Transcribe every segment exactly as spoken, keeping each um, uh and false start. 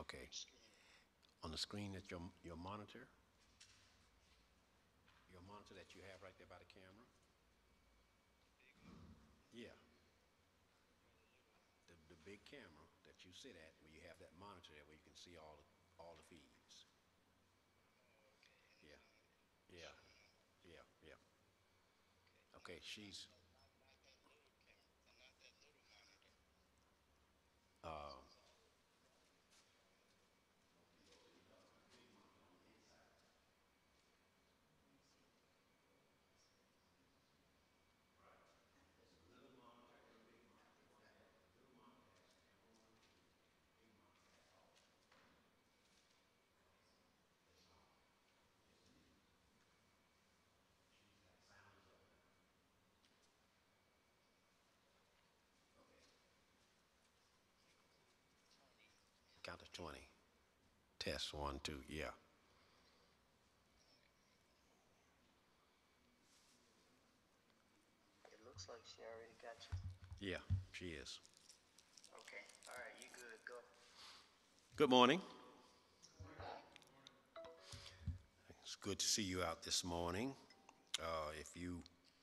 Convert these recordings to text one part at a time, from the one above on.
Okay. On the screen at your, your monitor? Your monitor that you have right there by the camera? Yeah. The, the big camera that you sit at where you have that monitor there where you can see all, the- all the feeds. Yeah. Yeah. Yeah. Yeah. Okay, she's, uh, count to twenty. Test one, two, yeah. It looks like she already got you. Yeah, she is. Okay. All right. You good? Go. Good morning. It's good to see you out this morning. Uh, if you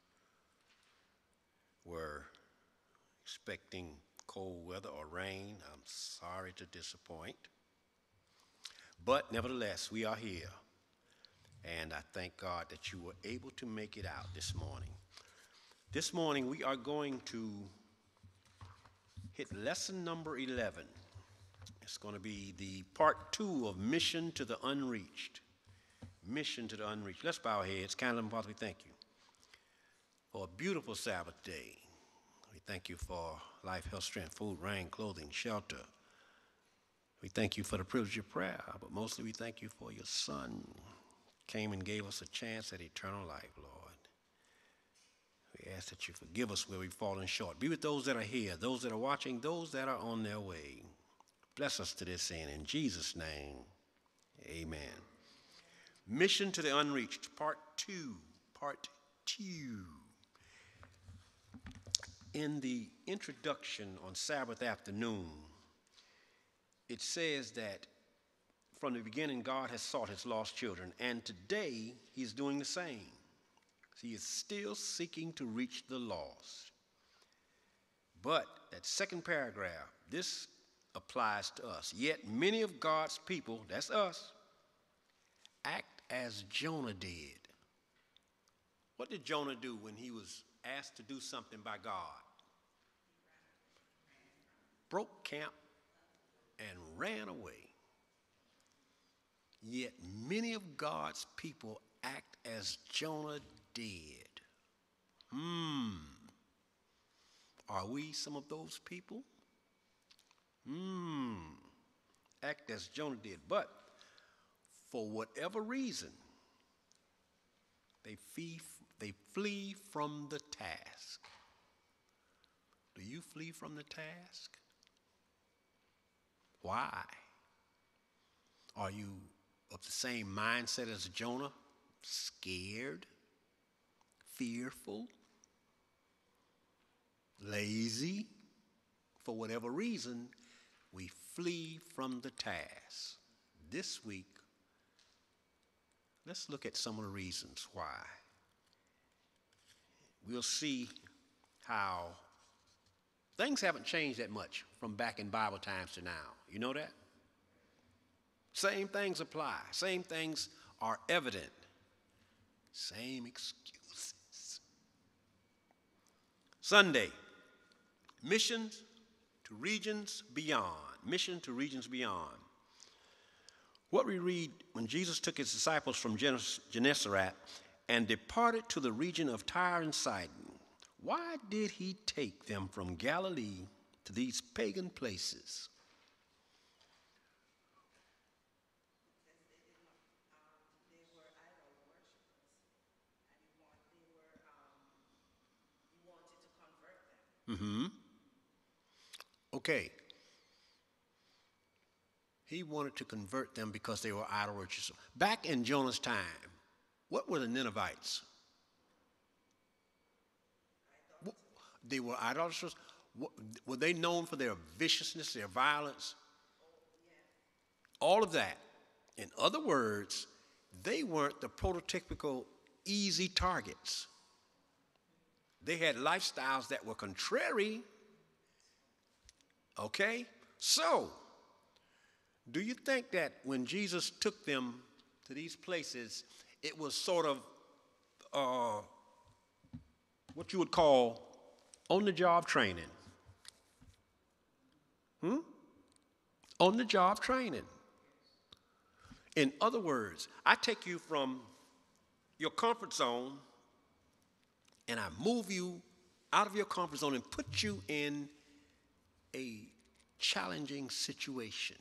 were expecting cold weather or rain, I'm sorry to disappoint. But nevertheless, we are here. And I thank God that you were able to make it out this morning. This morning, we are going to hit lesson number eleven. It's going to be the part two of Mission to the Unreached. Mission to the Unreached. Let's bow our heads. Kindly, Father, we thank you for a beautiful Sabbath day. We thank you for life, health, strength, food, rain, clothing, shelter. We thank you for the privilege of prayer, but mostly we thank you for your Son came and gave us a chance at eternal life, Lord. We ask that you forgive us where we've fallen short. Be with those that are here, those that are watching, those that are on their way. Bless us to this end. In Jesus' name, amen. Mission to the Unreached, part two. Part two. In the introduction on Sabbath afternoon, it says that from the beginning, God has sought his lost children, and today he's doing the same. He is still seeking to reach the lost. But that second paragraph, this applies to us. Yet many of God's people, that's us, act as Jonah did. What did Jonah do when he was asked to do something by God? Broke camp and ran away. Yet many of God's people act as Jonah did. Hmm. Are we some of those people? Hmm. Act as Jonah did. But for whatever reason, they flee, they flee from the task. Do you flee from the task? Why? Are you of the same mindset as Jonah? Scared? Fearful? Lazy? For whatever reason, we flee from the task. This week, let's look at some of the reasons why. We'll see how things haven't changed that much from back in Bible times to now. You know that? Same things apply. Same things are evident. Same excuses. Sunday, missions to regions beyond. Mission to regions beyond. What we read when Jesus took his disciples from Gennesaret and departed to the region of Tyre and Sidon. Why did he take them from Galilee to these pagan places? Mm-hmm. Okay. He wanted to convert them because they were idol worshippers. Back in Jonah's time, what were the Ninevites? They were idolaters. Were they known for their viciousness, their violence? All of that. In other words, they weren't the prototypical easy targets. They had lifestyles that were contrary. Okay? So, do you think that when Jesus took them to these places, it was sort of uh, what you would call on-the-job training? Hmm? On-the-job training. In other words, I take you from your comfort zone and I move you out of your comfort zone and put you in a challenging situation.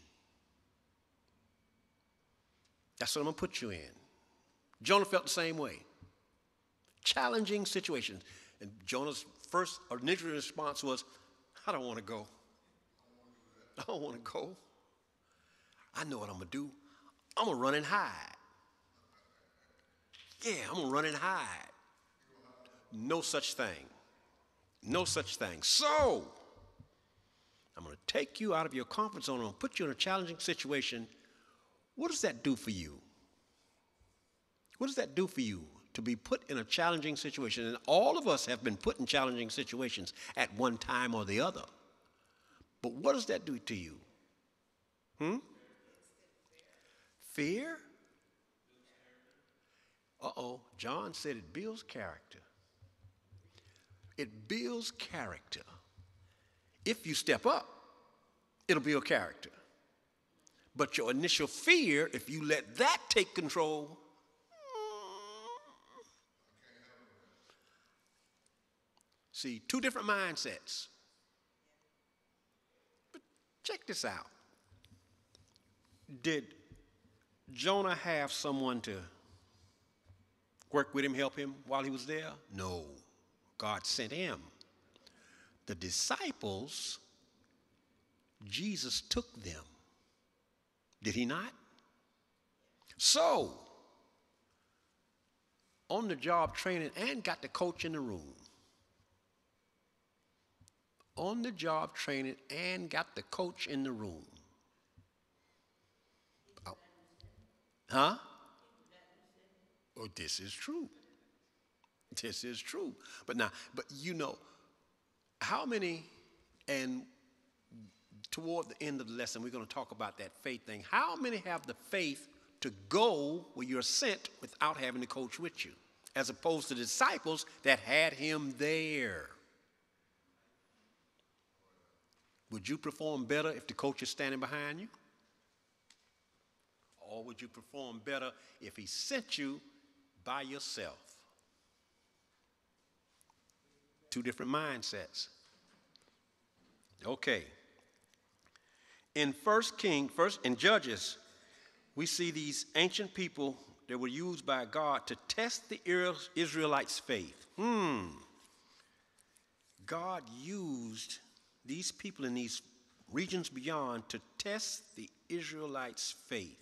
That's what I'm going to put you in. Jonah felt the same way. Challenging situations. And Jonah's first initial response was, I don't want to go. I don't want to go. I know what I'm going to do. I'm going to run and hide. Yeah, I'm going to run and hide. No such thing. No such thing. So, I'm going to take you out of your comfort zone and put you in a challenging situation. What does that do for you? What does that do for you to be put in a challenging situation? And all of us have been put in challenging situations at one time or the other. But what does that do to you? Hmm? Fear? Uh-oh, John said it builds character. It builds character. If you step up, it'll build character. But your initial fear, if you let that take control, see, two different mindsets. But check this out. Did Jonah have someone to work with him, help him while he was there? No. God sent him. The disciples, Jesus took them. Did he not? So, on the job training and got the coach in the room. On the job training and got the coach in the room. Oh. Huh? Oh, this is true. This is true. But now, but you know, how many, and toward the end of the lesson, we're going to talk about that faith thing. How many have the faith to go where you're sent without having the coach with you, as opposed to the disciples that had him there? Would you perform better if the coach is standing behind you? Or would you perform better if he sent you by yourself? Two different mindsets. Okay. In First King, first in Judges, we see these ancient people that were used by God to test the Israelites' faith. Hmm. God used these people in these regions beyond to test the Israelites' faith.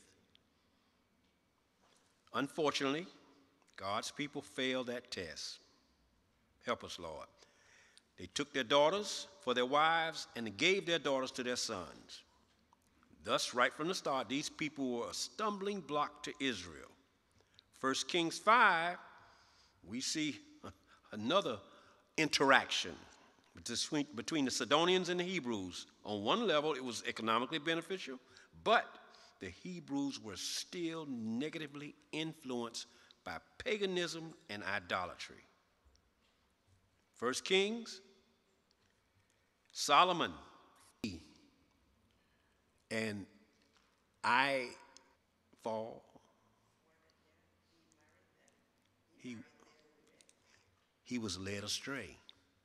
Unfortunately, God's people failed that test. Help us, Lord. They took their daughters for their wives and gave their daughters to their sons. Thus, right from the start, these people were a stumbling block to Israel. First Kings five, we see another interaction between the Sidonians and the Hebrews. On one level, it was economically beneficial, but the Hebrews were still negatively influenced by paganism and idolatry. First Kings, Solomon, and I fall. He, he was led astray.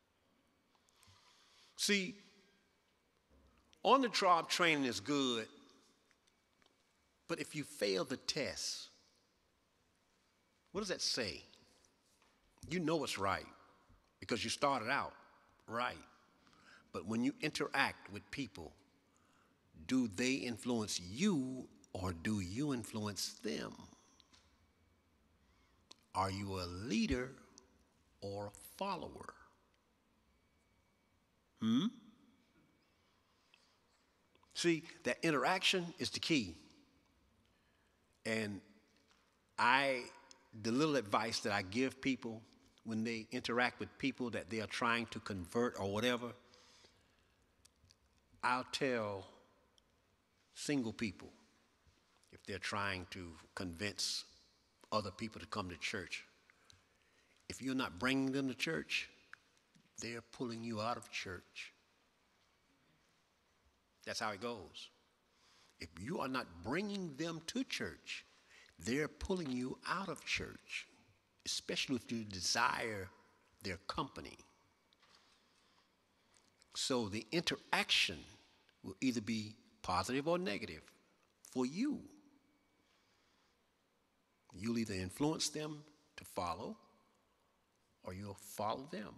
See, on the job training is good, but if you fail the test, what does that say? You know it's right because you started out right. But when you interact with people, do they influence you or do you influence them? Are you a leader or a follower? Hmm? See, that interaction is the key. And I, the little advice that I give people when they interact with people that they are trying to convert or whatever, I'll tell single people if they're trying to convince other people to come to church, if you're not bringing them to church, they're pulling you out of church. That's how it goes. If you are not bringing them to church, they're pulling you out of church, especially if you desire their company. So the interaction will either be positive or negative for you. You'll either influence them to follow or you'll follow them.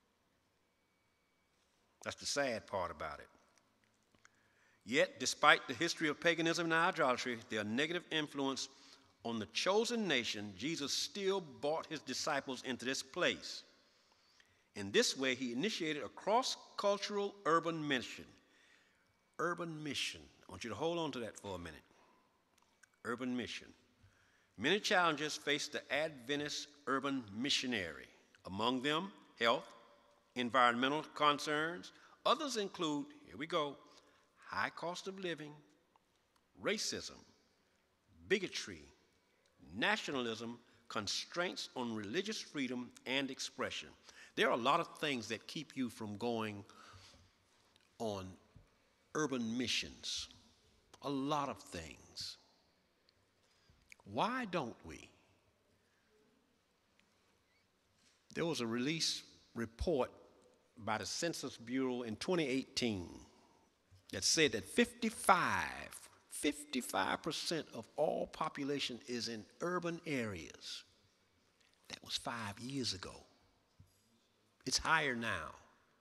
That's the sad part about it. Yet, despite the history of paganism and idolatry, their negative influence on the chosen nation, Jesus still brought his disciples into this place. In this way, he initiated a cross-cultural urban mission. Urban mission. I want you to hold on to that for a minute. Urban mission. Many challenges face the Adventist urban missionary. Among them, health, environmental concerns. Others include, here we go, high cost of living, racism, bigotry, nationalism, constraints on religious freedom and expression. There are a lot of things that keep you from going on urban missions. A lot of things. Why don't we? There was a release report by the Census Bureau in twenty eighteen that said that fifty-five, fifty-five percent of all population is in urban areas. That was five years ago. It's higher now.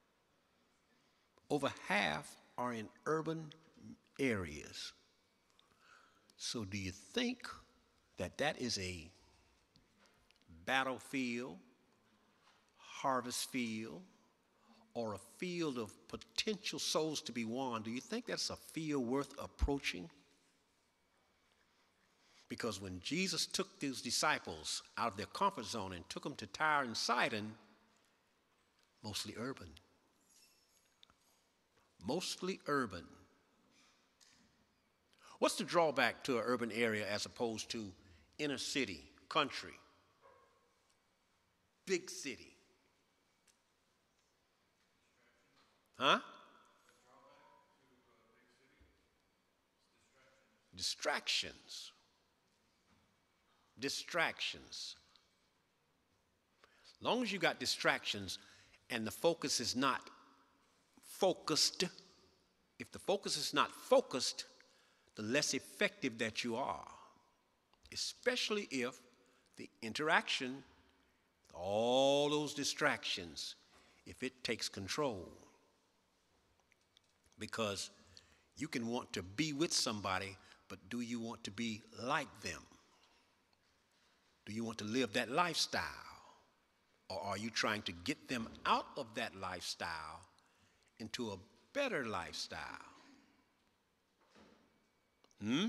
Over half are in urban areas. So do you think that that is a battlefield, harvest field, or a field of potential souls to be won? Do you think that's a field worth approaching? Because when Jesus took these disciples out of their comfort zone and took them to Tyre and Sidon, mostly urban. Mostly urban. What's the drawback to an urban area as opposed to inner city, country, big city? Huh? Distractions. Distractions. As long as you got distractions and the focus is not focused, if the focus is not focused, the less effective that you are, especially if the interaction, all those distractions, if it takes control. Because you can want to be with somebody, but do you want to be like them? Do you want to live that lifestyle? Or are you trying to get them out of that lifestyle into a better lifestyle? Hmm?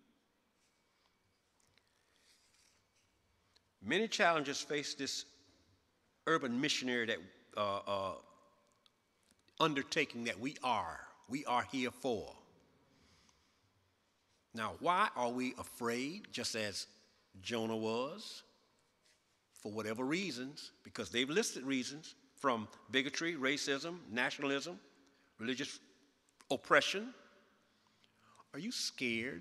Many challenges face this urban missionary that uh, uh, undertaking that we are. We are here for. Now, why are we afraid, just as Jonah was? For whatever reasons, because they've listed reasons, from bigotry, racism, nationalism, religious oppression. Are you scared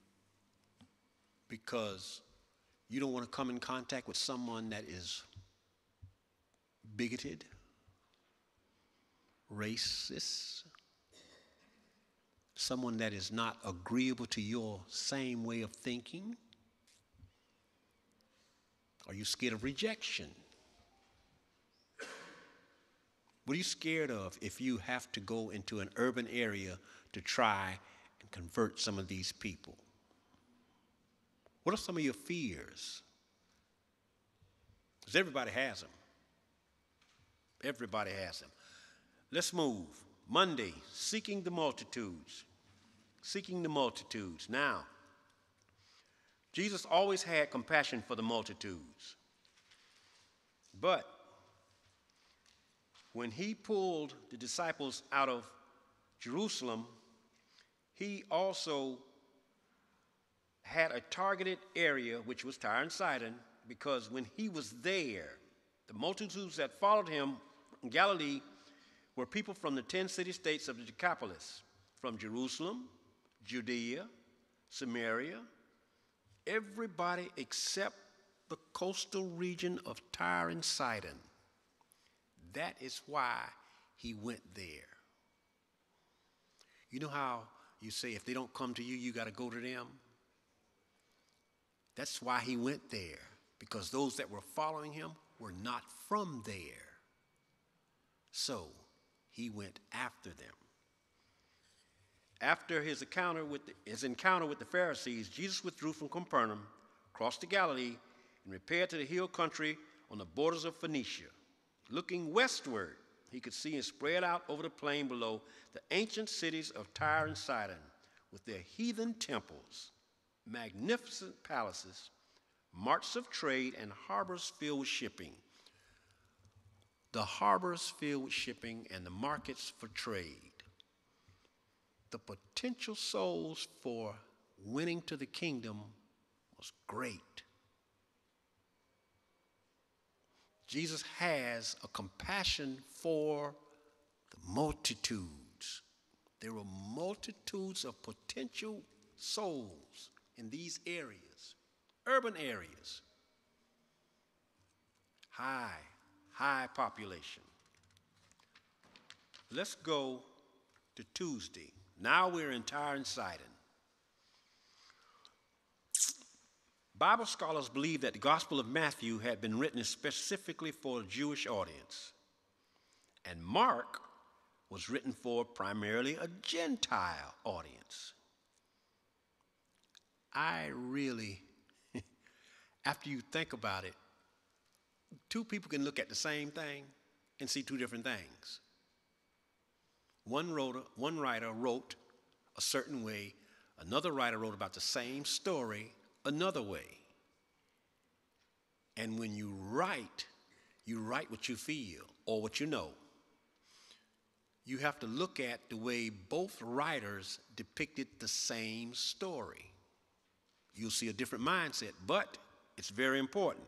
because you don't want to come in contact with someone that is bigoted, racist, someone that is not agreeable to your same way of thinking? Are you scared of rejection? What are you scared of if you have to go into an urban area to try and convert some of these people? What are some of your fears? Because everybody has them. Everybody has them. Let's move. Monday, seeking the multitudes. Seeking the multitudes. Now, Jesus always had compassion for the multitudes. But when he pulled the disciples out of Jerusalem, he also had a targeted area, which was Tyre and Sidon, because when he was there, the multitudes that followed him in Galilee were people from the ten city-states of the Decapolis, from Jerusalem, Judea, Samaria, everybody except the coastal region of Tyre and Sidon. That is why he went there. You know how you say if they don't come to you, you got to go to them? That's why he went there, because those that were following him were not from there. So he went after them. After his encounter with the, his encounter with the Pharisees, Jesus withdrew from Capernaum, crossed to Galilee, and repaired to the hill country on the borders of Phoenicia. Looking westward, he could see and spread out over the plain below the ancient cities of Tyre and Sidon, with their heathen temples, magnificent palaces, marts of trade, and harbors filled with shipping. The harbors filled with shipping and the markets for trade. The potential souls for winning to the kingdom was great. Jesus has a compassion for the multitudes. There were multitudes of potential souls in these areas, urban areas, high, high population. Let's go to Tuesday. Now we're in Tyre and Sidon. Bible scholars believe that the Gospel of Matthew had been written specifically for a Jewish audience, and Mark was written for primarily a Gentile audience. I really, after you think about it, two people can look at the same thing and see two different things. One, wrote, one writer wrote a certain way, another writer wrote about the same story another way. And when you write, you write what you feel or what you know. You have to look at the way both writers depicted the same story. You'll see a different mindset, but it's very important.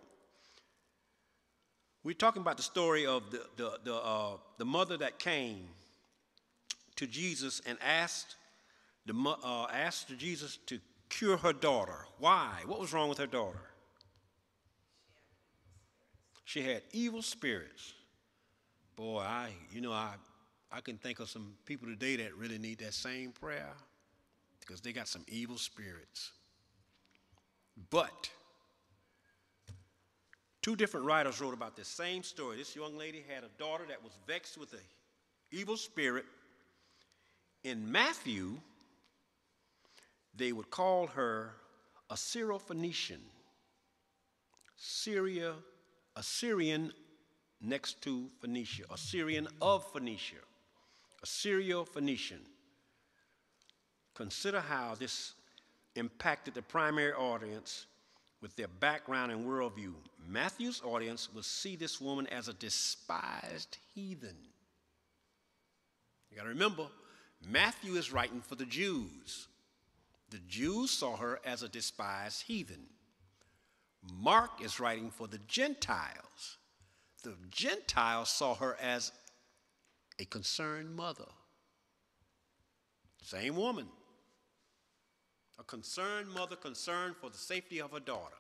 We're talking about the story of the, the, the, uh, the mother that came to Jesus and asked, the, uh, asked Jesus to cure her daughter. Why? What was wrong with her daughter? She had evil spirits. Boy, I, you know, I, I can think of some people today that really need that same prayer because they got some evil spirits. But two different writers wrote about this same story. This young lady had a daughter that was vexed with an evil spirit. In Matthew, they would call her a Syrophoenician. Syria, Assyrian next to Phoenicia, Assyrian of Phoenicia, a Syro-Phoenician. Consider how this impacted the primary audience with their background and worldview. Matthew's audience would see this woman as a despised heathen. You got to remember, Matthew is writing for the Jews. The Jews saw her as a despised heathen. Mark is writing for the Gentiles. The Gentiles saw her as a concerned mother. Same woman. A concerned mother, concerned for the safety of her daughter.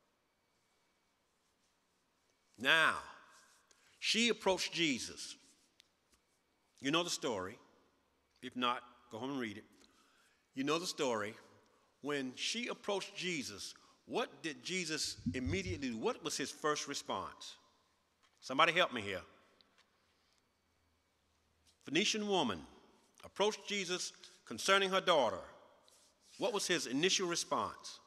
Now, she approached Jesus. You know the story. If not, go home and read it. You know the story. When she approached Jesus, what did Jesus immediately do? What was his first response? Somebody help me here. Phoenician woman approached Jesus concerning her daughter. What was his initial response?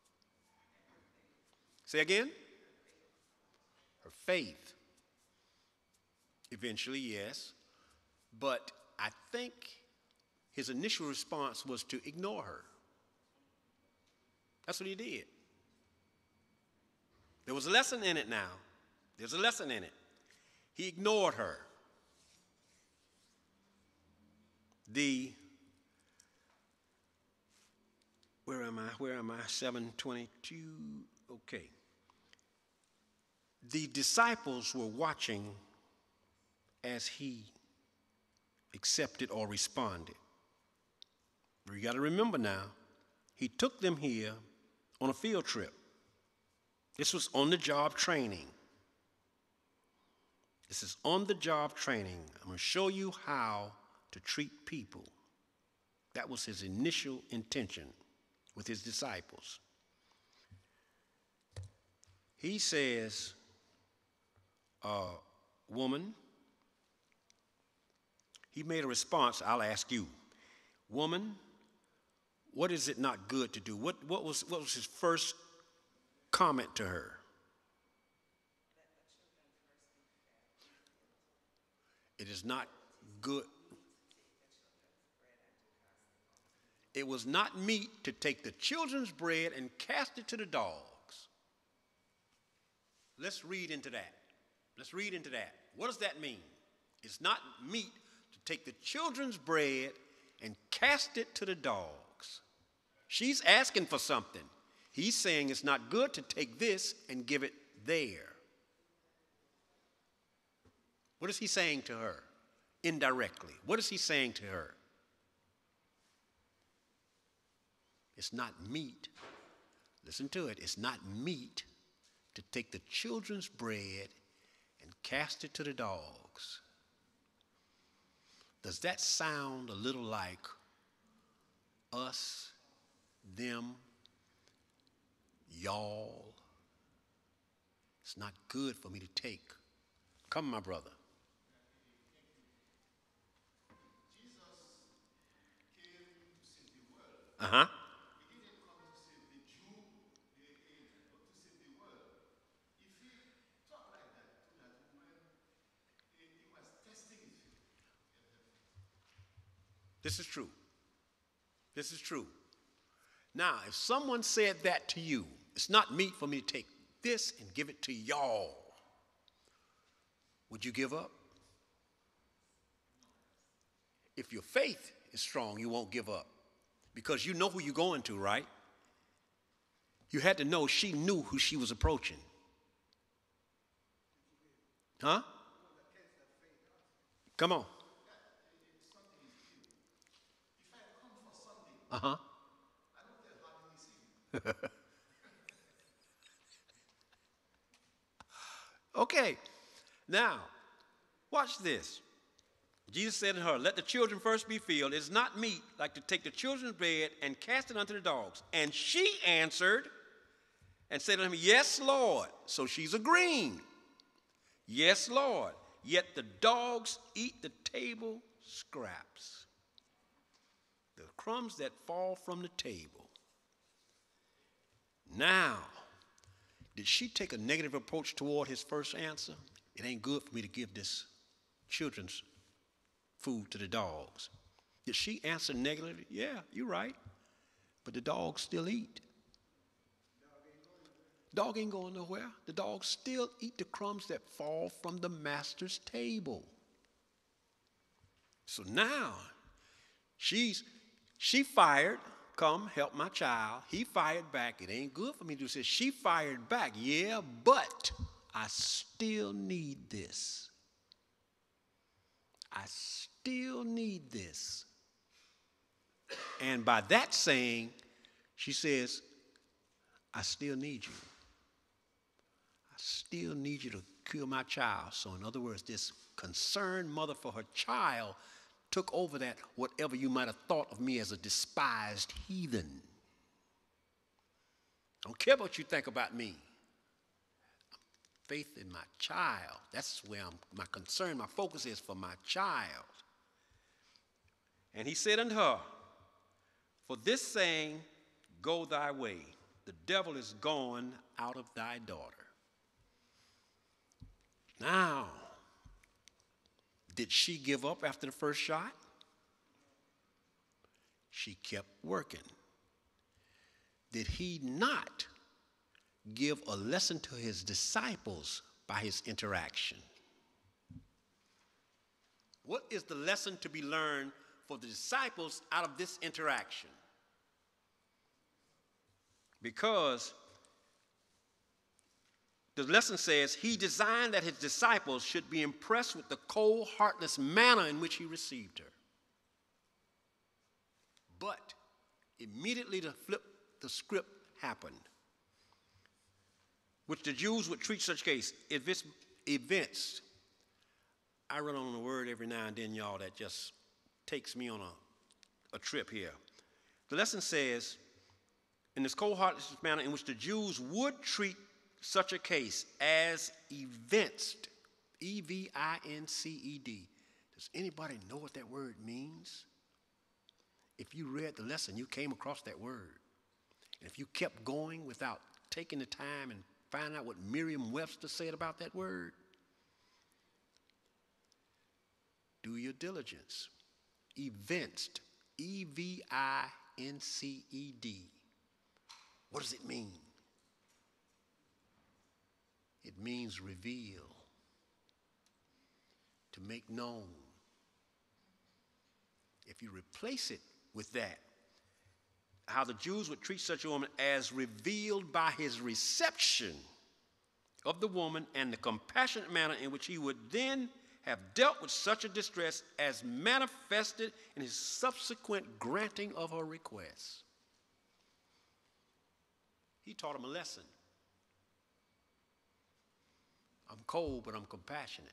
Say again? Her faith. Eventually, yes. But I think his initial response was to ignore her. That's what he did. There was a lesson in it now. There's a lesson in it. He ignored her. The, where am I? Where am I? seven twenty-two. Okay. The disciples were watching as he accepted or responded. You got to remember now, he took them here on a field trip. This was on-the-job training. This is on-the-job training. I'm going to show you how to treat people. That was his initial intention with his disciples. He says, uh, woman, he made a response. I'll ask you, woman, what is it not good to do? What, what, was, what was his first comment to her? It is not good. It was not meet to take the children's bread and cast it to the dogs. Let's read into that. Let's read into that. What does that mean? It's not meet to take the children's bread and cast it to the dogs. She's asking for something. He's saying it's not good to take this and give it there. What is he saying to her? Indirectly. What is he saying to her? It's not meat. Listen to it. It's not meat to take the children's bread and cast it to the dogs. Does that sound a little like us, them, y'all? It's not good for me to take. Come, my brother. Uh-huh. He didn't come to save the Jew, the angel, but to save the world. If he talked like that to that woman, he, he was testing his faith. This is true. This is true. Now, if someone said that to you, it's not meat for me to take this and give it to y'all, would you give up? If your faith is strong, you won't give up. Because you know who you're going to, right? You had to know she knew who she was approaching. Huh? Come on. Uh-huh. Okay. Now, watch this. Jesus said to her, let the children first be filled. It is not meet like to take the children's bread and cast it unto the dogs. And she answered and said to him, yes, Lord. So she's agreeing. Yes, Lord. Yet the dogs eat the table scraps, the crumbs that fall from the table. Now, did she take a negative approach toward his first answer? It ain't good for me to give this children's food to the dogs. Did she answer negatively? Yeah, you're right. But the dogs still eat. Dog ain't going nowhere. The dogs still eat the crumbs that fall from the master's table. So now, she's she fired, come help my child. He fired back. It ain't good for me to say. She fired back. Yeah, but I still need this. I still need this. And by that saying, she says, I still need you. I still need you to cure my child. So in other words, this concerned mother for her child took over that whatever you might have thought of me as a despised heathen. I don't care what you think about me. Faith in my child. That's where I'm, my concern, my focus is for my child. And he said unto her, for this saying, go thy way. The devil is gone out of thy daughter. Now, did she give up after the first shot? She kept working. Did he not give a lesson to his disciples by his interaction. What is the lesson to be learned for the disciples out of this interaction? Because the lesson says he designed that his disciples should be impressed with the cold, heartless manner in which he received her. But immediately the flip the script happened, which the Jews would treat such case events. events. I run on a word every now and then, y'all, that just takes me on a, a trip here. The lesson says, in this cold-hearted manner in which the Jews would treat such a case as evinced, E V I N C E D. Does anybody know what that word means? If you read the lesson, you came across that word. And if you kept going without taking the time and finding out what Merriam-Webster said about that word, do your diligence. Evinced, E V I N C E D. What does it mean? It means reveal, to make known. If you replace it with that, how the Jews would treat such a woman as revealed by his reception of the woman and the compassionate manner in which he would then have dealt with such a distress as manifested in his subsequent granting of her request. He taught him a lesson. I'm cold, but I'm compassionate.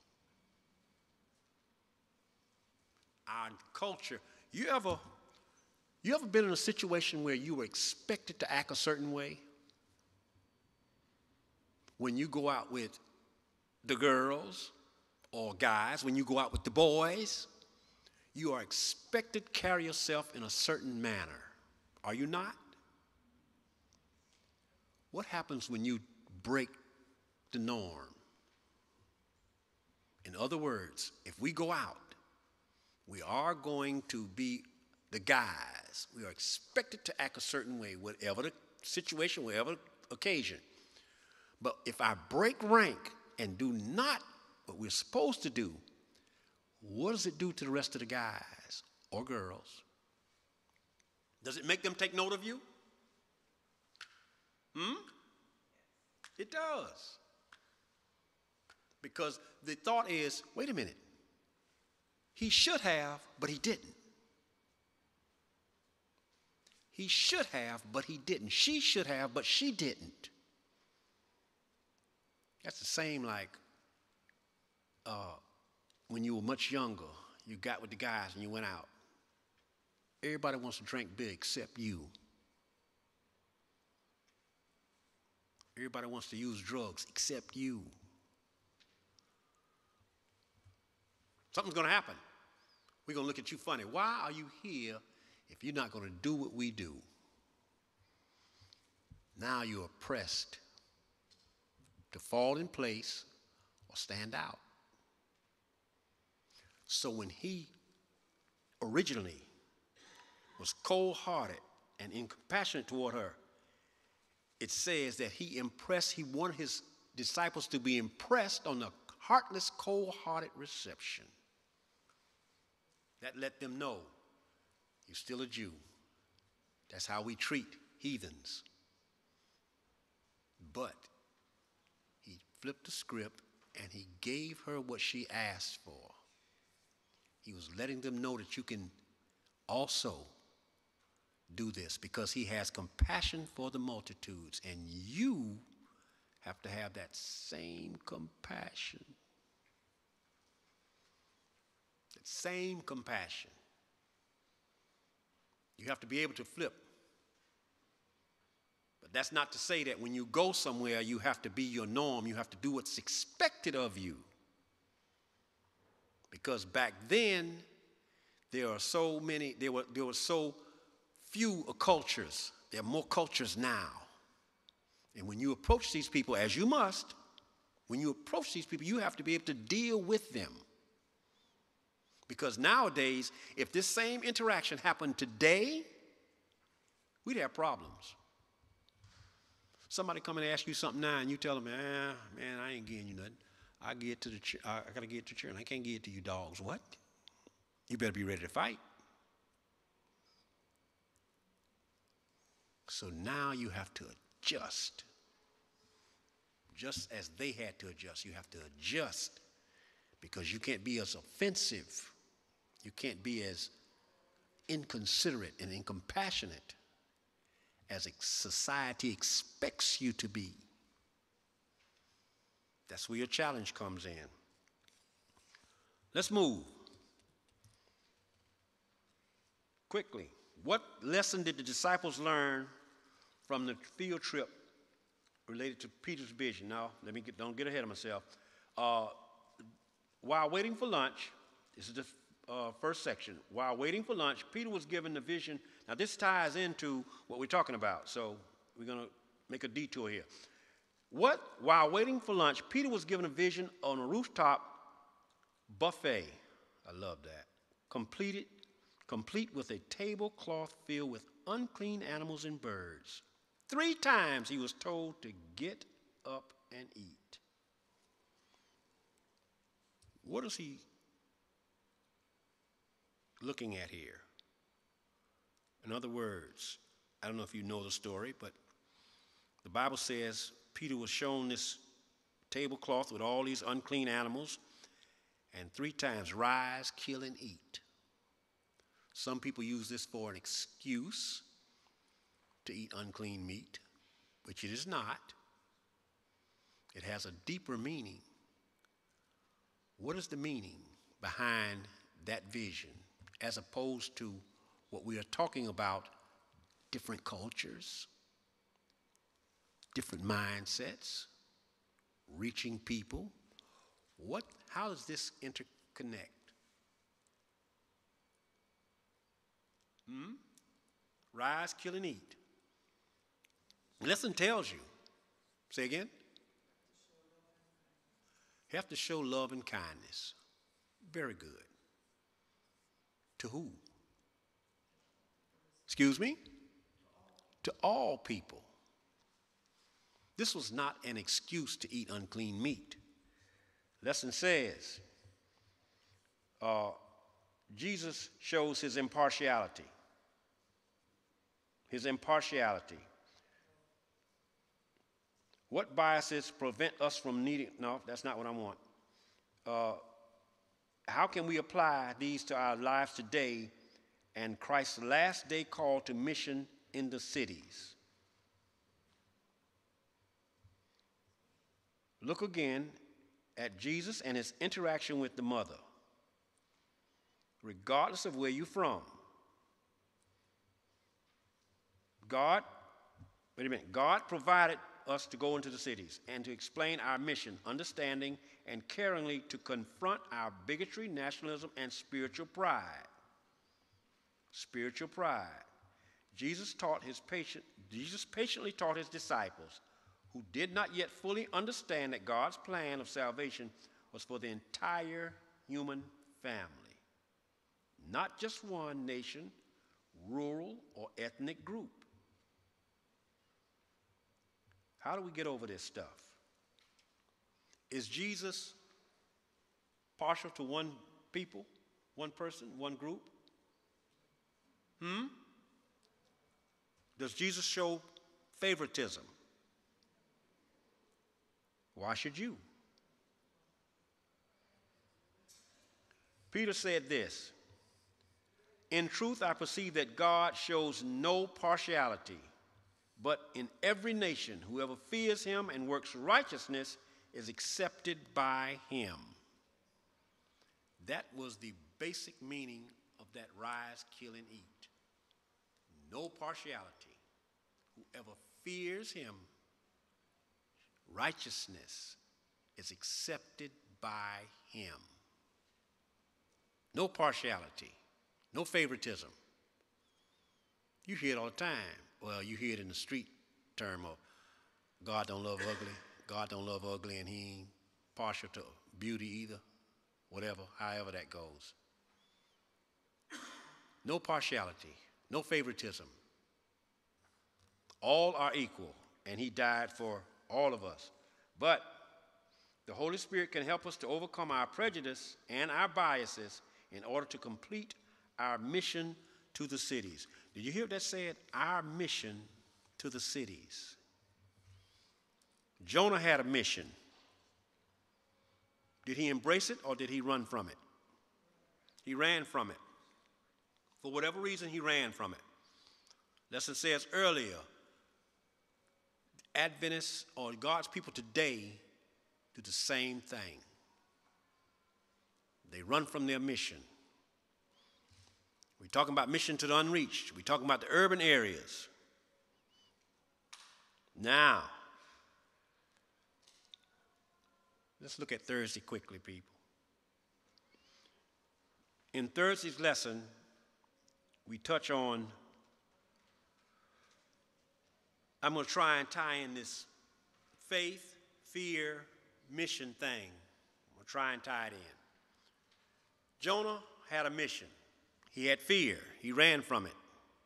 Our culture, you ever, you ever been in a situation where you were expected to act a certain way? When you go out with the girls or guys, when you go out with the boys, you are expected to carry yourself in a certain manner. Are you not? What happens when you break the norm? In other words, if we go out, we are going to be the guys. We are expected to act a certain way, whatever the situation, whatever the occasion. But if I break rank and do not what we're supposed to do, what does it do to the rest of the guys or girls? Does it make them take note of you? Hmm? It does. Because the thought is, wait a minute. He should have, but he didn't. He should have, but he didn't. She should have, but she didn't. That's the same like uh, when you were much younger, you got with the guys and you went out. Everybody wants to drink big except you. Everybody wants to use drugs except you. Something's going to happen. We're going to look at you funny. Why are you here if you're not going to do what we do? Now you're pressed to fall in place or stand out. So when he originally was cold-hearted and incompassionate toward her, it says that he impressed, he wanted his disciples to be impressed on the heartless, cold-hearted reception. That let them know you're still a Jew. That's how we treat heathens. But he flipped the script and he gave her what she asked for. He was letting them know that you can also do this because he has compassion for the multitudes, and you have to have that same compassion. That same compassion. You have to be able to flip. But that's not to say that when you go somewhere, you have to be your norm. You have to do what's expected of you. Because back then, there are so many, there were, there were so few cultures. There are more cultures now. And when you approach these people, as you must, when you approach these people, you have to be able to deal with them. Because nowadays, if this same interaction happened today, we'd have problems. Somebody come and ask you something now, and you tell them, ah, man, I ain't getting you nothing. I get to the ch- I, I gotta get it to children. I can't get it to you dogs. What? You better be ready to fight. So now you have to adjust. Just as they had to adjust, you have to adjust, because you can't be as offensive. You can't be as inconsiderate and incompassionate as society expects you to be. That's where your challenge comes in. Let's move. Quickly, what lesson did the disciples learn from the field trip related to Peter's vision? Now, let me get, don't get ahead of myself. Uh, while waiting for lunch, this is the uh, first section. While waiting for lunch, Peter was given the vision. Now, this ties into what we're talking about, so we're going to make a detour here. What? While waiting for lunch, Peter was given a vision on a rooftop buffet. I love that. Completed, complete with a tablecloth filled with unclean animals and birds. Three times he was told to get up and eat. What is he looking at here? In other words, I don't know if you know the story, but the Bible says Peter was shown this tablecloth with all these unclean animals, and three times, rise, kill, and eat. Some people use this for an excuse to eat unclean meat, which it is not. It has a deeper meaning. What is the meaning behind that vision, as opposed to what we are talking about, different cultures, different mindsets, reaching people? What, how does this interconnect? Hmm? Rise, kill, and eat. The lesson tells you. Say again? You have to show love and kindness. Very good. To who? Excuse me? To all people. This was not an excuse to eat unclean meat. Lesson says, uh, Jesus shows his impartiality. His impartiality. What biases prevent us from needing, no, that's not what I want. Uh, how can we apply these to our lives today and Christ's last day call to mission in the cities? Look again at Jesus and his interaction with the mother. Regardless of where you're from, God, wait a minute, God provided us to go into the cities and to explain our mission, understanding and caringly to confront our bigotry, nationalism, and spiritual pride. Spiritual pride. Jesus taught his patient, Jesus patiently taught his disciples, who did not yet fully understand that God's plan of salvation was for the entire human family, not just one nation, rural, or ethnic group. How do we get over this stuff? Is Jesus partial to one people, one person, one group? Hmm? Does Jesus show favoritism? Why should you? Peter said this, "In truth, I perceive that God shows no partiality, but in every nation, whoever fears him and works righteousness is accepted by him." That was the basic meaning of that rise, kill, and eat. No partiality. Whoever fears him, righteousness is accepted by him. No partiality, no favoritism. You hear it all the time. Well, you hear it in the street term of God don't love ugly, God don't love ugly, and he ain't partial to beauty either, whatever, however that goes. No partiality, no favoritism. All are equal. and he died for all of us. But the Holy Spirit can help us to overcome our prejudice and our biases in order to complete our mission to the cities. Did you hear what that said? Our mission to the cities. Jonah had a mission. Did he embrace it or did he run from it? He ran from it. For whatever reason, he ran from it. Lesson says earlier, Adventists or God's people today do the same thing. They run from their mission. We're talking about mission to the unreached. We're talking about the urban areas. Now, let's look at Thursday quickly, people. In Thursday's lesson, we touch on, I'm going to try and tie in this faith, fear, mission thing. I'm going to try and tie it in. Jonah had a mission. He had fear. He ran from it.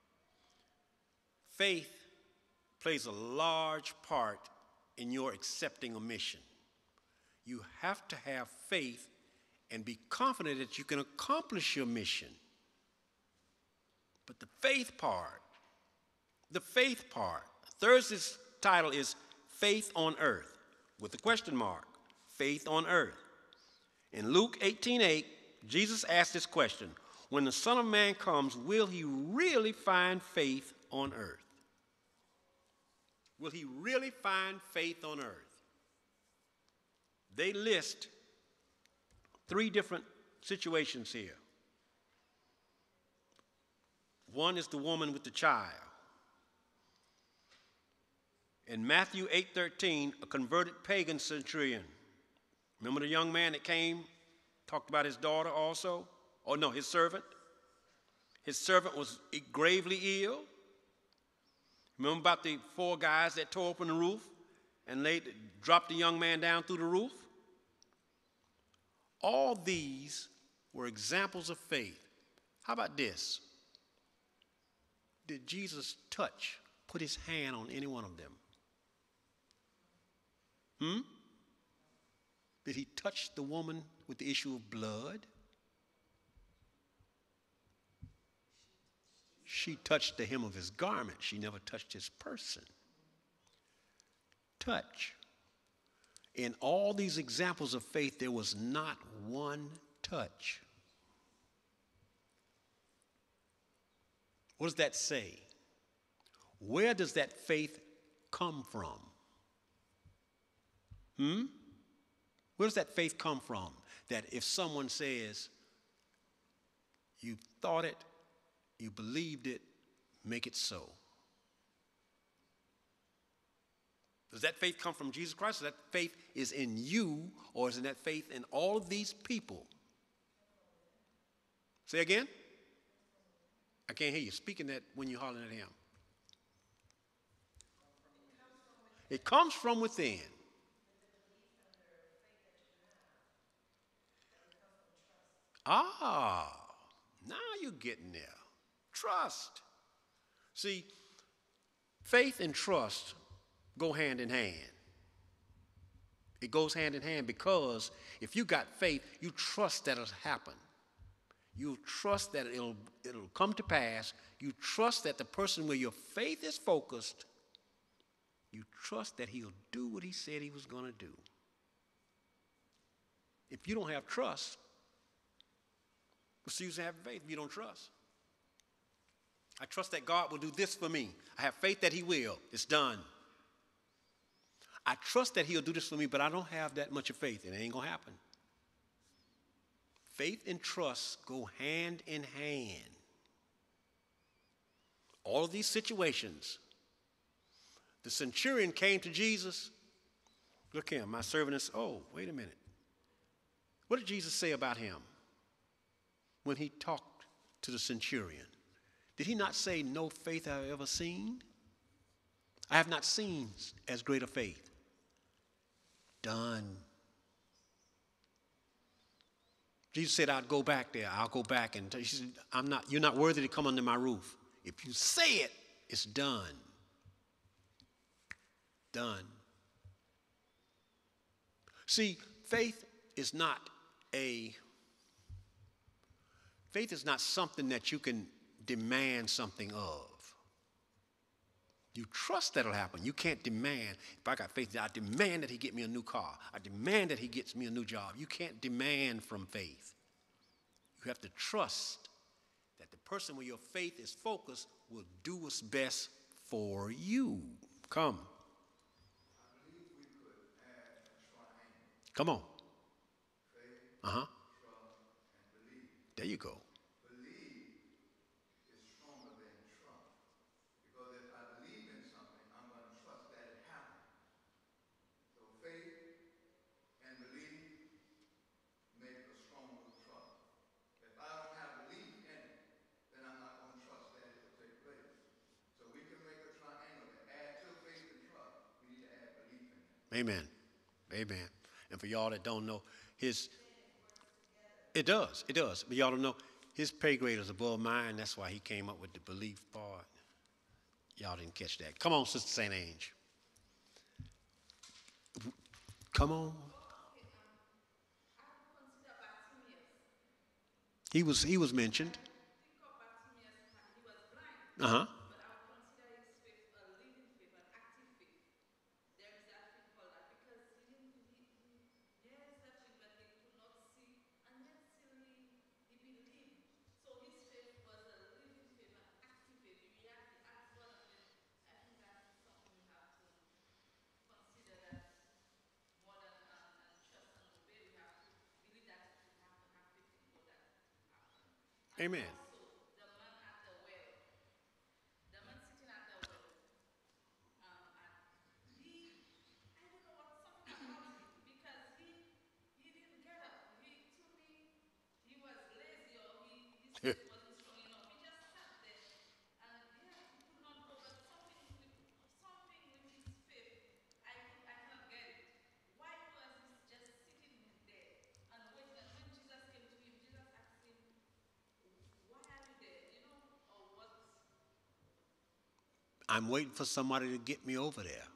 Faith plays a large part in your accepting a mission. You have to have faith and be confident that you can accomplish your mission. But the faith part, the faith part, Thursday's title is Faith on Earth, with a question mark, faith on earth. In Luke eighteen eight, Jesus asked this question, when the Son of Man comes, will he really find faith on earth? Will he really find faith on earth? They list three different situations here. One is the woman with the child. In Matthew eight thirteen, a converted pagan centurion. Remember the young man that came, talked about his daughter also? Oh no, his servant. His servant was gravely ill. Remember about the four guys that tore open the roof and laid, dropped the young man down through the roof? All these were examples of faith. How about this? Did Jesus touch, put his hand on any one of them? Hmm? Did he touch the woman with the issue of blood? She touched the hem of his garment. She never touched his person. Touch. In all these examples of faith, there was not one touch. What does that say? Where does that faith come from? Hmm? Where does that faith come from? That if someone says, you thought it, you believed it, make it so. Does that faith come from Jesus Christ? Or that faith is in you, or is that faith in all of these people? Say again? I can't hear you. Speaking that when you're hollering at him. It comes from within. Ah, now you're getting there. Trust. See, faith and trust go hand in hand. It goes hand in hand because if you got faith, you trust that it'll happen. You trust that it'll, it'll come to pass. You trust that the person where your faith is focused, you trust that he'll do what he said he was going to do. If you don't have trust, what's the use of having faith if you don't trust? I trust that God will do this for me. I have faith that he will. It's done. I trust that he'll do this for me, but I don't have that much of faith. It ain't going to happen. Faith and trust go hand in hand. All of these situations. The centurion came to Jesus. Look here, my servant is, oh, wait a minute. What did Jesus say about him when he talked to the centurion? Did he not say, no faith I have ever seen? I have not seen as great a faith. Done. Jesus said, I'd go back there. I'll go back and tell you. He said, I'm not, you're not worthy to come under my roof. If you say it, it's done. done. See, faith is not a, faith is not something that you can demand something of. You trust that'll happen. You can't demand. If I got faith, I demand that he get me a new car. I demand that he gets me a new job. You can't demand from faith. You have to trust that the person where your faith is focused will do what's best for you. Come. I believe we could add a triangle. Come on. Faith, Uh-huh. trust, and believe. There you go. Believe is stronger than trust. Because if I believe in something, I'm going to trust that it happened. So faith and belief make a stronger trust. If I don't have belief in it, then I'm not going to trust that it will take place. So we can make a triangle to add to faith and trust. We need to add belief in it. Amen. Amen. And for y'all that don't know, his, it does, it does. But y'all don't know, his pay grade is above mine. That's why he came up with the belief part. Y'all didn't catch that. Come on, Sister Saint Ange. Come on. He was, he was mentioned. Uh-huh. Amen. I'm waiting for somebody to get me over there.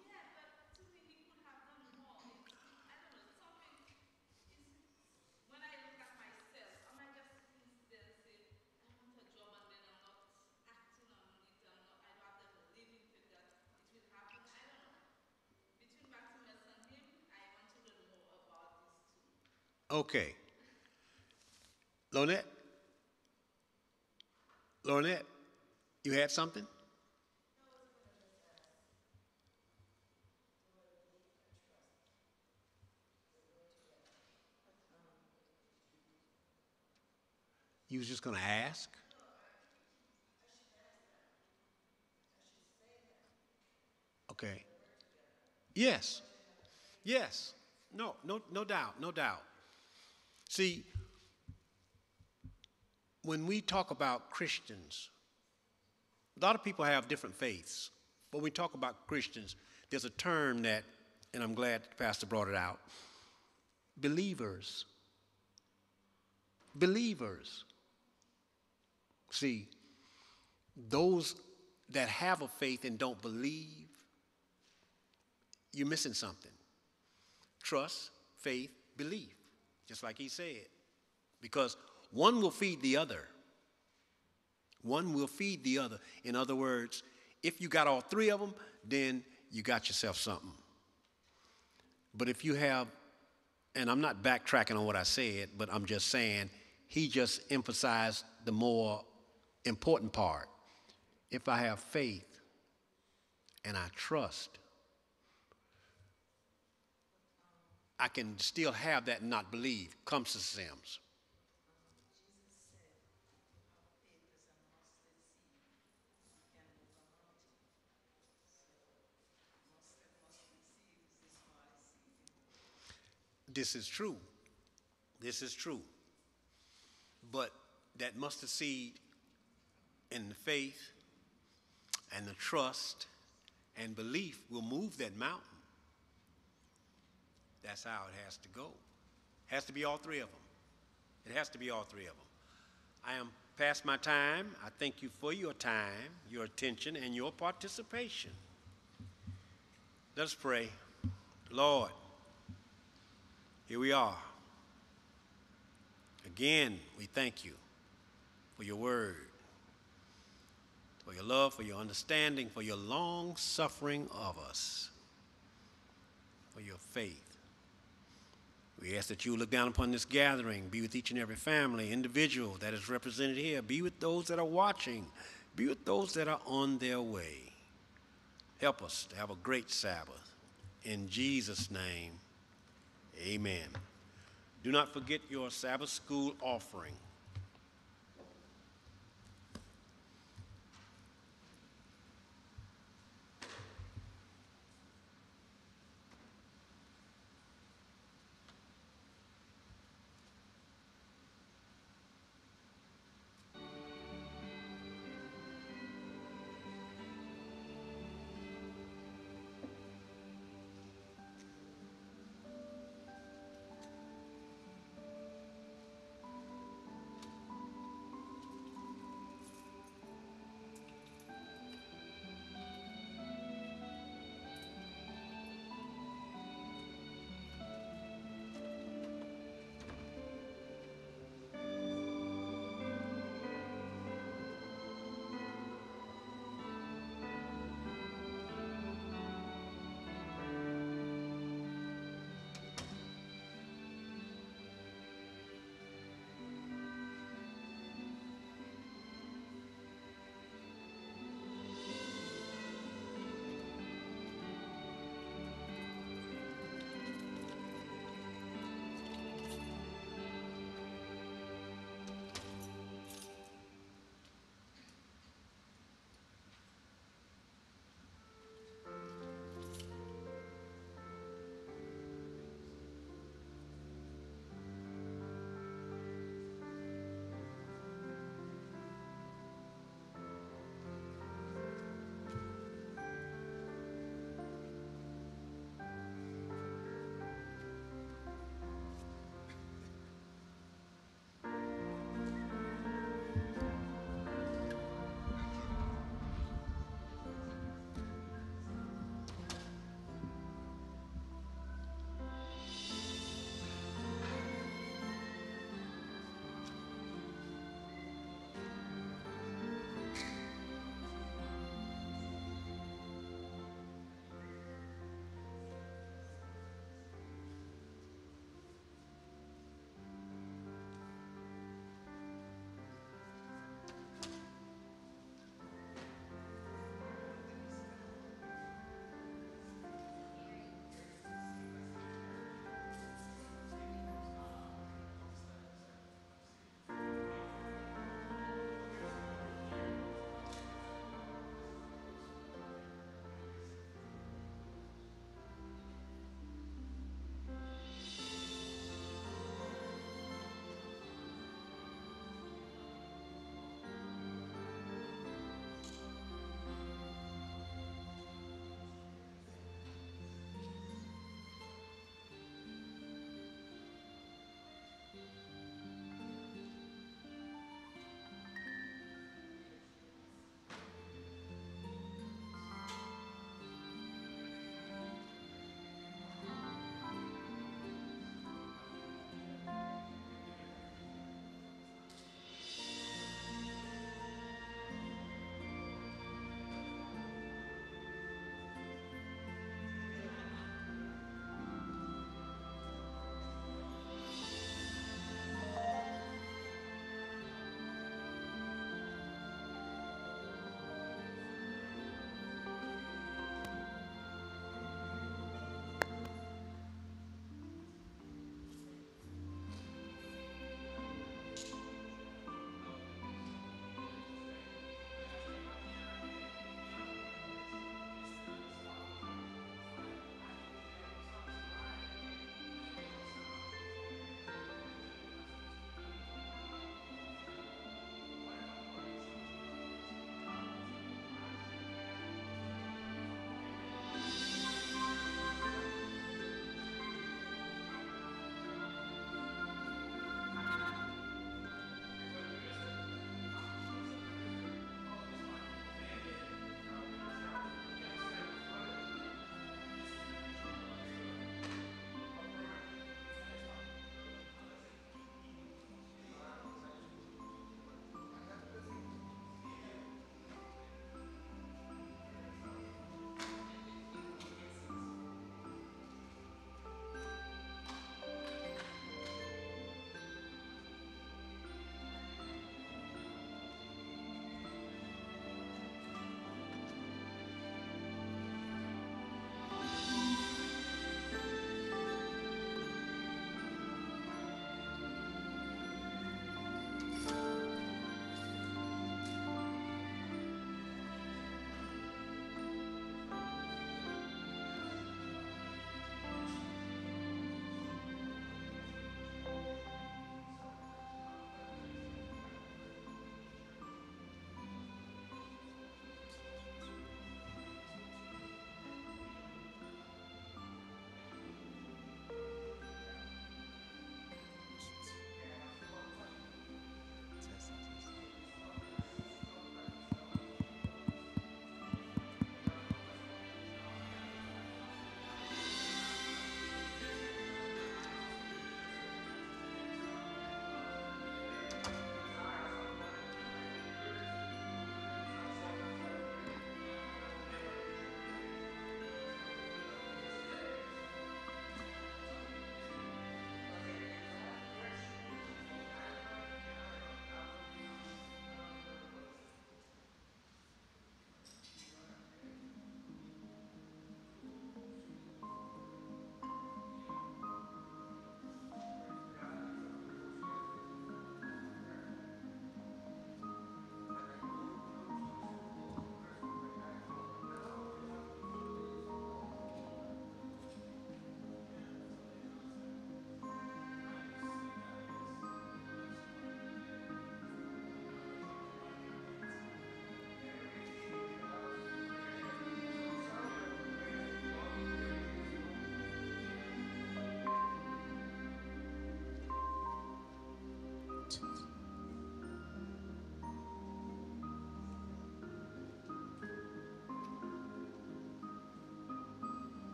Okay. Lornette? Lornette, you had something? You was just going to ask? Okay. Yes. Yes. No, no, no doubt, no doubt. See, when we talk about Christians, a lot of people have different faiths. But when we talk about Christians, there's a term that, and I'm glad the pastor brought it out, believers. Believers. See, those that have a faith and don't believe, you're missing something. Trust, faith, belief, just like he said. Because one will feed the other. One will feed the other. In other words, if you got all three of them, then you got yourself something. But if you have, and I'm not backtracking on what I said, but I'm just saying, he just emphasized the more important part. If I have faith and I trust, I can still have that and not believe. Come, Sister Sims. This is true. This is true. But that mustard seed in the faith and the trust and belief will move that mountain. That's how it has to go. It has to be all three of them. It has to be all three of them. I am past my time. I thank you for your time, your attention, and your participation. Let us pray. Lord, here we are. Again, we thank you for your word, for your love, for your understanding, for your long suffering of us, for your faith. We ask that you look down upon this gathering, be with each and every family, individual that is represented here, be with those that are watching, be with those that are on their way. Help us to have a great Sabbath. In Jesus' name, amen. Do not forget your Sabbath school offering.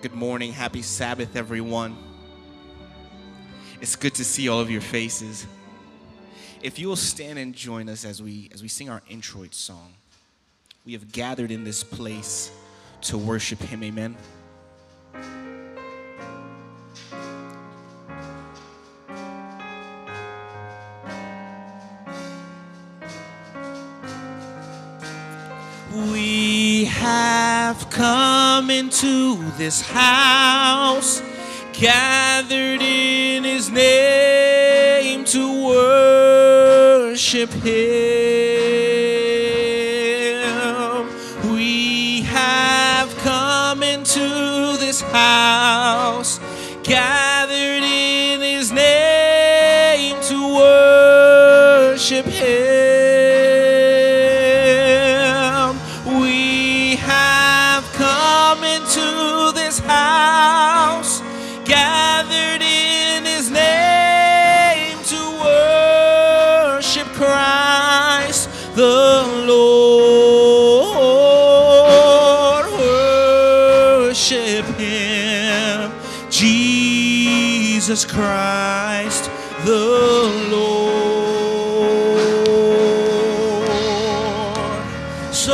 Good morning. Happy Sabbath, everyone. It's good to see all of your faces. If you will stand and join us as we as we sing our introit song. We have gathered in this place to worship him. Amen. We have come into this house, gathered in his name to worship him. We have come into this house, gathered in his name to worship him. House, gathered in his name to worship Christ the Lord. Worship him, Jesus Christ the Lord. So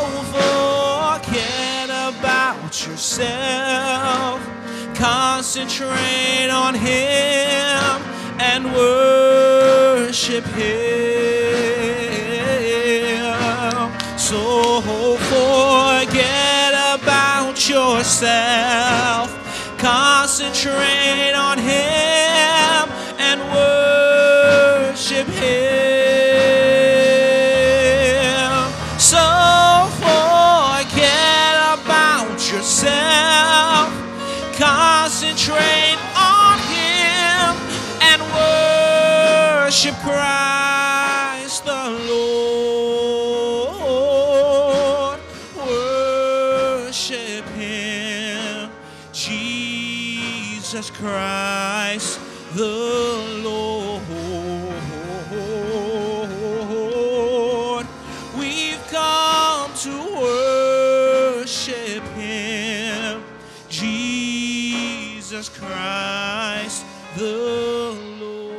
forget about yourself, concentrate on him and worship him. So forget about yourself, concentrate on him and worship him. So forget about yourself, concentrate on him and worship Christ the Lord. Worship him, Jesus Christ the Lord. We've come to worship him, Jesus Christ the Lord.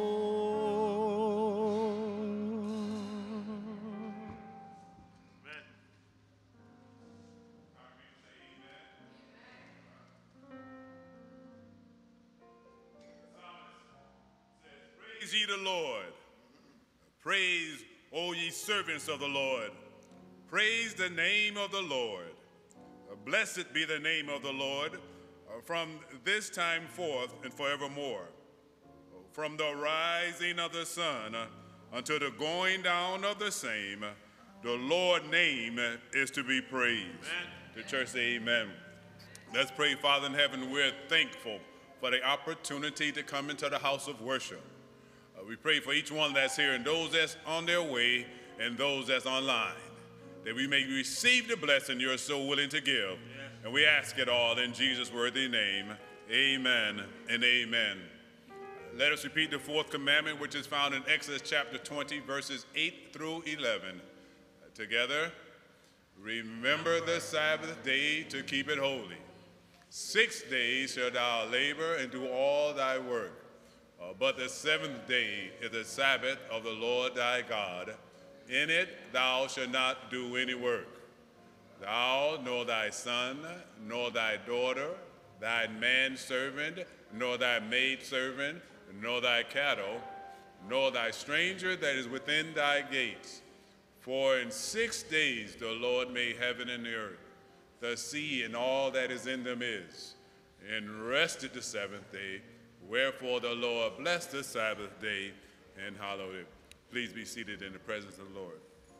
Praise ye the Lord. Praise, O ye servants of the Lord. Praise the name of the Lord. Blessed be the name of the Lord uh, from this time forth and forevermore. From the rising of the sun uh, until the going down of the same, the Lord's name is to be praised. Amen. The church say amen. Let's pray. Father in heaven, we're thankful for the opportunity to come into the house of worship. Uh, we pray for each one that's here and those that's on their way and those that's online, that we may receive the blessing you're so willing to give. Yes. And we ask it all in Jesus' worthy name. Amen and amen. Let us repeat the fourth commandment, which is found in Exodus chapter twenty, verses eight through eleven. Together, remember the Sabbath day to keep it holy. Six days shalt thou labor and do all thy work. Uh, but the seventh day is the Sabbath of the Lord thy God. In it thou shalt not do any work. Thou, nor thy son, nor thy daughter, thy manservant, nor thy maidservant, nor thy cattle, nor thy stranger that is within thy gates. For in six days the Lord made heaven and the earth, the sea and all that is in them is, and rested the seventh day. Wherefore the Lord blessed the Sabbath day and hallowed it. Please be seated in the presence of the Lord.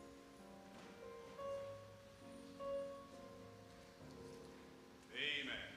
Amen.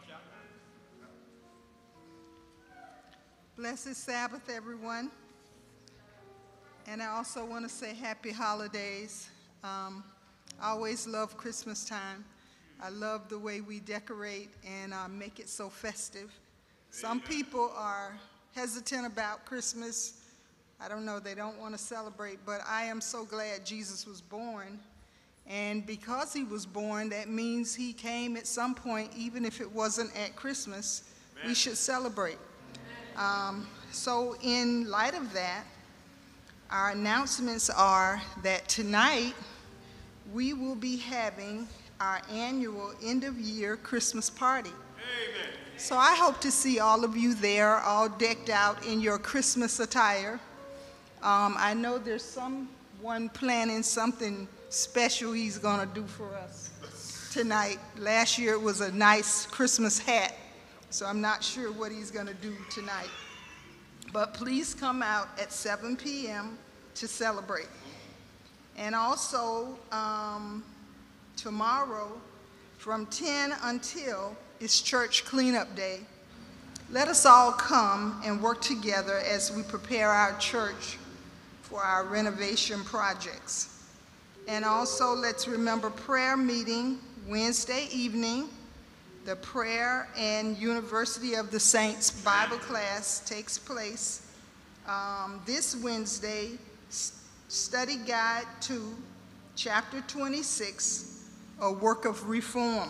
Blessed Sabbath, everyone. And I also want to say happy holidays. Um, I always love Christmas time. I love the way we decorate and uh, make it so festive. Some people are hesitant about Christmas. I don't know, they don't want to celebrate, but I am so glad Jesus was born. And because he was born, that means he came at some point, even if it wasn't at Christmas. Amen. We should celebrate. Um, so in light of that, our announcements are that tonight we will be having our annual end-of-year Christmas party. Amen. So I hope to see all of you there, all decked out in your Christmas attire. Um, I know there's someone planning something special he's going to do for us tonight. Last year it was a nice Christmas hat, so I'm not sure what he's going to do tonight. But please come out at seven p m to celebrate. And also, um, tomorrow from ten until is church cleanup day. Let us all come and work together as we prepare our church for our renovation projects. And also, let's remember prayer meeting Wednesday evening. The Prayer and University of the Saints Bible class takes place um, this Wednesday. Study Guide two, Chapter twenty-six, A Work of Reform.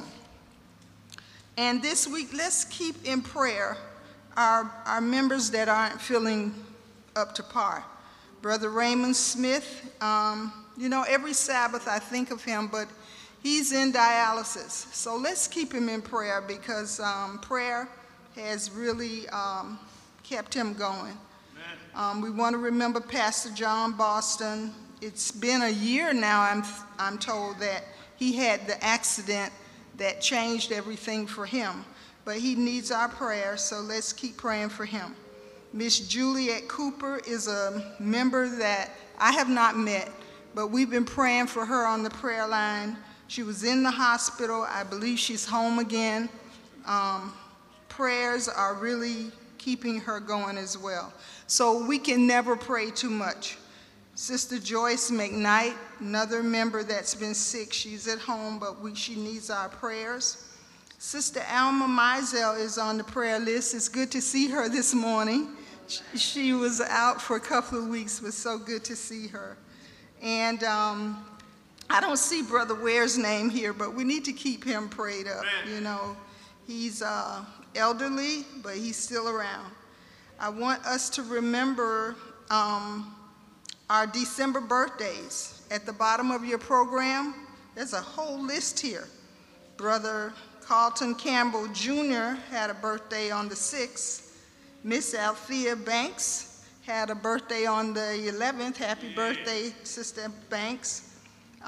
And this week, let's keep in prayer our, our members that aren't feeling up to par. Brother Raymond Smith, um, you know, every Sabbath I think of him, but he's in dialysis. So let's keep him in prayer because um, prayer has really um, kept him going. Um, we want to remember Pastor John Boston. It's been a year now, I'm, I'm told, that he had the accident that changed everything for him. But he needs our prayer, so let's keep praying for him. Miss Juliet Cooper is a member that I have not met, but we've been praying for her on the prayer line. She was in the hospital. I believe she's home again. Um, prayers are really keeping her going as well. So we can never pray too much. Sister Joyce McKnight, another member that's been sick, she's at home, but we, she needs our prayers. Sister Alma Mizell is on the prayer list. It's good to see her this morning. She, she was out for a couple of weeks, but so good to see her. And um, I don't see Brother Ware's name here, but we need to keep him prayed up. Amen. You know, he's uh, elderly, but he's still around. I want us to remember um, our December birthdays. At the bottom of your program, there's a whole list here. Brother Carlton Campbell Junior had a birthday on the sixth. Miss Althea Banks had a birthday on the eleventh. Happy birthday, Sister Banks.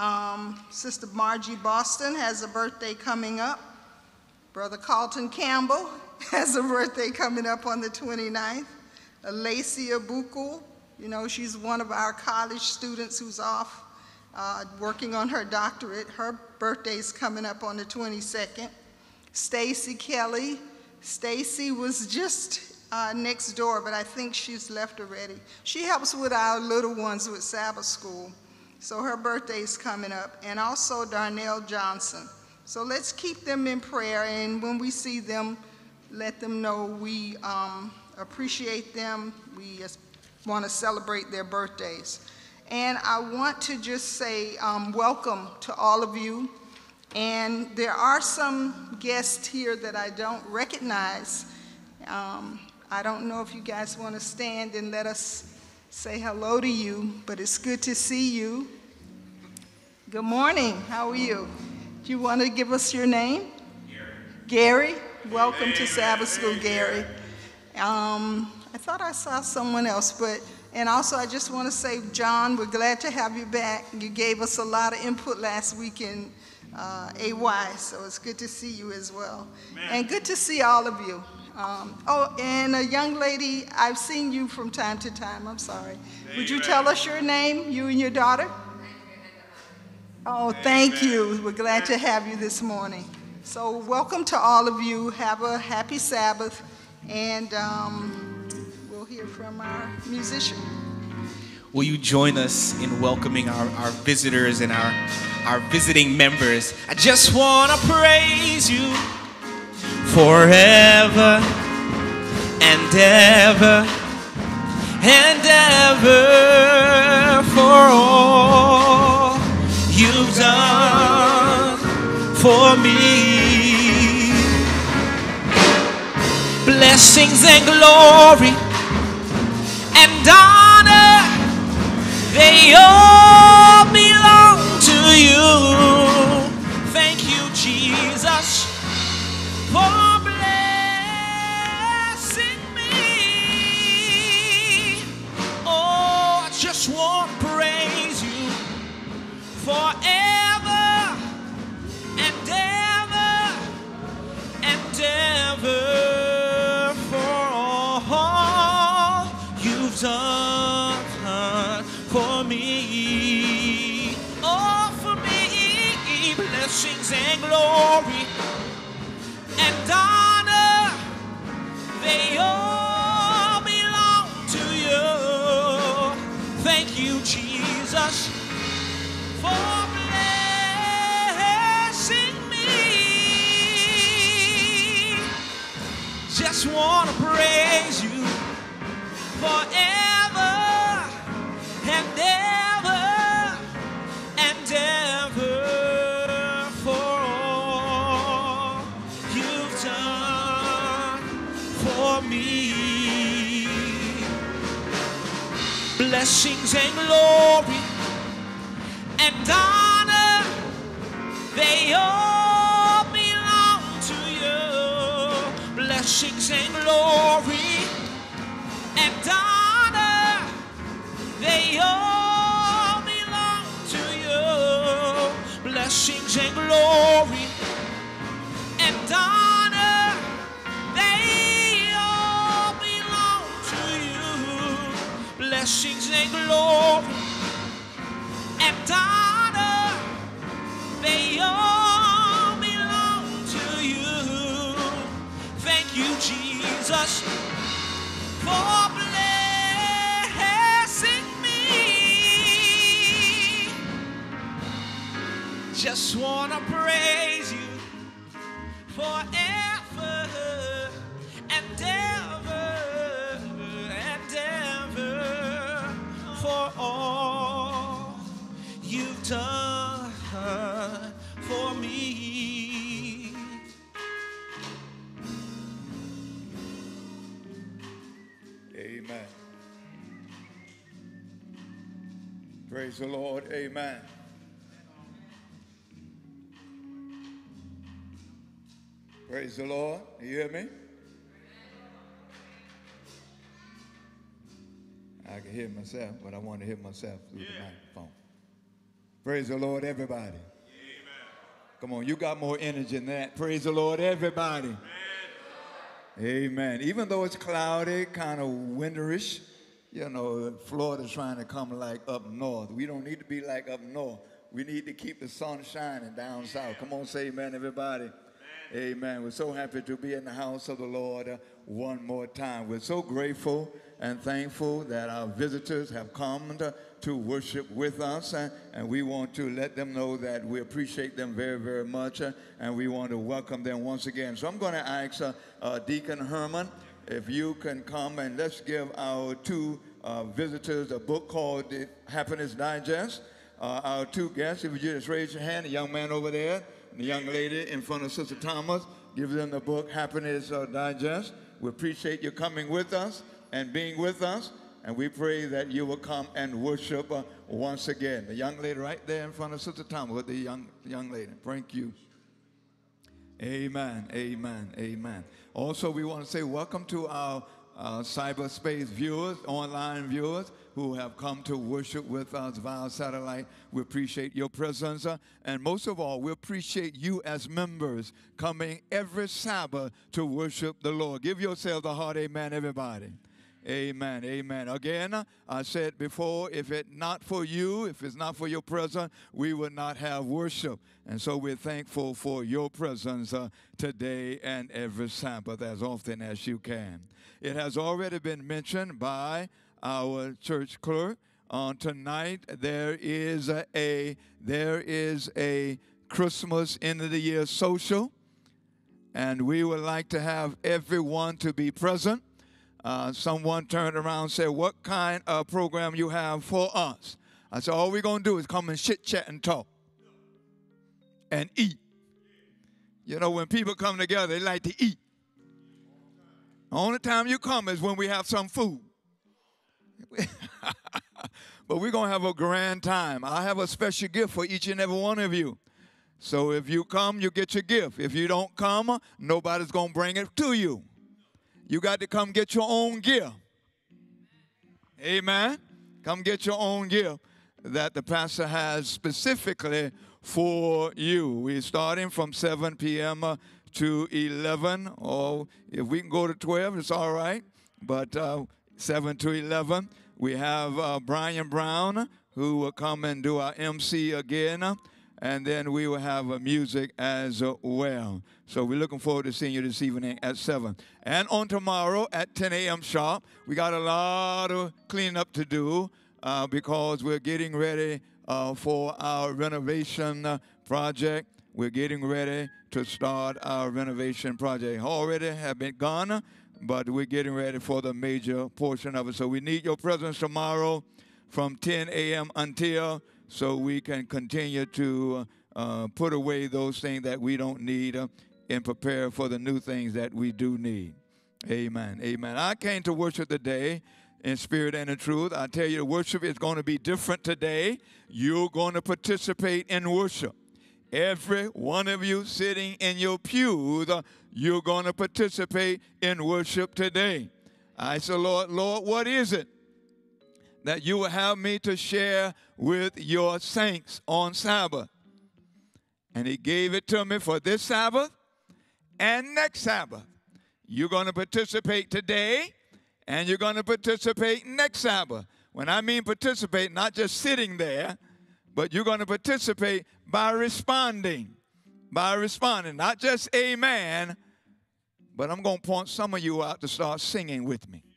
Um, Sister Margie Boston has a birthday coming up. Brother Carlton Campbell has a birthday coming up on the twenty-ninth. Alacia Buku, you know, she's one of our college students who's off uh, working on her doctorate. Her birthday's coming up on the twenty-second. Stacy Kelly. Stacy was just uh, next door, but I think she's left already. She helps with our little ones with Sabbath school. So her birthday's coming up. And also Darnell Johnson. So let's keep them in prayer, and when we see them, let them know we um, appreciate them. We want to celebrate their birthdays. And I want to just say um, welcome to all of you. And there are some guests here that I don't recognize. Um, I don't know if you guys want to stand and let us say hello to you, but it's good to see you. Good morning. How are you? Do you want to give us your name? Gary. Gary? Welcome to Sabbath School, Gary. Um, I thought I saw someone else, but, and also I just want to say, John, we're glad to have you back. You gave us a lot of input last week in uh, A Y, so it's good to see you as well. Amen. And good to see all of you. Um, oh, and a young lady, I've seen you from time to time, I'm sorry. Amen. Would you tell us your name, you and your daughter? Oh, thank you. We're glad to have you this morning. So welcome to all of you. Have a happy Sabbath, and um, we'll hear from our musician. Will you join us in welcoming our, our visitors and our, our visiting members? I just want to praise you forever and ever and ever for all you've done for me. Blessings and glory and honor, they all belong to you. Thank you, Jesus, for blessing me. Oh, I just want to praise you forever and ever and ever for all you've done for me. Oh, for me, blessings and glory and honor, they all belong to you. Thank you, Jesus, for blessing me. Just want to praise you forever and ever and ever for all you've done for me. Blessings and glory and honor, they all belong to you. Blessings and glory and honor, they all belong to you. Blessings and glory and honor, they all belong to you. Blessings and glory and honor, they all belong to you. Thank you, Jesus, for blessing me. Just want to praise you forever and ever and ever for all you've done for me. Amen. Praise the Lord. Amen. Praise the Lord. You hear me? I can hear myself, but I want to hear myself through yeah. the microphone. Praise the Lord, everybody. Amen. Come on, you got more energy than that. Praise the Lord, everybody. Amen. Amen. Even though it's cloudy, kind of winterish, you know, Florida's trying to come like up north. We don't need to be like up north. We need to keep the sun shining down yeah. south. Come on, say amen, everybody. Amen. Amen. We're so happy to be in the house of the Lord uh, one more time. We're so grateful and thankful that our visitors have come to, to worship with us, uh, and we want to let them know that we appreciate them very, very much, uh, and we want to welcome them once again. So I'm going to ask uh, uh, Deacon Herman if you can come and let's give our two uh, visitors a book called The Happiness Digest. Uh, our two guests, if you just raise your hand, the young man over there and the young lady in front of Sister Thomas, give them the book Happiness uh, Digest. We appreciate you coming with us and being with us, and we pray that you will come and worship uh, once again. The young lady right there in front of Sister Thomas with the young, young lady. Thank you. Amen, amen, amen. Also, we want to say welcome to our uh, cyberspace viewers, online viewers who have come to worship with us via satellite. We appreciate your presence. Uh, and most of all, we appreciate you as members coming every Sabbath to worship the Lord. Give yourselves a heart amen, everybody. Amen, amen. Again, I said before, if it's not for you, if it's not for your presence, we would not have worship. And so we're thankful for your presence uh, today and every Sabbath as often as you can. It has already been mentioned by our church clerk. On tonight, there is a, a there is a Christmas end of the year social, and we would like to have everyone to be present. Uh, someone turned around and said, what kind of program you have for us? I said, all we're going to do is come and chit-chat and talk and eat. You know, when people come together, they like to eat. The only time you come is when we have some food. But we're going to have a grand time. I have a special gift for each and every one of you. So if you come, you get your gift. If you don't come, nobody's going to bring it to you. You got to come get your own gift. Amen. Come get your own gift that the pastor has specifically for you. We're starting from seven p m to eleven, or if we can go to twelve, it's all right. But uh, seven to eleven, we have uh, Brian Brown, who will come and do our M C again, and then we will have uh, music as uh, well. So we're looking forward to seeing you this evening at seven. And on tomorrow at ten a m sharp, we got a lot of cleanup to do uh, because we're getting ready uh, for our renovation uh, project. We're getting ready to start our renovation project. Already have been gone, but we're getting ready for the major portion of it. So we need your presence tomorrow from ten a m until, so we can continue to uh, put away those things that we don't need uh, and prepare for the new things that we do need. Amen. Amen. I came to worship today in spirit and in truth. I tell you, worship is going to be different today. You're going to participate in worship. Every one of you sitting in your pews, uh, you're going to participate in worship today. I said, Lord, Lord, what is it that you will have me to share with your saints on Sabbath? And he gave it to me for this Sabbath and next Sabbath. You're going to participate today, and you're going to participate next Sabbath. When I mean participate, not just sitting there, but you're going to participate by responding. By responding. Not just amen, but I'm going to point some of you out to start singing with me.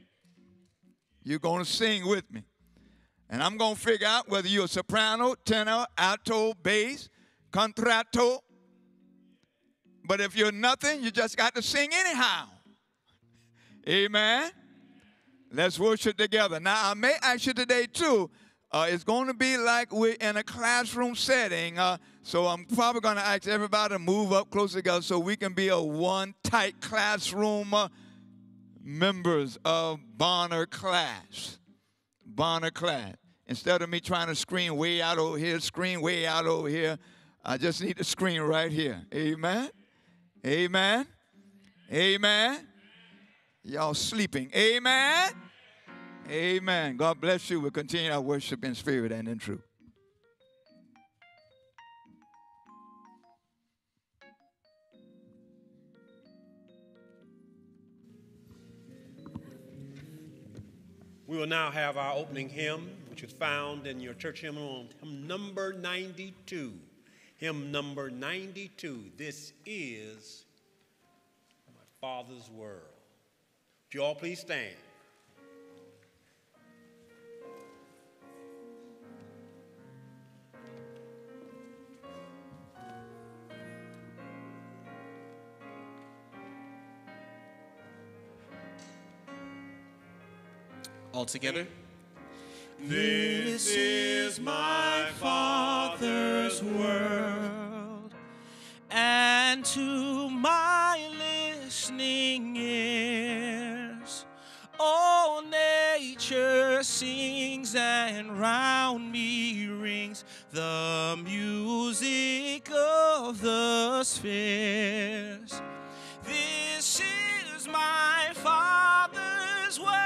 You're going to sing with me. And I'm going to figure out whether you're a soprano, tenor, alto, bass, contralto. But if you're nothing, you just got to sing anyhow. Amen. Let's worship together. Now, I may ask you today, too, uh, it's going to be like we're in a classroom setting. Uh, so I'm probably going to ask everybody to move up closer together so we can be a one tight classroom uh, members of Bonner class. Bonner class. Instead of me trying to scream way out over here, scream way out over here, I just need to scream right here. Amen. Amen. Amen. Y'all sleeping. Amen. Amen. God bless you. We'll continue our worship in spirit and in truth. We will now have our opening hymn, which is found in your church hymn on hymn number ninety-two. Hymn number ninety-two. This is my Father's world. Would you all please stand? All together. This is my Father's world, and to my listening ears, all nature sings, and round me rings the music of the spheres. This is my Father's world.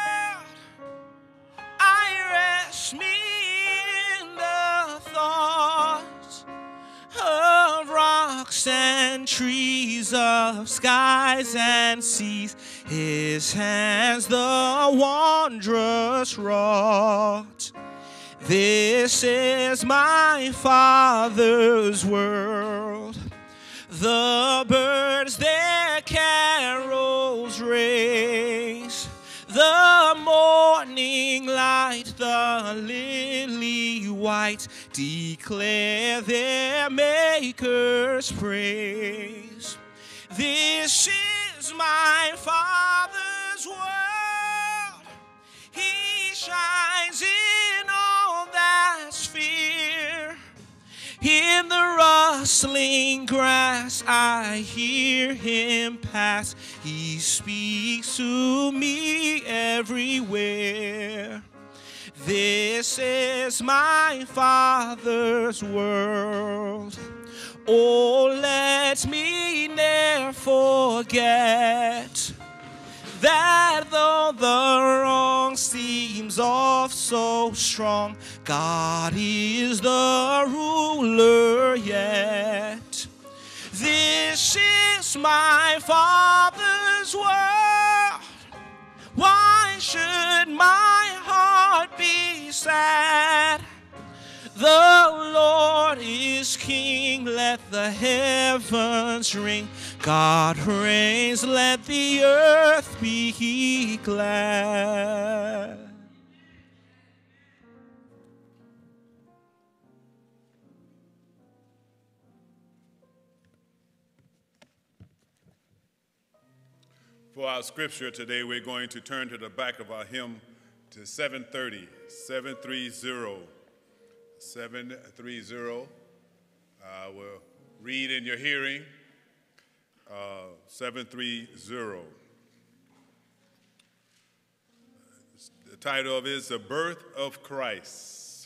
Rest me in the thoughts of rocks and trees, of skies and seas. His hands the wondrous wrought. This is my Father's world. The birds their carols raise, the morning light, the lily white, declare their Maker's praise. This is my Father's world. He shines in all that's fear, in the rustling grass, I hear him pass. He speaks to me everywhere. This is my Father's world. Oh, let me ne'er forget that though the wrong seems oft so strong, God is the ruler yet. This is my Father's world. Why should my heart be sad? The Lord is King, let the heavens ring. God reigns, let the earth be glad. For our scripture today, we're going to turn to the back of our hymn to seven thirty, seven thirty, seven thirty. Uh, we'll read in your hearing, uh, seven thirty. The title of it is The Birth of Christ.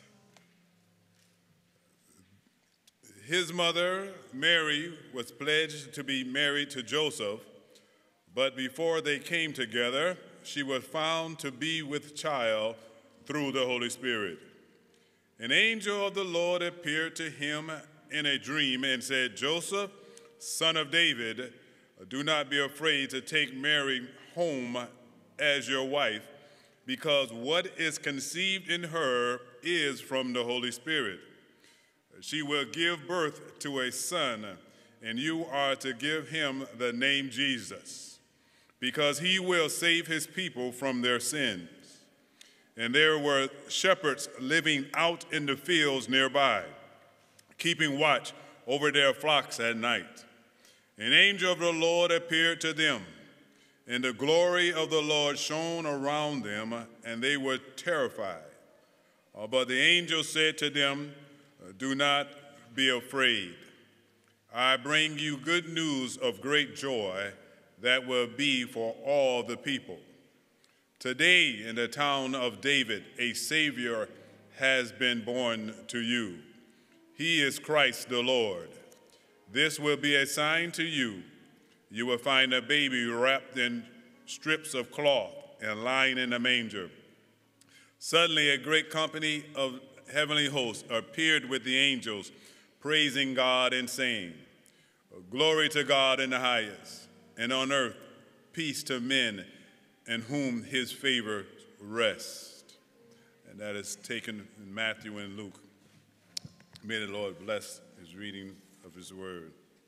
His mother, Mary, was pledged to be married to Joseph, but before they came together, she was found to be with child through the Holy Spirit. An angel of the Lord appeared to him in a dream and said, Joseph, son of David, do not be afraid to take Mary home as your wife, because what is conceived in her is from the Holy Spirit. She will give birth to a son, and you are to give him the name Jesus, because he will save his people from their sins. And there were shepherds living out in the fields nearby, keeping watch over their flocks at night. An angel of the Lord appeared to them, and the glory of the Lord shone around them, and they were terrified. Uh, but the angel said to them, do not be afraid. I bring you good news of great joy that will be for all the people. Today in the town of David, a Savior has been born to you. He is Christ the Lord. This will be a sign to you. You will find a baby wrapped in strips of cloth and lying in a manger. Suddenly a great company of heavenly hosts appeared with the angels, praising God and saying, glory to God in the highest, and on earth peace to men in whom his favor rests. And that is taken in Matthew and Luke. May the Lord bless his reading of his word.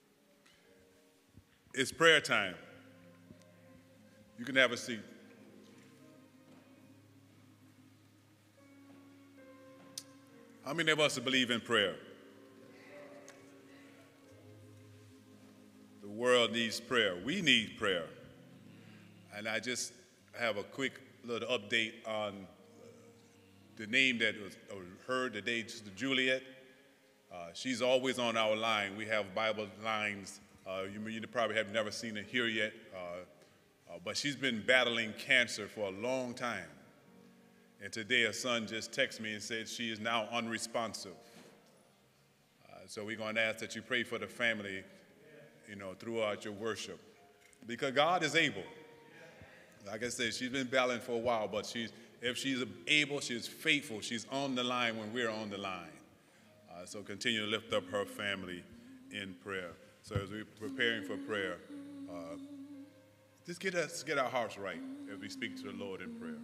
It's prayer time. You can have a seat. How many of us believe in prayer? The world needs prayer. We need prayer. And I just have a quick little update on the name that was heard today, Sister Juliet. Uh, she's always on our line. We have Bible lines. Uh, you, you probably have never seen it here yet, uh, uh, but she's been battling cancer for a long time. And today her son just texted me and said she is now unresponsive. Uh, so we're going to ask that you pray for the family, you know, throughout your worship. Because God is able. Like I said, she's been battling for a while, but she's, if she's able, she's faithful. She's on the line when we're on the line. Uh, so continue to lift up her family in prayer. So as we're preparing for prayer, uh, just get us get our hearts right as we speak to the Lord in prayer.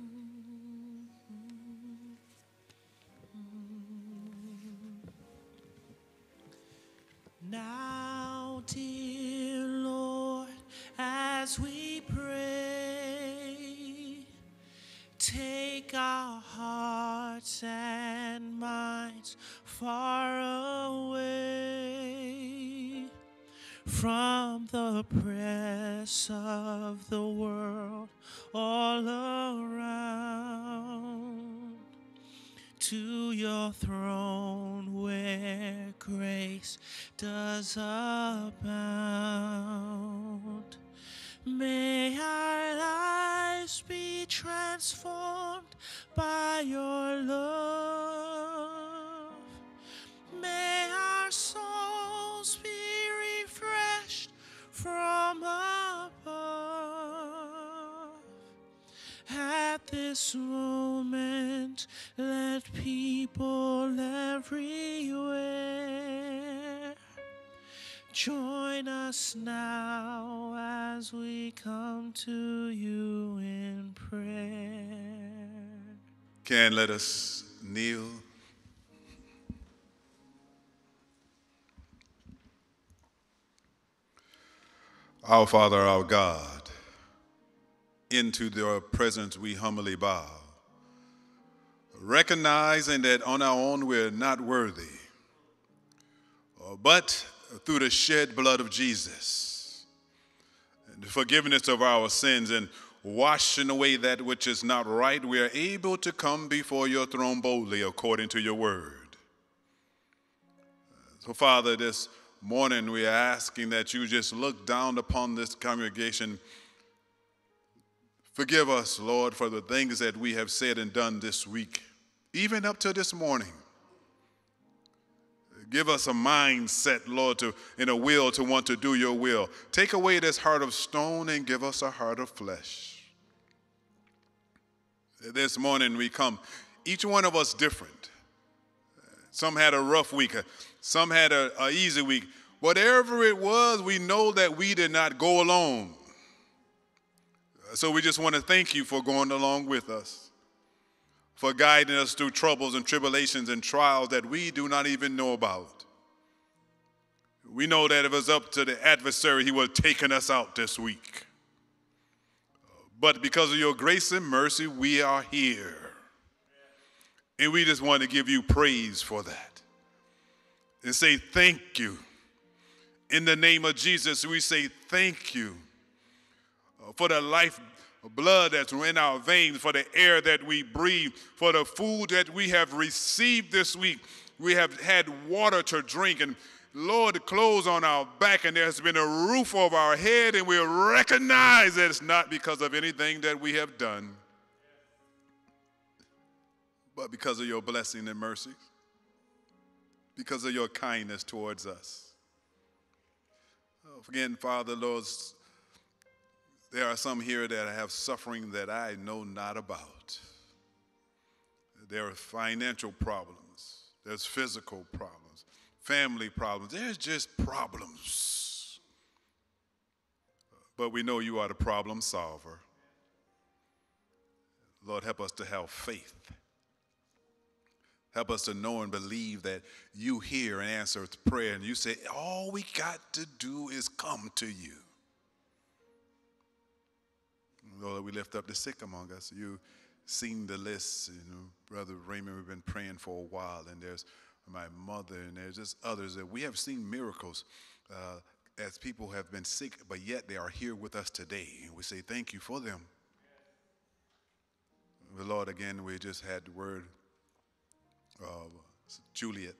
Now, dear Lord, as we pray, take our hearts and minds far away from the press of the world all around, to your throne where grace does abound. May our lives be transformed by your love. May our souls be refreshed from above. At this moment, let people everywhere join us now as we come to you in prayer. Can let us kneel. Our Father, our God, into your presence we humbly bow, recognizing that on our own we're not worthy, but through the shed blood of Jesus, and the forgiveness of our sins and washing away that which is not right, we are able to come before your throne boldly according to your word. So, Father, this morning we are asking that you just look down upon this congregation. Forgive us, Lord, for the things that we have said and done this week, even up to this morning. Give us a mindset, Lord, to, and a will to want to do your will. Take away this heart of stone and give us a heart of flesh. This morning we come, each one of us different. Some had a rough week. Some had an easy week. Whatever it was, we know that we did not go alone. So we just want to thank you for going along with us, for guiding us through troubles and tribulations and trials that we do not even know about. We know that if it was up to the adversary, he would have taken us out this week. But because of your grace and mercy, we are here. And we just want to give you praise for that and say thank you. In the name of Jesus, we say thank you for the life blood that's in our veins, for the air that we breathe, for the food that we have received this week. We have had water to drink, and Lord, the clothes on our back, and there's been a roof over our head, and we recognize that it's not because of anything that we have done, but because of your blessing and mercy, because of your kindness towards us. Again, Father, Lord, there are some here that have suffering that I know not about. There are financial problems. There's physical problems, family problems. There's just problems. But we know you are the problem solver. Lord, help us to have faith. Help us to know and believe that you hear and answer prayer. And you say, all we got to do is come to you. Lord, we lift up the sick among us. You've seen the list. You know, Brother Raymond, we've been praying for a while. And there's my mother, and there's just others that we have seen miracles uh, as people have been sick, but yet they are here with us today. And we say thank you for them. But Lord, again, we just had the word of Juliet.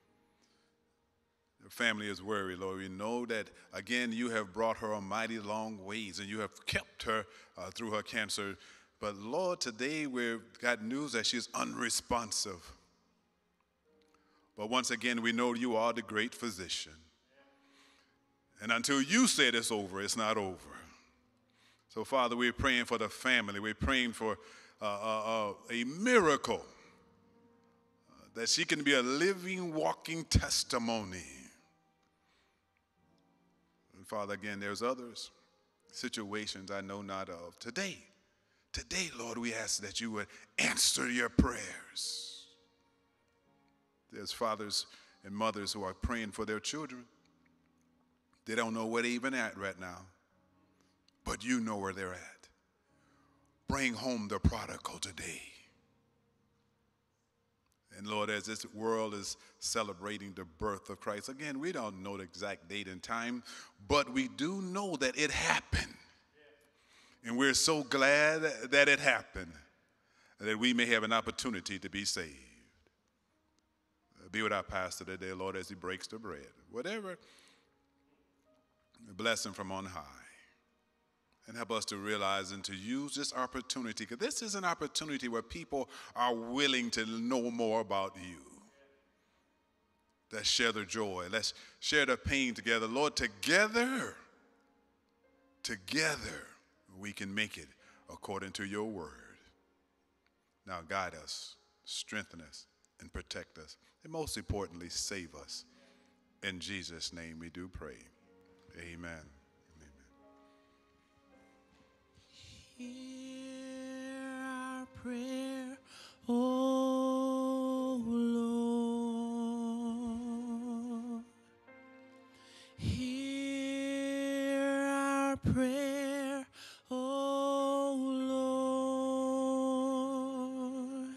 The family is worried, Lord. We know that, again, you have brought her a mighty long ways, and you have kept her uh, through her cancer. But, Lord, today we've got news that she's unresponsive. But once again, we know you are the great physician. And until you said it's over, it's not over. So, Father, we're praying for the family. We're praying for uh, uh, uh, a miracle, uh, that she can be a living, walking testimony. And, Father, again, there's others, situations I know not of. Today, today, Lord, we ask that you would answer your prayers. There's fathers and mothers who are praying for their children. They don't know where they're even at right now, but you know where they're at. Bring home the prodigal today. And Lord, as this world is celebrating the birth of Christ, again, we don't know the exact date and time, but we do know that it happened. And we're so glad that it happened, that we may have an opportunity to be saved. Be with our pastor today, Lord, as he breaks the bread. Whatever, bless him from on high. And help us to realize and to use this opportunity, because this is an opportunity where people are willing to know more about you. Let's share the joy. Let's share the pain together. Lord, together, together, we can make it according to your word. Now guide us, strengthen us, and protect us. And most importantly, save us. In Jesus' name we do pray. Amen. Hear our prayer, O Lord. Hear our prayer, O Lord.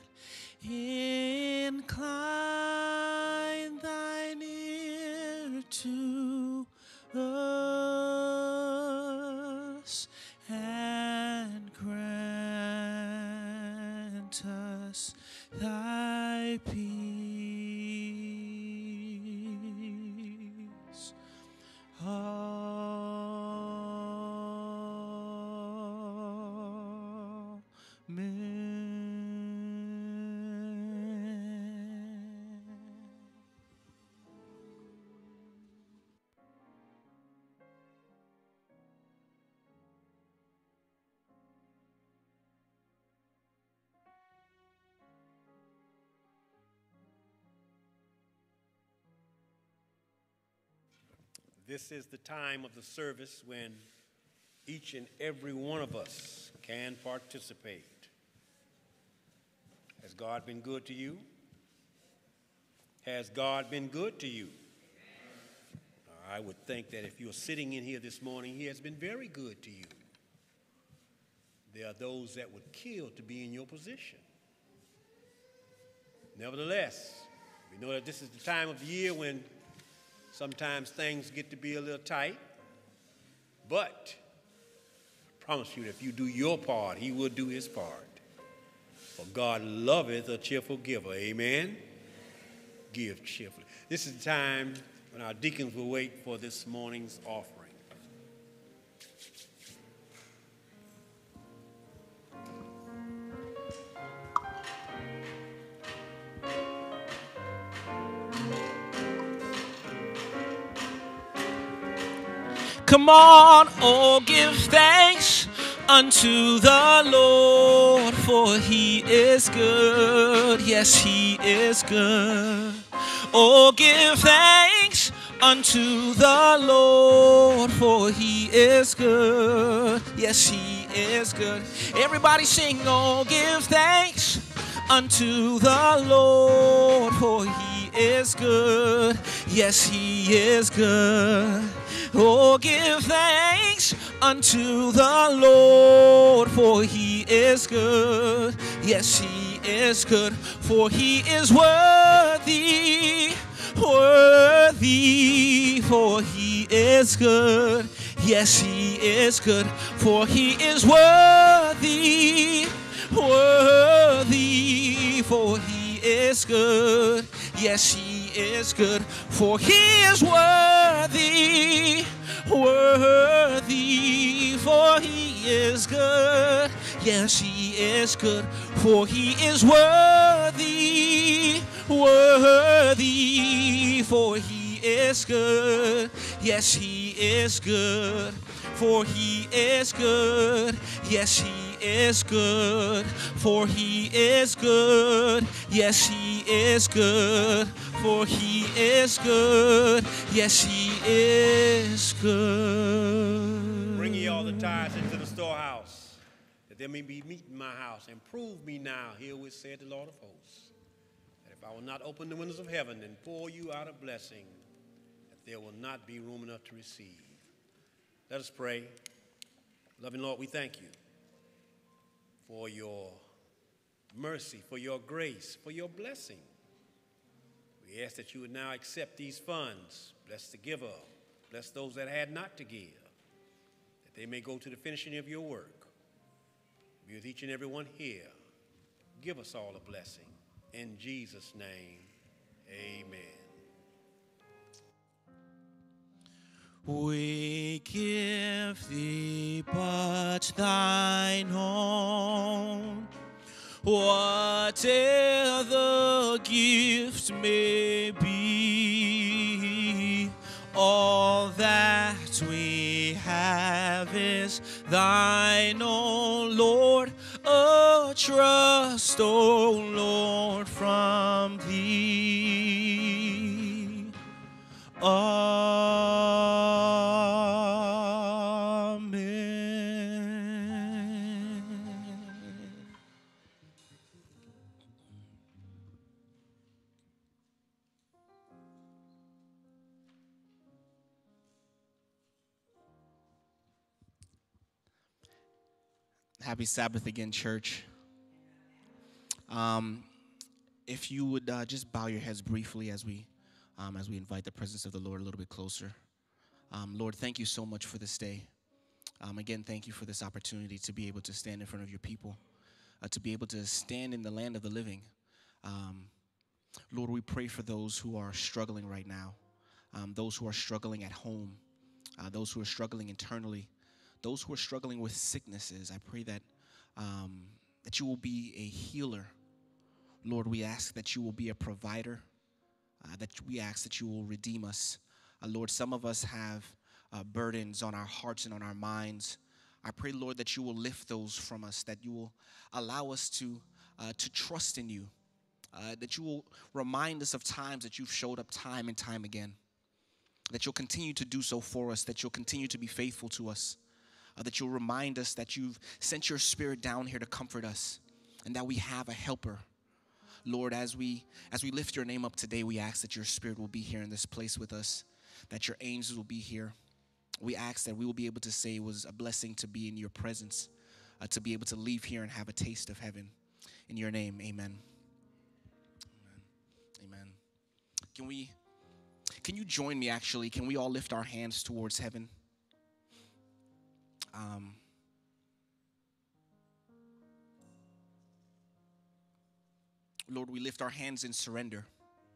Incline thine ear to us and grant us thy peace. Amen. This is the time of the service when each and every one of us can participate. Has God been good to you? Has God been good to you? I would think that if you're sitting in here this morning, he has been very good to you. There are those that would kill to be in your position. Nevertheless, we know that this is the time of the year when sometimes things get to be a little tight, but I promise you that if you do your part, he will do his part. For God loveth a cheerful giver. Amen? Give cheerfully. This is the time when our deacons will wait for this morning's offering. Come on, oh, give thanks unto the Lord, for he is good. Yes, he is good. Oh, give thanks unto the Lord, for he is good. Yes, he is good. Everybody sing, oh, give thanks unto the Lord, for he is good. Yes, he is good. Oh, give thanks unto the Lord, for he is good. Yes, he is good, for he is worthy, worthy, for he is good. Yes, he is good, for he is worthy, worthy, for he is good. Yes, he is good, for he is worthy, worthy, for he is good. Yes, he is good, for he is worthy, worthy, for he is good. Yes, he is good, for he is good. Yes, he is good, for he is good. Yes, he is good, for he is good. Yes, he is good. Bring ye all the tithes into the storehouse, that there may be meat in my house, and prove me now, herewith said the Lord of hosts, that if I will not open the windows of heaven and pour you out a blessing, that there will not be room enough to receive. Let us pray. Loving Lord, we thank you for your mercy, for your grace, for your blessing. We ask that you would now accept these funds. Bless the giver. Bless those that had not to give, that they may go to the finishing of your work. Be with each and every one here. Give us all a blessing. In Jesus' name, Amen. We give thee but thine own, whate'er the gift may be. All that we have is thine, O Lord, a trust, O Lord, from thee. Amen. Happy Sabbath again, church. Um, if you would uh, just bow your heads briefly as we um, as we invite the presence of the Lord a little bit closer. Um, Lord, thank you so much for this day. Um, again, thank you for this opportunity to be able to stand in front of your people, uh, to be able to stand in the land of the living. Um, Lord, we pray for those who are struggling right now, um, those who are struggling at home, uh, those who are struggling internally, those who are struggling with sicknesses. I pray that um, that you will be a healer. Lord, we ask that you will be a provider, uh, that we ask that you will redeem us. Uh, Lord, some of us have uh, burdens on our hearts and on our minds. I pray, Lord, that you will lift those from us, that you will allow us to, uh, to trust in you, uh, that you will remind us of times that you've showed up time and time again, that you'll continue to do so for us, that you'll continue to be faithful to us, uh, that you'll remind us that you've sent your Spirit down here to comfort us, and that we have a helper. Lord, as we as we lift your name up today, we ask that your Spirit will be here in this place with us, that your angels will be here. We ask that we will be able to say it was a blessing to be in your presence, uh, to be able to leave here and have a taste of heaven. In your name, amen. Amen. Amen. Can we, can you join me actually? Can we all lift our hands towards heaven? Um. Lord, we lift our hands in surrender,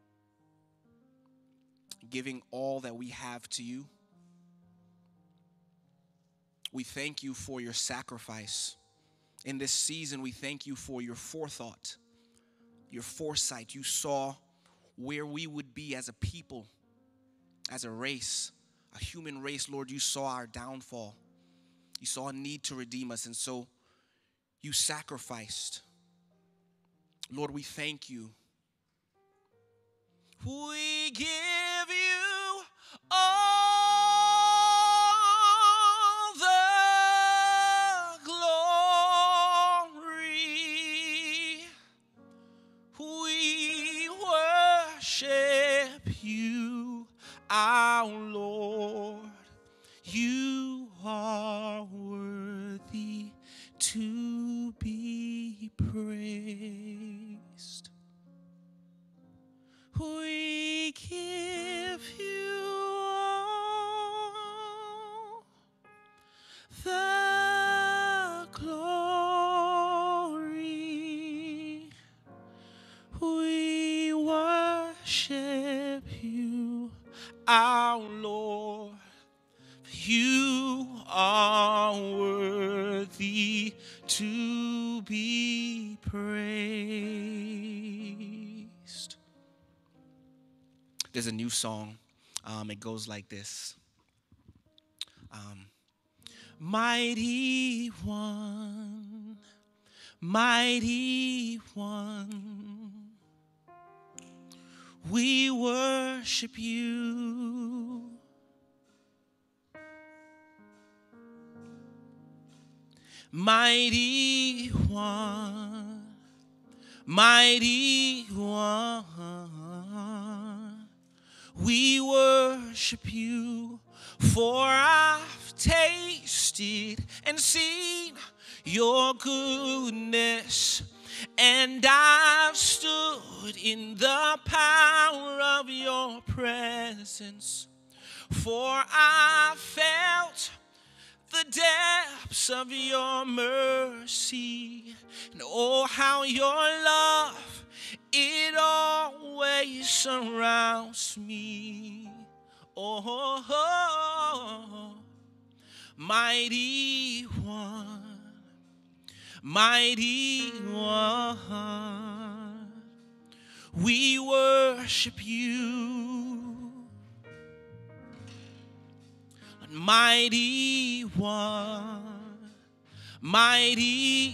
giving all that we have to you. We thank you for your sacrifice. In this season, we thank you for your forethought, your foresight. You saw where we would be as a people, as a race, a human race. Lord, you saw our downfall. You saw a need to redeem us, and so you sacrificed. Lord, we thank you. We give you all the glory. We worship you, our Lord. You are worthy to be praised. We give you all the glory. We worship you, our Lord. You are worthy to be praised. There's a new song. Um, it goes like this. Um, Mighty One, Mighty One, we worship you. Mighty One, Mighty One, we worship you, for I've tasted and seen your goodness, and I've stood in the power of your presence, for I felt the depths of your mercy, and oh, how your love, it always always surrounds me. Oh, oh, mighty one, mighty one, we worship you. Mighty one, mighty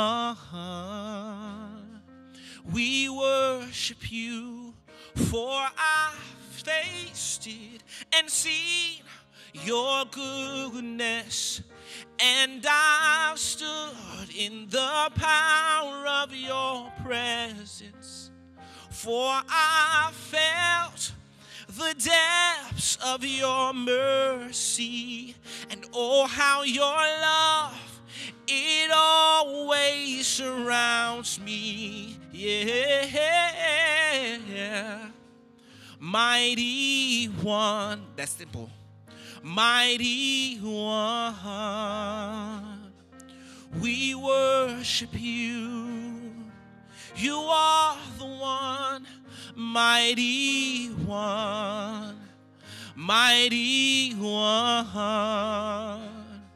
one, we worship you, for I've tasted and seen your goodness, and I've stood in the power of your presence, for I felt the depths of your mercy, and oh, how your love, it always surrounds me. Yeah, mighty one, that's simple. Mighty one, we worship you. You are the one. Mighty one, mighty one,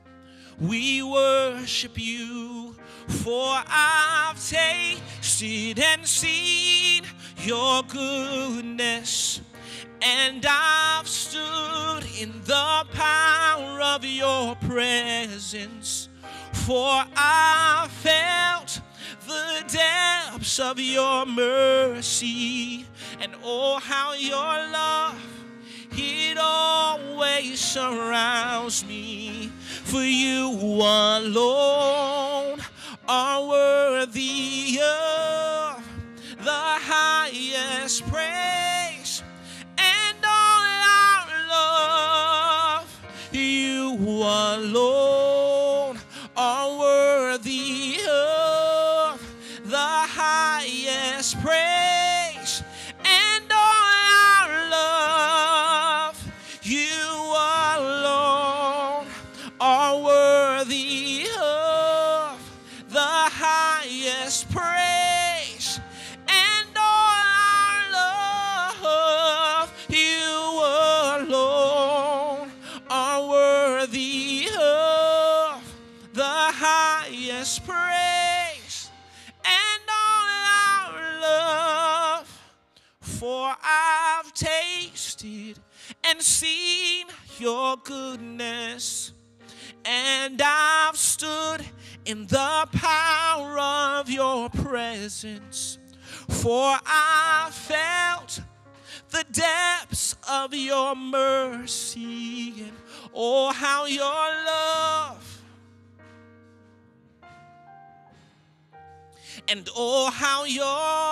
we worship you, for I've tasted and seen your goodness, and I've stood in the power of your presence, for I felt the depths of your mercy, and oh, how your love, it always surrounds me. For you alone are worthy of the highest praise, and all our love. You alone are worthy of the highest praise, and all our love. You alone are worthy of the highest praise, and all our love. You alone are worthy of the highest praise, and all our love. For I've tasted and seen your goodness, and I've stood in the power of your presence, for I felt the depths of your mercy, and oh, how your love, and oh, how your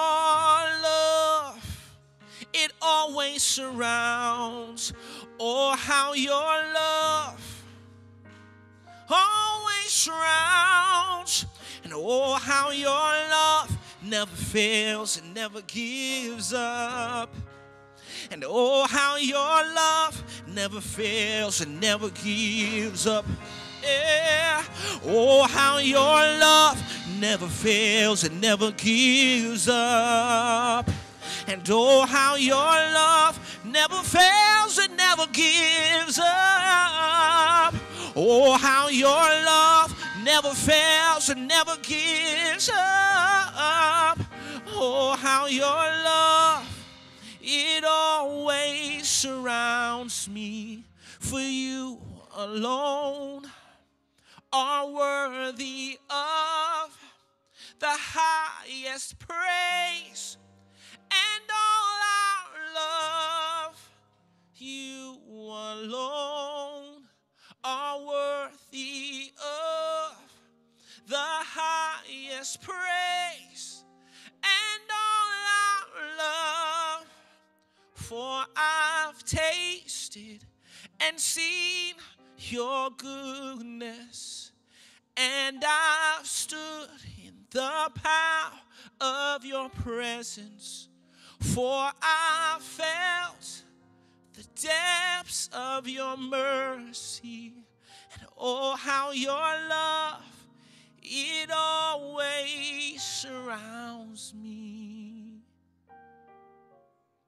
love, it always surrounds. Oh, how your love always surrounds, and oh, how your love never fails and never gives up, and oh, how your love never fails and never gives up. Yeah. Oh, how your love never fails and never gives up. And oh, how your love never fails and never gives up. Oh, how your love never fails and never gives up. Oh, how your love, it always surrounds me. For you alone are worthy of the highest praise, and all our love. You alone are worthy of the highest praise, and all our love. For I've tasted and seen your goodness, and I've stood in the power of your presence, for I felt the depths of your mercy, and oh, how your love, it always surrounds me.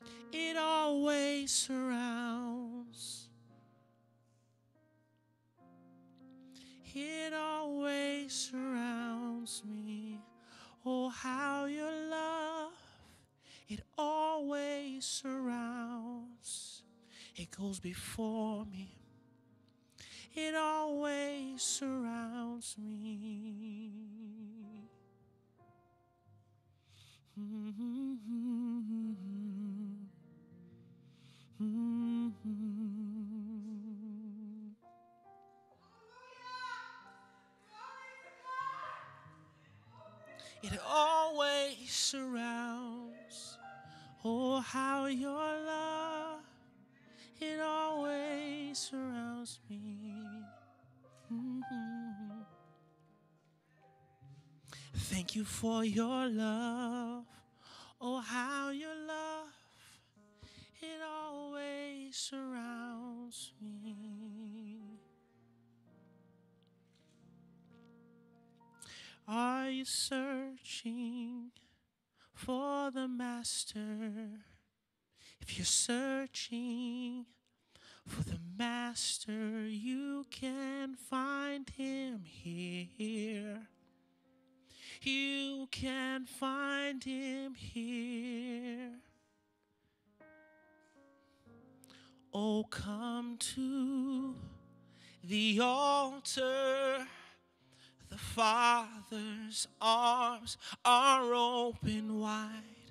it always surrounds. It always surrounds me. Oh, how your love, it always surrounds. It goes before me. It always surrounds me. Mm-hmm. Mm-hmm. It always surrounds. Oh, how your love, it always surrounds me. Mm-hmm. Thank you for your love. Oh, how your love, it always surrounds me. Are you searching for the Master? If you're searching for the Master, you can find him here. You can find him here. Oh, come to the altar. The Father's arms are open wide.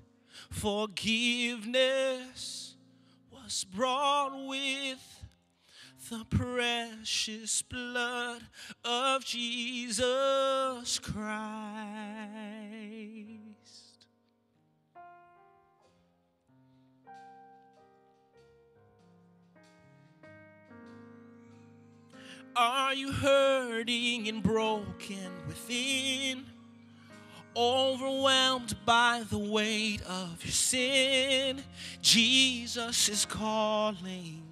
Forgiveness was brought with the precious blood of Jesus Christ. Are you hurting and broken within? Overwhelmed by the weight of your sin? Jesus is calling.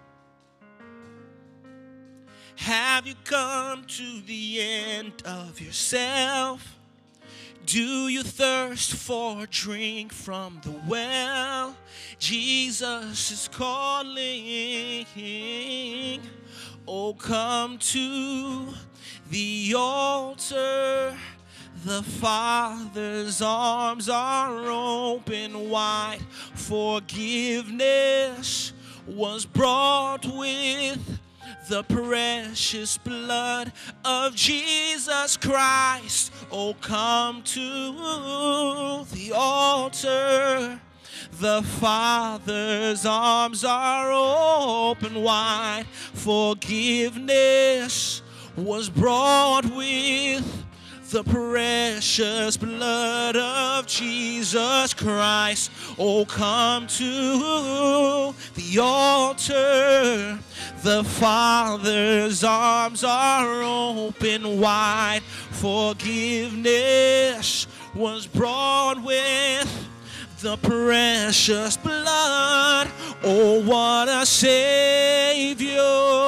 Have you come to the end of yourself? Do you thirst for a drink from the well? Jesus is calling. Oh, come to the altar. The Father's arms are open wide. Forgiveness was brought with the precious blood of Jesus Christ. Oh, come to the altar. The Father's arms are open wide. Forgiveness was brought with the precious blood of Jesus Christ. Oh, come to the altar. The Father's arms are open wide. Forgiveness was brought with the precious blood. Oh, what a Savior.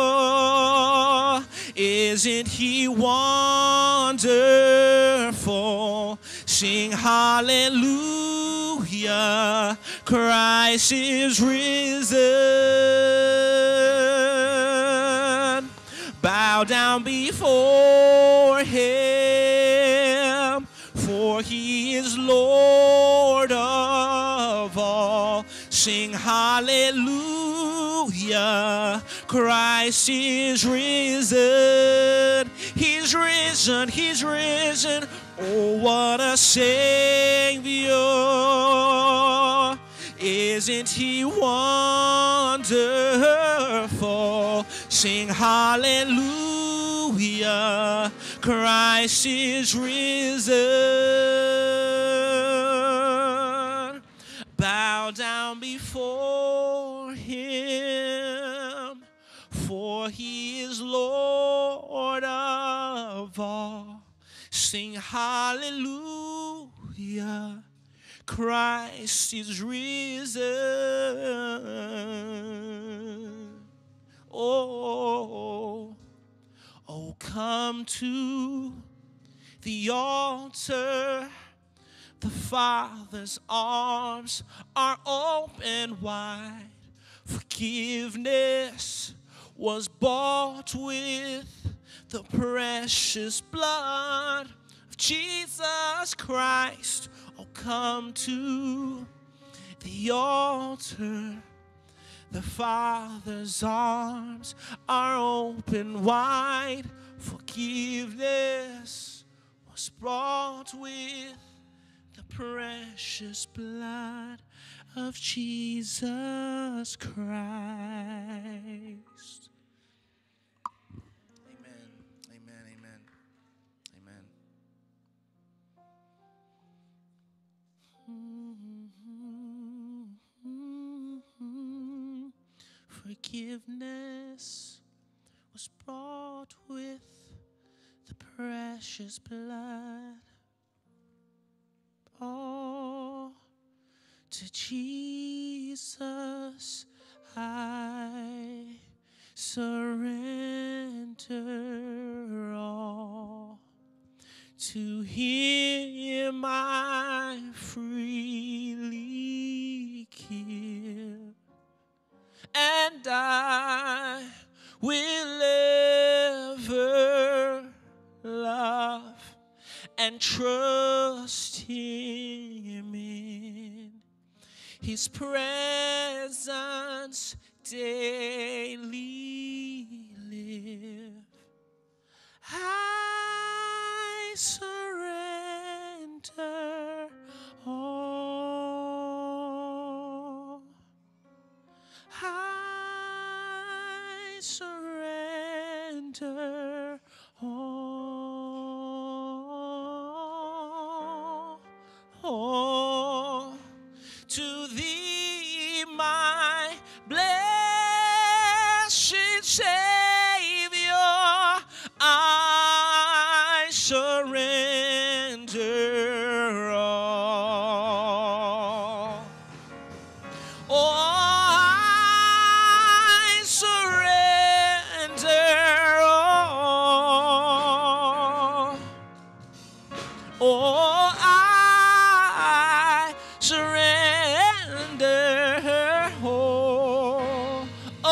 Isn't he wonderful? Sing hallelujah. Christ is risen. Bow down before him, for he is Lord of all. Sing hallelujah. Christ is risen. He's risen. He's risen. Oh, what a Savior. Isn't he wonderful? Sing hallelujah. Christ is risen. Bow down before him, for he is Lord of all. Sing hallelujah. Christ is risen. Oh, oh, come to the altar. The Father's arms are open wide. Forgiveness was bought with the precious blood of Jesus Christ. Oh, come to the altar. The Father's arms are open wide. Forgiveness was bought with the precious blood of Jesus Christ. Amen, amen, amen, amen. Mm-hmm. Forgiveness was bought with the precious blood. Oh, to Jesus I surrender all. To Him I freely give, and I will ever love and trust Him in His presence daily live. I surrender all. I surrender all. Oh, to Thee, my blessed Savior, I surrender all. Oh, I surrender all. Oh, I surrender all.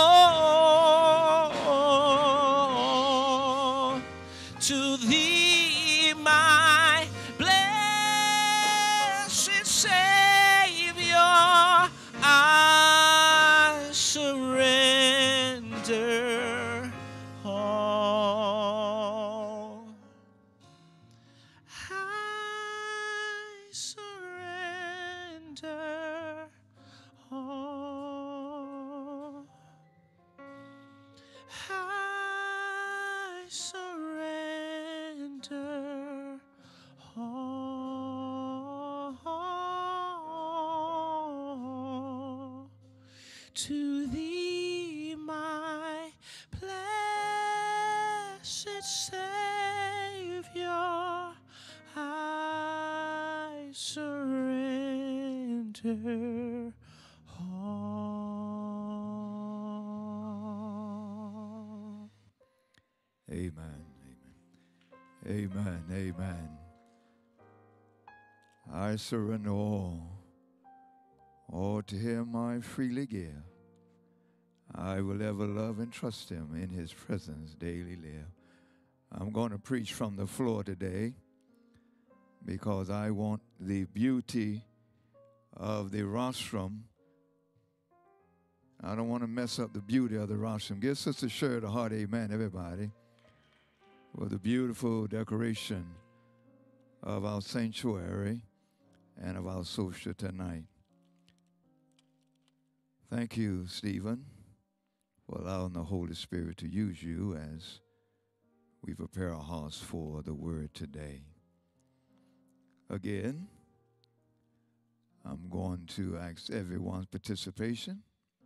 Oh, to Thee, my blessed Savior, I surrender all. I surrender all. I surrender all. To Thee, my blessed Savior, I surrender all. Amen. Amen. Amen. Amen. I surrender all. All to Him I freely give. I will ever love and trust Him, in His presence daily live. I'm going to preach from the floor today because I want the beauty of the rostrum. I don't want to mess up the beauty of the rostrum. Give Sister Sherry a heart amen, everybody, for the beautiful decoration of our sanctuary and of our social tonight. Thank you, Stephen, for allowing the Holy Spirit to use you as we prepare our hearts for the word today. Again, I'm going to ask everyone's participation.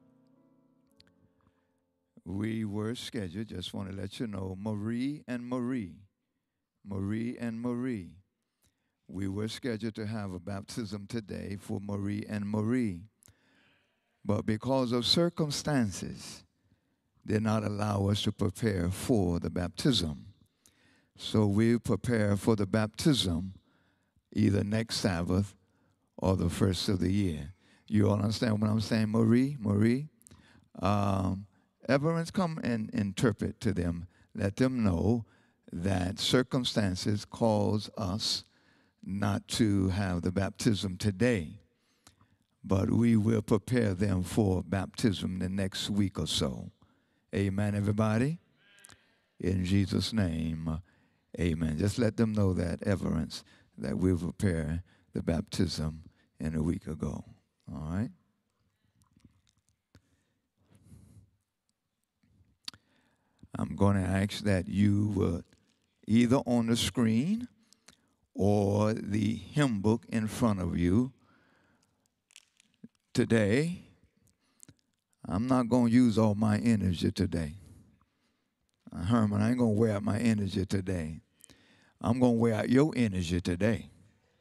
We were scheduled, just want to let you know, Marie and Marie, Marie and Marie. We were scheduled to have a baptism today for Marie and Marie. But because of circumstances, did not allow us to prepare for the baptism. So we prepare for the baptism either next Sabbath or the first of the year. You all understand what I'm saying, Marie? Marie? Um, Everence, come and interpret to them. Let them know that circumstances cause us not to have the baptism today, but we will prepare them for baptism the next week or so. Amen, everybody? In Jesus' name, amen. Just let them know that, Everence, that we'll prepare the baptism in a week ago. All right? I'm going to ask that you would, either on the screen or the hymn book in front of you, today, I'm not going to use all my energy today. Uh, Herman, I ain't going to wear out my energy today. I'm going to wear out your energy today.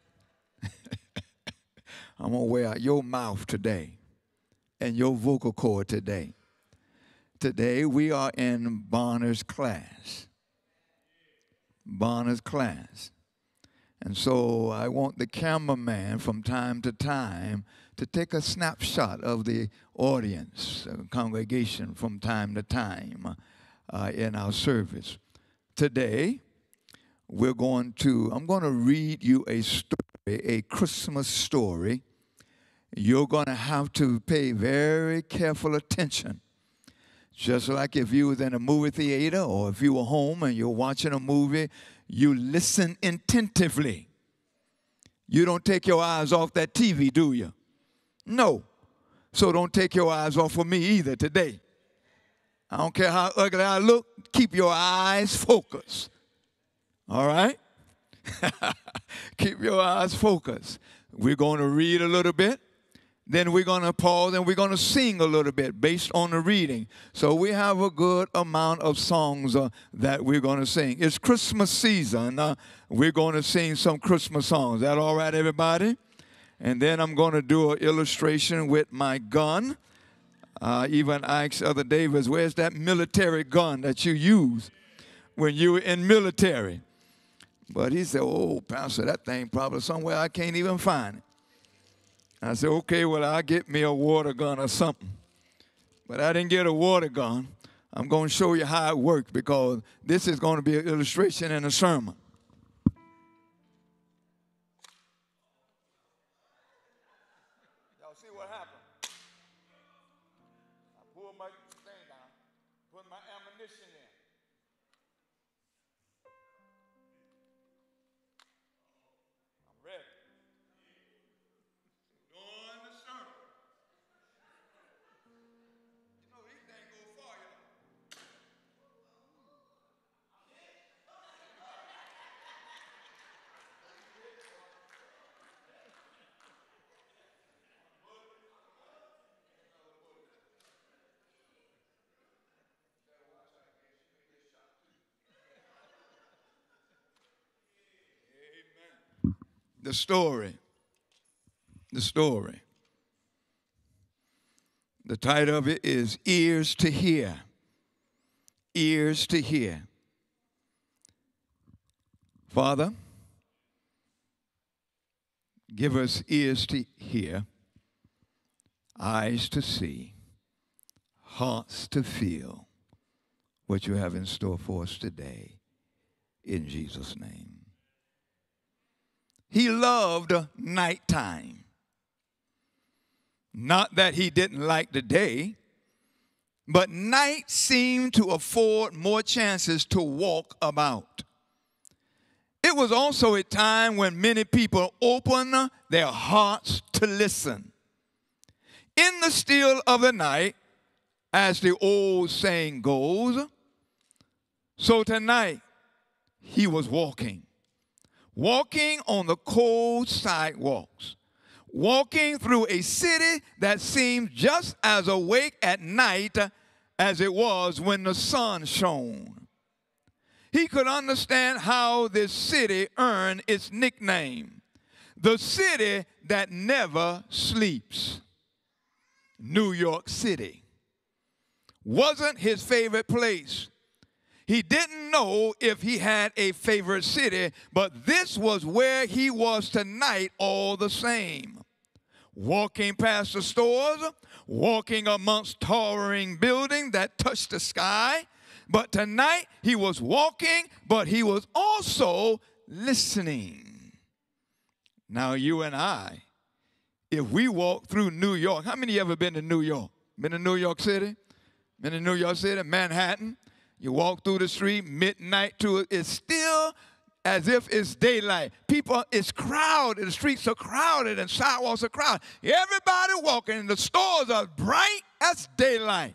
I'm going to wear out your mouth today and your vocal cord today. Today, we are in Bonner's class. Bonner's class. And so I want the cameraman from time to time to take a snapshot of the audience, uh, congregation from time to time uh, in our service. Today, we're going to, I'm going to read you a story, a Christmas story. You're going to have to pay very careful attention. Just like if you was in a movie theater or if you were home and you're watching a movie, you listen attentively. You don't take your eyes off that T V, do you? No. So don't take your eyes off of me either today. I don't care how ugly I look, keep your eyes focused. All right? Keep your eyes focused. We're going to read a little bit. Then we're going to pause and we're going to sing a little bit based on the reading. So we have a good amount of songs uh, that we're going to sing. It's Christmas season. Uh, we're going to sing some Christmas songs. Is that all right, everybody? And then I'm going to do an illustration with my gun. Uh, even I asked the other day, was, where's that military gun that you use when you were in military? But he said, oh, Pastor, that thing probably somewhere I can't even find it. I said, okay, well, I'll get me a water gun or something. But I didn't get a water gun. I'm going to show you how it works because this is going to be an illustration and a sermon. Y'all see what happened? I pulled my thing down, put my ammunition in. I'm ready. The story. The story. The title of it is Ears to Hear. Ears to Hear. Father, give us ears to hear, eyes to see, hearts to feel what you have in store for us today. In Jesus' name. He loved nighttime. Not that he didn't like the day, but night seemed to afford more chances to walk about. It was also a time when many people opened their hearts to listen. In the still of the night, as the old saying goes, so tonight he was walking. Walking on the cold sidewalks, walking through a city that seemed just as awake at night as it was when the sun shone. He could understand how this city earned its nickname, the city that never sleeps. New York City wasn't his favorite place. He didn't know if he had a favorite city, but this was where he was tonight all the same. Walking past the stores, walking amongst towering buildings that touched the sky. But tonight he was walking, but he was also listening. Now you and I, if we walk through New York, how many ever been to New York? Been to New York City? Been to New York City, Manhattan? You walk through the street, midnight to it, it's still as if it's daylight. People, it's crowded. The streets are crowded and sidewalks are crowded. Everybody walking, and the stores are bright as daylight.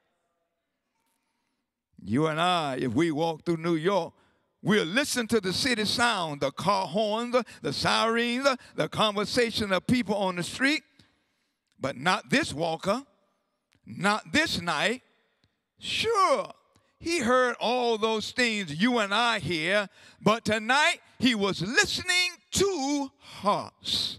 You and I, if we walk through New York, we'll listen to the city sound, the car horns, the sirens, the conversation of people on the street. But not this walker, not this night. Sure, he heard all those things you and I hear, but tonight he was listening to hearts.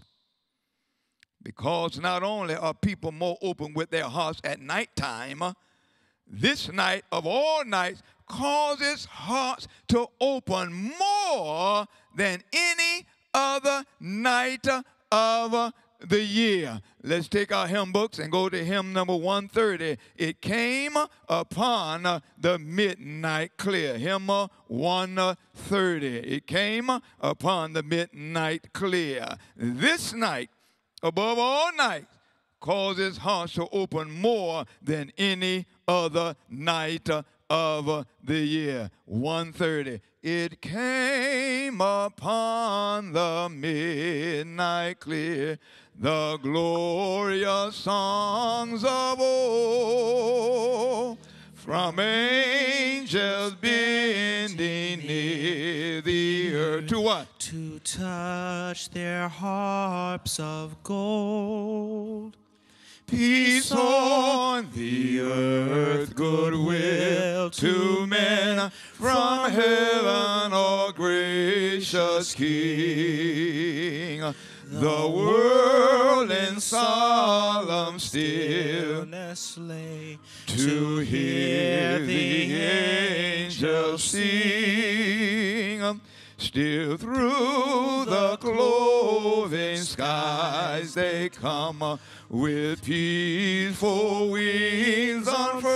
Because not only are people more open with their hearts at nighttime, this night of all nights causes hearts to open more than any other night of the year. Let's take our hymn books and go to hymn number one thirty. It came upon the midnight clear. Hymn one thirty. It came upon the midnight clear. This night, above all nights, causes hearts to open more than any other night of the year. one thirty. It came upon the midnight clear, the glorious songs of old, from angels bending near the earth. To what? To touch their harps of gold. Peace on the earth, goodwill to men, from heaven, oh gracious King. The world in solemn stillness lay, to hear the angels sing. Still through the clothing skies they come, with peaceful wings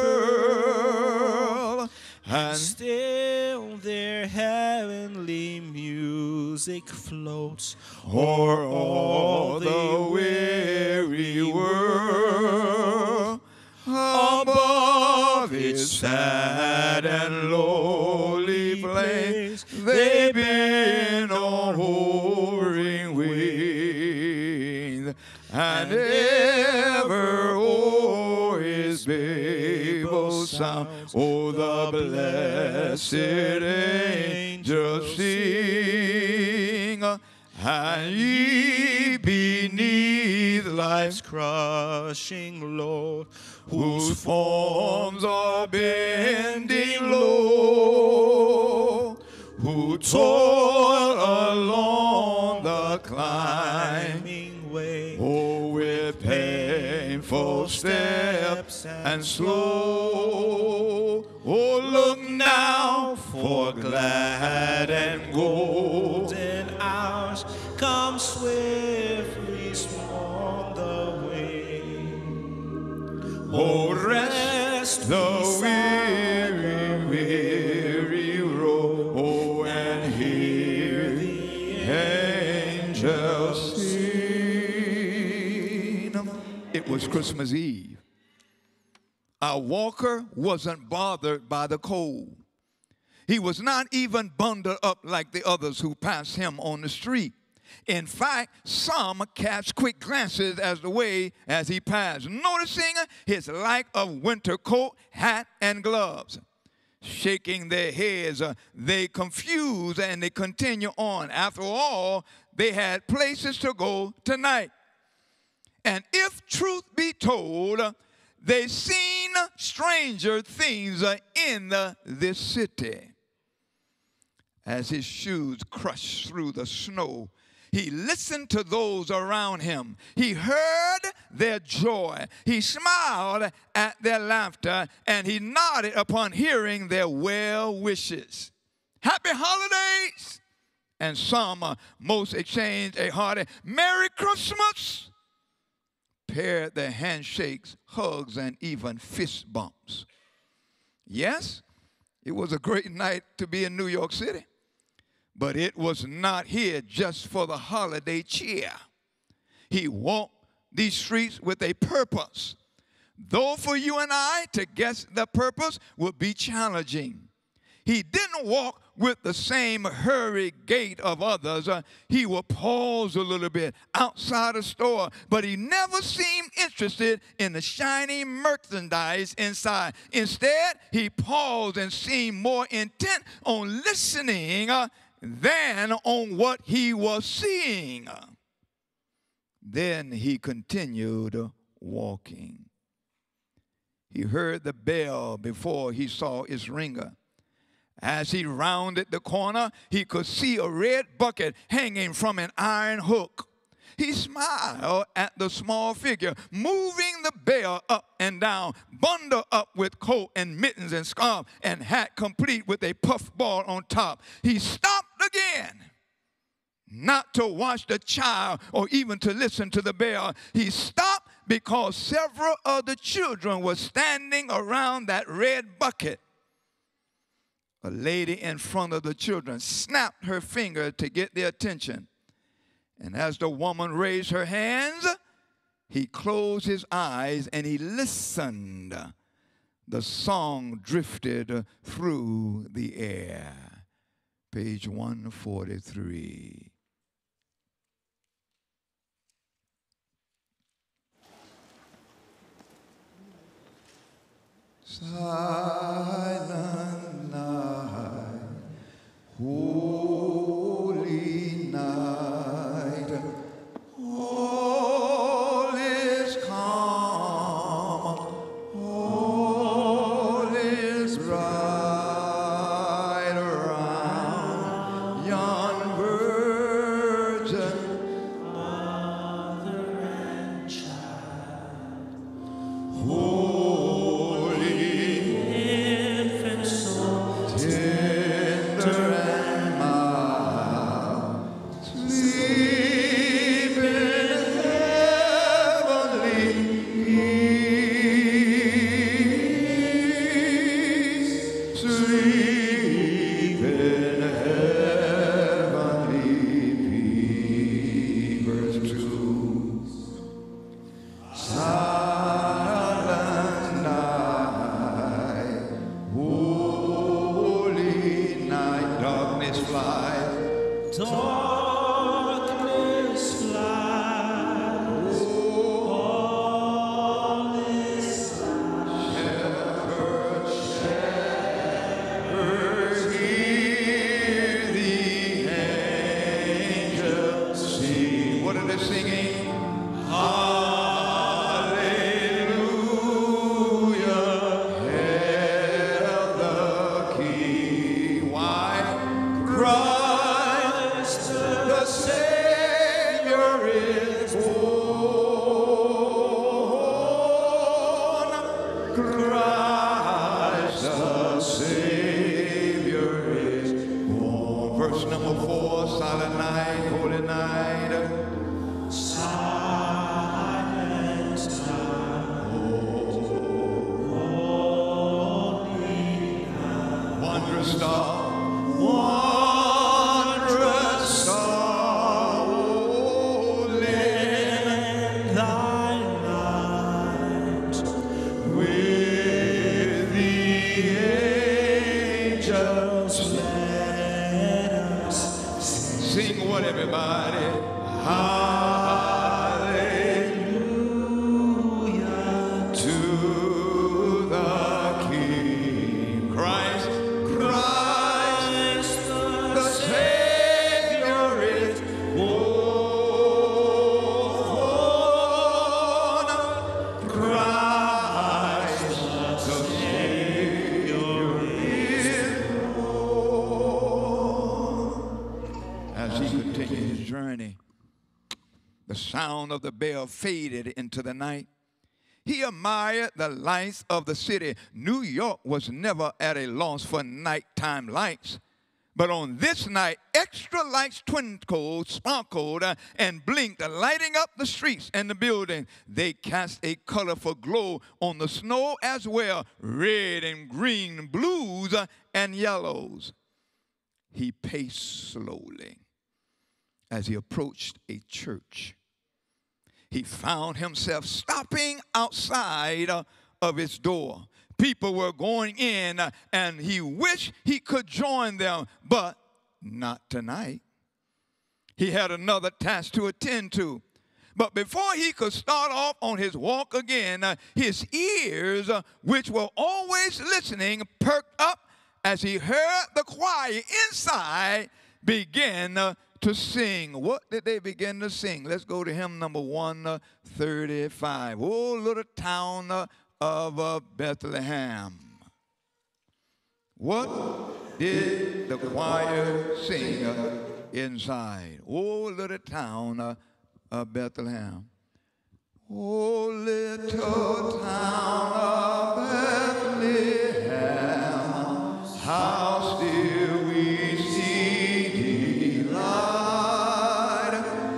unfurled, and still their heavenly music floats o'er all the weary world. Above its sad and lowly place, they bend on hovering wings, and ever o'er his babel sound, oh, the blessed angels sing. And ye beneath life's crushing load, whose forms are bending low, who toil along the climbing way, oh, with painful steps and slow. Oh, look now, for glad and golden hours come swiftly on the way. Oh, rest the weary, weary road, oh, and hear the angels sing. It was Christmas Eve. Our walker wasn't bothered by the cold. He was not even bundled up like the others who passed him on the street. In fact, some cast quick glances as the way as he passed, noticing his lack of winter coat, hat, and gloves. Shaking their heads, uh, they confuse and they continue on. After all, they had places to go tonight. And if truth be told, they seen stranger things uh, in uh, this city. As his shoes crushed through the snow, He listened to those around him. He heard their joy. He smiled at their laughter, and he nodded upon hearing their well wishes. Happy holidays! And some uh, most exchanged a hearty Merry Christmas, paired their handshakes, hugs, and even fist bumps. Yes, it was a great night to be in New York City, but it was not here just for the holiday cheer. He walked these streets with a purpose, though for you and I to guess the purpose would be challenging. He didn't walk with the same hurried gait of others. Uh, he would pause a little bit outside a store, but he never seemed interested in the shiny merchandise inside. Instead, he paused and seemed more intent on listening uh, than on what he was seeing. Then he continued walking. He heard the bell before he saw its ringer. As he rounded the corner, he could see a red bucket hanging from an iron hook. He smiled at the small figure moving the bell up and down, bundled up with coat and mittens and scarf and hat, complete with a puffball on top. He stopped again, not to watch the child or even to listen to the bell. He stopped because several other children were standing around that red bucket. A lady in front of the children snapped her finger to get their attention. And as the woman raised her hands, he closed his eyes and he listened. The song drifted through the air. Page one forty-three. Silent night, holy night, all is calm, all is bright around yon virgin mother and child. Christ, Christ. sound of the bell faded into the night. He admired the lights of the city. New York was never at a loss for nighttime lights. But on this night, extra lights twinkled, sparkled, uh, and blinked, uh, lighting up the streets and the building. They cast a colorful glow on the snow as well, red and green, blues uh, and yellows. He paced slowly as he approached a church. He found himself stopping outside uh, of its door. People were going in, uh, and he wished he could join them, but not tonight. He had another task to attend to. But before he could start off on his walk again, uh, his ears, uh, which were always listening, perked up as he heard the choir inside begin uh, to sing. What did they begin to sing? Let's go to hymn number one thirty-five. Oh, little town uh, of uh, Bethlehem. What did the choir sing uh, inside? Oh, little town uh, of Bethlehem. Oh, little town of Bethlehem, how still we see thee light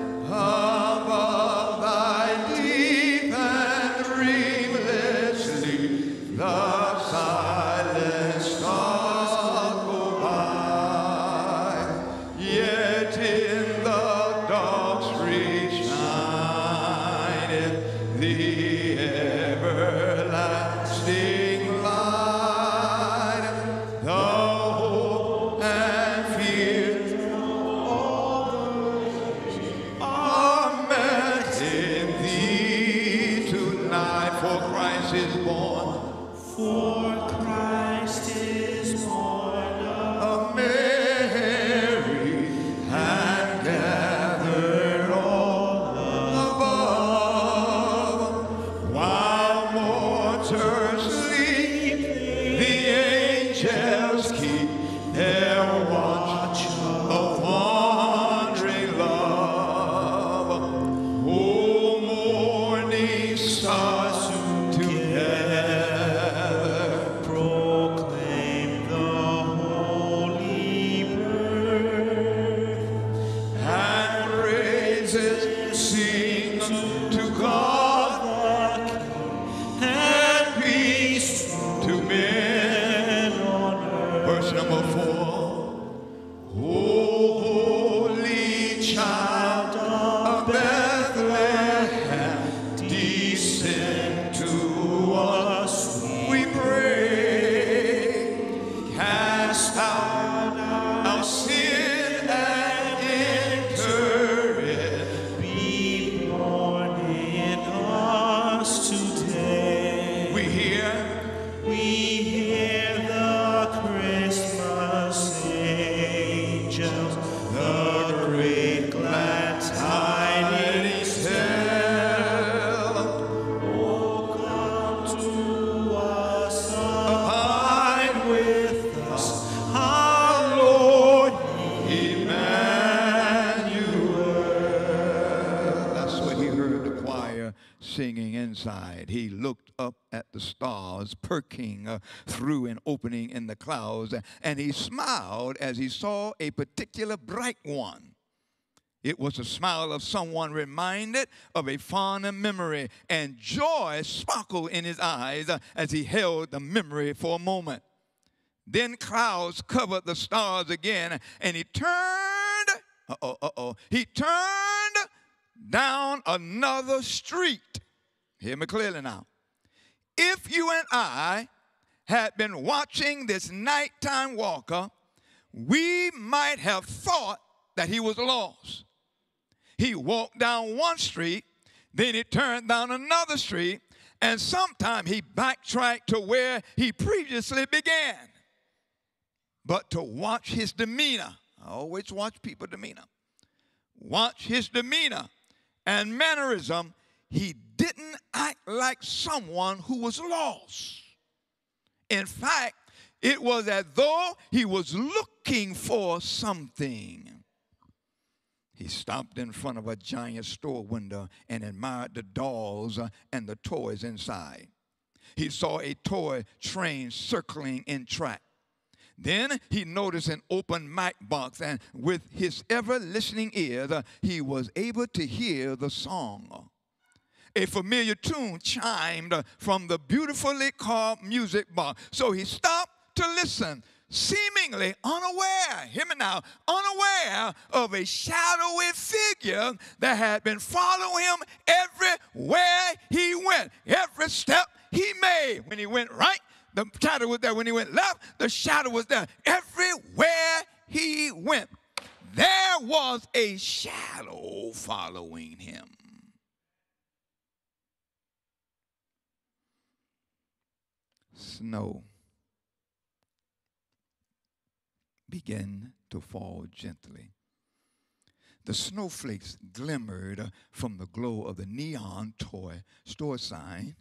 above thy deep and dreamless sleep. The silent stars go by, yet in the dark street shineth the everlasting light. The hope and fear are met in thee tonight, for Christ is born. For Christ is born Of Mary and gathered all above, while mortals sleep, the angels keep their watch of wandering love. Oh, morning stars together proclaim the holy birth. and praises sing to God and peace to men. Verse number four. O holy child of Bethlehem, descend to us, we pray. Cast out our sin and enter it. Be born in us today. We hear We hear the Christmas angels, the great glad tidings tell. Oh, come to us, Abide with us, our Lord. Emmanuel. That's what he heard the choir singing inside. He looked up at the stars perking uh, through an opening in the clouds, and he smiled as he saw a particular bright one. It was the smile of someone reminded of a fond memory, and joy sparkled in his eyes uh, as he held the memory for a moment. Then clouds covered the stars again, and he turned, uh-oh, uh-oh, he turned down another street. Hear me clearly now. If you and I had been watching this nighttime walker, we might have thought that he was lost. He walked down one street, then he turned down another street, and sometime he backtracked to where he previously began. But to watch his demeanor, I always watch people's demeanor, watch his demeanor and mannerism, he didn't act like someone who was lost. In fact, it was as though he was looking for something. He stopped in front of a giant store window and admired the dolls uh, and the toys inside. He saw a toy train circling in track. Then he noticed an open mic box, and with his ever-listening ears, uh, he was able to hear the song. A familiar tune chimed uh, from the beautifully carved music box. So he stopped to listen, seemingly unaware, hear me now, unaware of a shadowy figure that had been following him everywhere he went, every step he made. When he went right, the shadow was there. When he went left, the shadow was there. Everywhere he went, there was a shadow following him. Snow began to fall gently. The snowflakes glimmered from the glow of the neon toy store sign.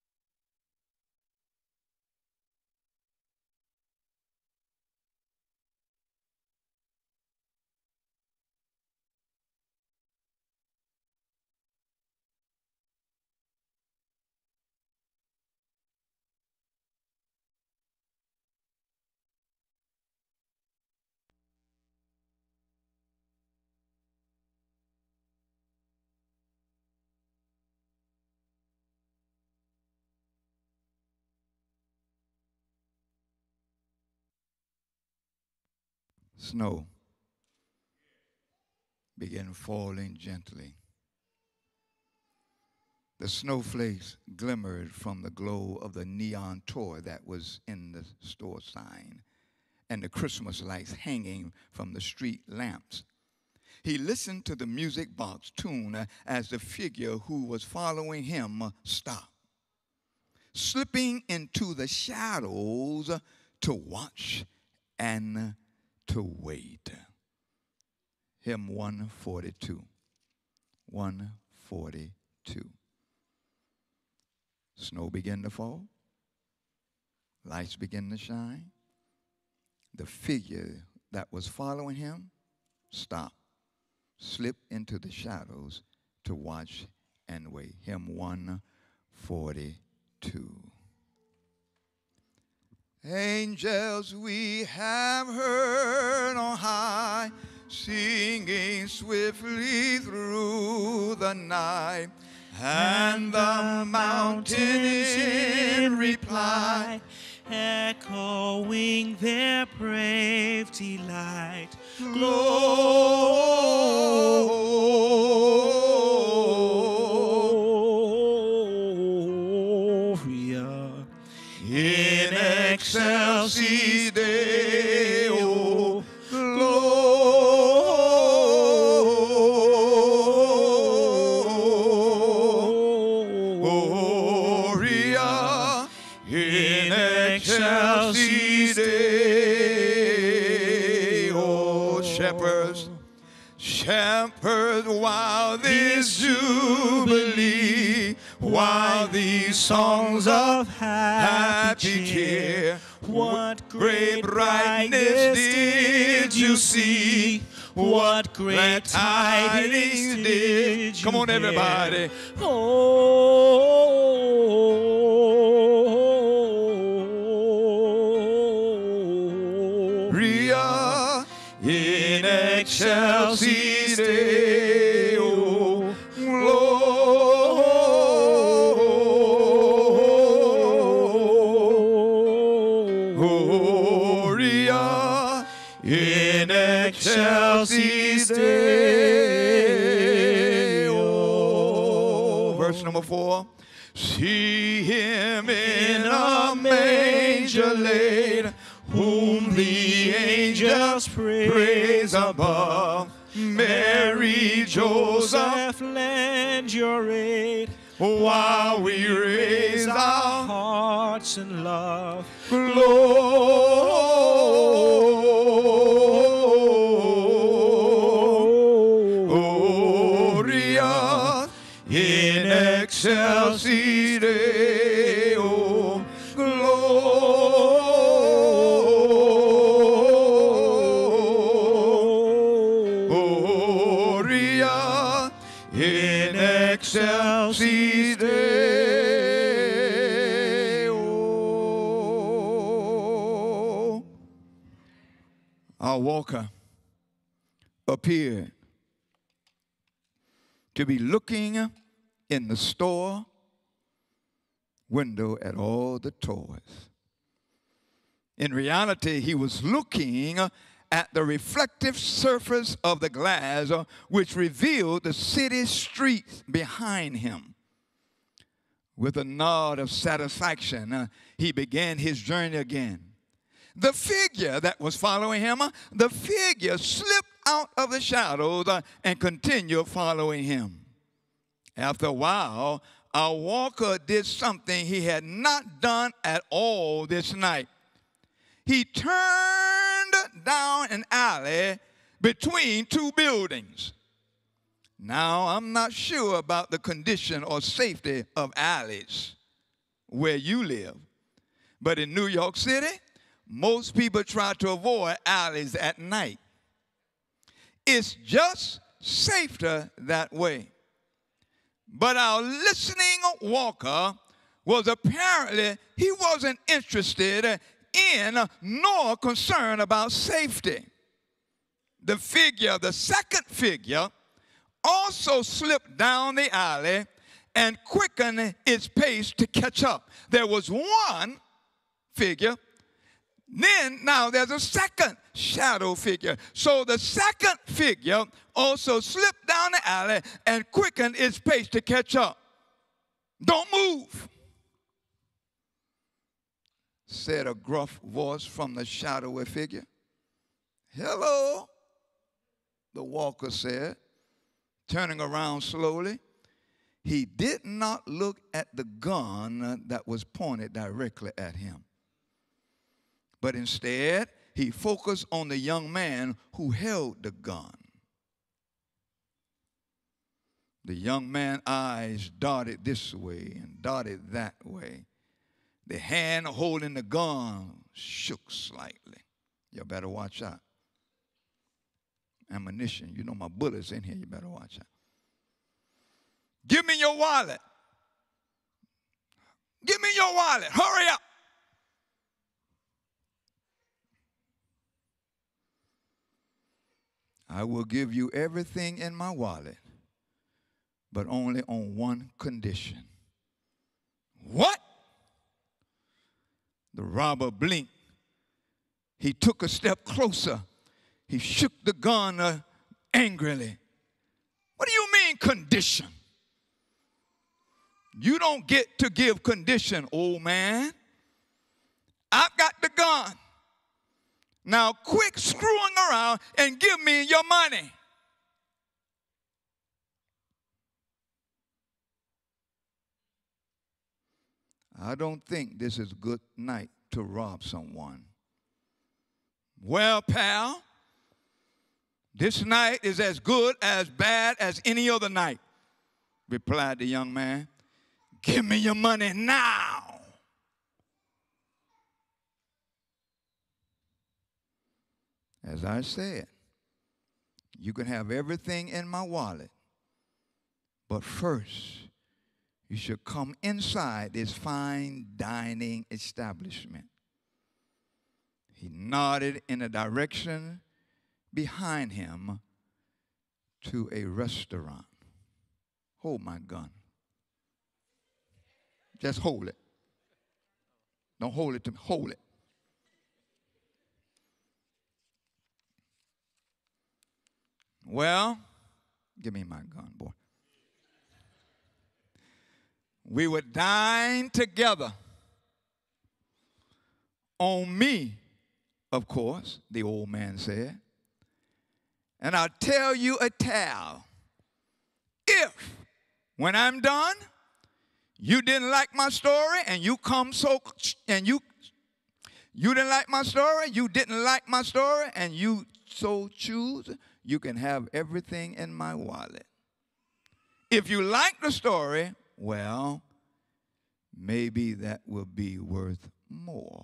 Snow began falling gently. The snowflakes glimmered from the glow of the neon toy that was in the store sign and the Christmas lights hanging from the street lamps. He listened to the music box tune as the figure who was following him stopped, slipping into the shadows to watch and to wait. Hymn one forty-two. one forty-two. Snow began to fall. Lights began to shine. The figure that was following him stopped, slipped into the shadows to watch and wait. Hymn one forty-two. Angels we have heard on high, singing swiftly through the night, and the mountains in reply, echoing their brave delight. Gloria in excelsis Deo, Gloria in excelsis Deo. Shepherds, shepherds, while this jubilee, while these songs of happy cheer, what great brightness did you see? What great tidings did you Come on, everybody. Oh, Ria in excelsis Deo, Gloria in excelsis Deo. Verse number four. See him in a manger laid, whom the angels praise above. Mary, Joseph, lend your aid while we raise our hearts in love. Gloria in excelsis Deo, Gloria excelsis Deo. Our walker appeared to be looking in the store window at all the toys. In reality, he was looking at the reflective surface of the glass, uh, which revealed the city streets behind him. With a nod of satisfaction, uh, he began his journey again. The figure that was following him, uh, the figure slipped out of the shadows uh, and continued following him. After a while, our walker did something he had not done at all this night. He turned down an alley between two buildings. Now, I'm not sure about the condition or safety of alleys where you live, but in New York City, most people try to avoid alleys at night. It's just safer that way. But our listening walker was apparently, he wasn't interested in nor concerned about safety. The figure, the second figure, also slipped down the alley and quickened its pace to catch up. There was one figure, then now there's a second shadow figure. So the second figure also slipped down the alley and quickened its pace to catch up. Don't move, said a gruff voice from the shadowy figure. Hello, the walker said, turning around slowly. He did not look at the gun that was pointed directly at him, but instead he focused on the young man who held the gun. The young man's eyes darted this way and darted that way. The hand holding the gun shook slightly. You better watch out. Ammunition, you know my bullets in here, you better watch out. Give me your wallet. Give me your wallet. Hurry up. I will give you everything in my wallet, but only on one condition. What? The robber blinked. He took a step closer. He shook the gun uh, angrily. What do you mean condition? You don't get to give condition, old man. I've got the gun. Now quit screwing around and give me your money. I don't think this is a good night to rob someone. Well, pal, this night is as good, as bad as any other night, replied the young man. Give me your money now. As I said, you can have everything in my wallet, but first, you should come inside this fine dining establishment. He nodded in a direction behind him to a restaurant. Hold my gun. Just hold it. Don't hold it to me. Hold it. Well, give me my gun, boy. We would dine together. On me, of course, the old man said. And I'll tell you a tale. If, when I'm done, you didn't like my story and you come so, and you, you didn't like my story, you didn't like my story, and you so choose, you can have everything in my wallet. If you like the story, well, maybe that will be worth more.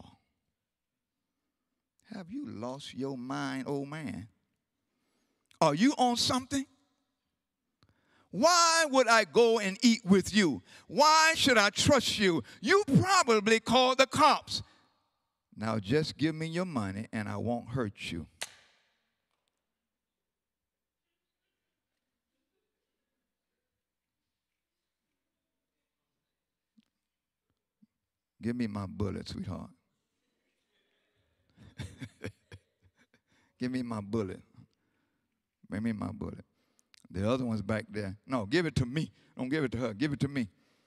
Have you lost your mind, old man? Are you on something? Why would I go and eat with you? Why should I trust you? You probably called the cops. Now just give me your money and I won't hurt you. Give me my bullet, sweetheart. Give me my bullet. Bring me my bullet. The other one's back there. No, give it to me. Don't give it to her. Give it to me.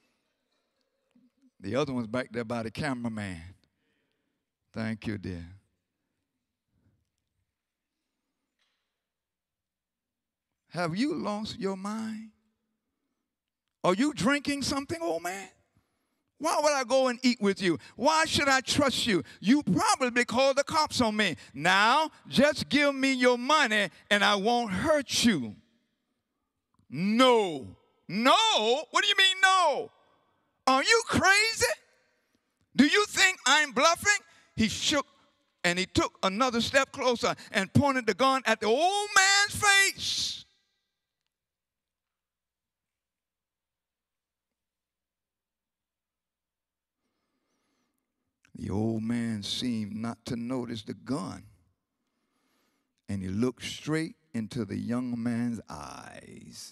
The other one's back there by the cameraman. Thank you, dear. Have you lost your mind? Are you drinking something, old man? Why would I go and eat with you? Why should I trust you? You probably called the cops on me. Now, just give me your money and I won't hurt you. No. No? What do you mean no? Are you crazy? Do you think I'm bluffing? He shook and he took another step closer and pointed the gun at the old man's face. The old man seemed not to notice the gun, and he looked straight into the young man's eyes.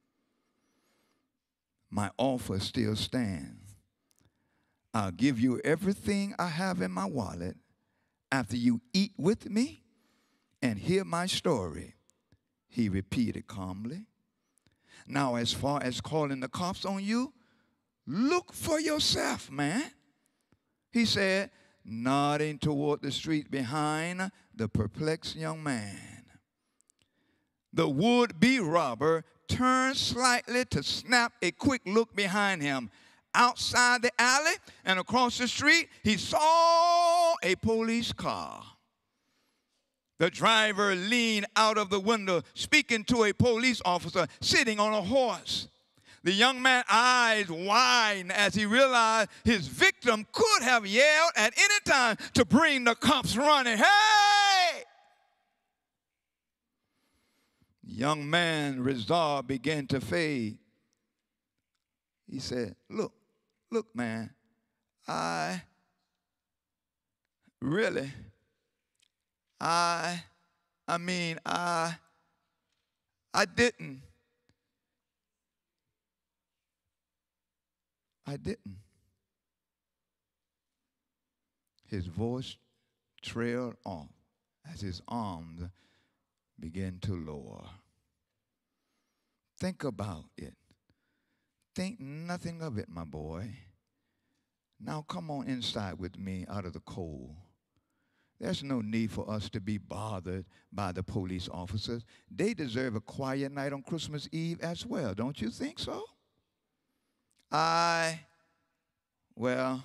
My offer still stands. I'll give you everything I have in my wallet after you eat with me and hear my story, he repeated calmly. Now, as far as calling the cops on you, look for yourself, man. He said, nodding toward the street behind the perplexed young man. The would-be robber turned slightly to snap a quick look behind him. Outside the alley and across the street, he saw a police car. The driver leaned out of the window, speaking to a police officer sitting on a horse. The young man's eyes widened as he realized his victim could have yelled at any time to bring the cops running. Hey! The young man's resolve began to fade. He said, look, look, man, I really, I, I mean, I, I didn't. I didn't. His voice trailed off as his arms began to lower. Think about it. Think nothing of it, my boy. Now come on inside with me out of the cold. There's no need for us to be bothered by the police officers. They deserve a quiet night on Christmas Eve as well. Don't you think so? I, well,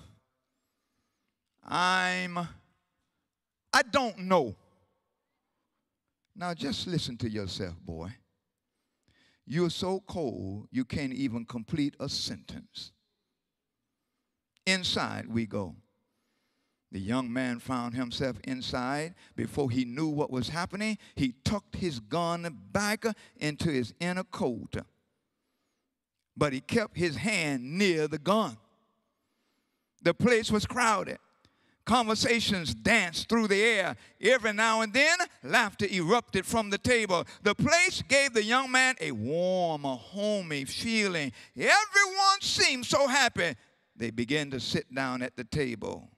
I'm, I don't know. Now just listen to yourself, boy. You're so cold, you can't even complete a sentence. Inside we go. The young man found himself inside. Before he knew what was happening, he tucked his gun back into his inner coat. But he kept his hand near the gun. The place was crowded. Conversations danced through the air. Every now and then, laughter erupted from the table. The place gave the young man a warm, a homey feeling. Everyone seemed so happy. They began to sit down at the table.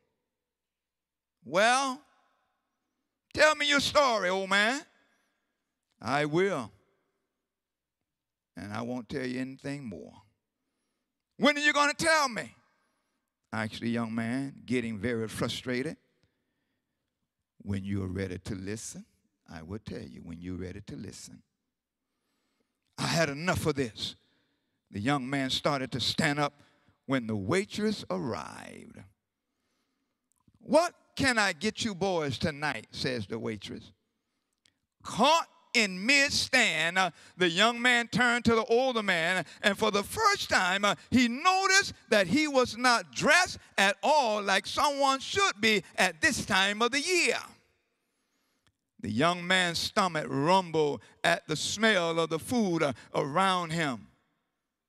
Well, tell me your story, old man. I will. And I won't tell you anything more. When are you going to tell me? Actually, young man, getting very frustrated. When you're ready to listen, I will tell you when you're ready to listen. I had enough of this. The young man started to stand up when the waitress arrived. What can I get you boys tonight, says the waitress. Caught in mid-stand, uh, the young man turned to the older man, and for the first time, uh, he noticed that he was not dressed at all like someone should be at this time of the year. The young man's stomach rumbled at the smell of the food uh, around him.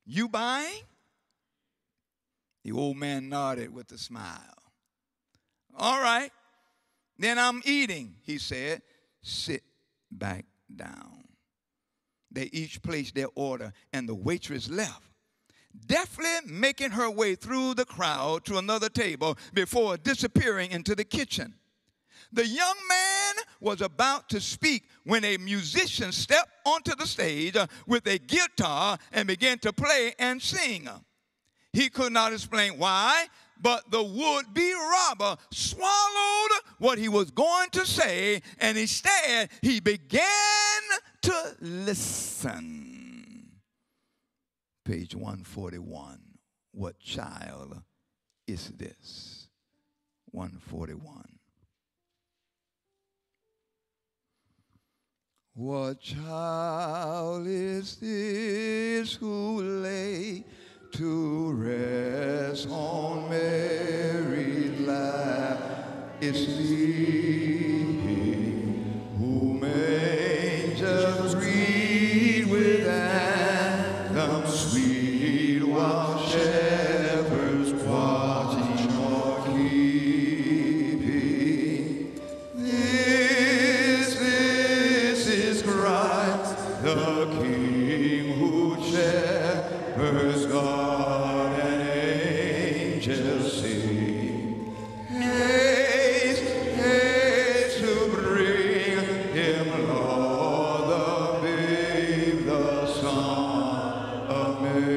You buying? The old man nodded with a smile. All right. Then I'm eating, he said. Sit back down. They each placed their order, and the waitress left, deftly making her way through the crowd to another table before disappearing into the kitchen. The young man was about to speak when a musician stepped onto the stage with a guitar and began to play and sing. He could not explain why, but the would-be robber swallowed what he was going to say, and instead he began to listen. Page one forty-one. What child is this? one forty-one. What child is this who lay to rest on Mary's lap? It's me, whom angels greet with anthem sweet, while shepherds watching or keeping. This, this is Christ, the King who shepherds God and angels sing. Haste, haste to bring him, Lord, the babe, the Son of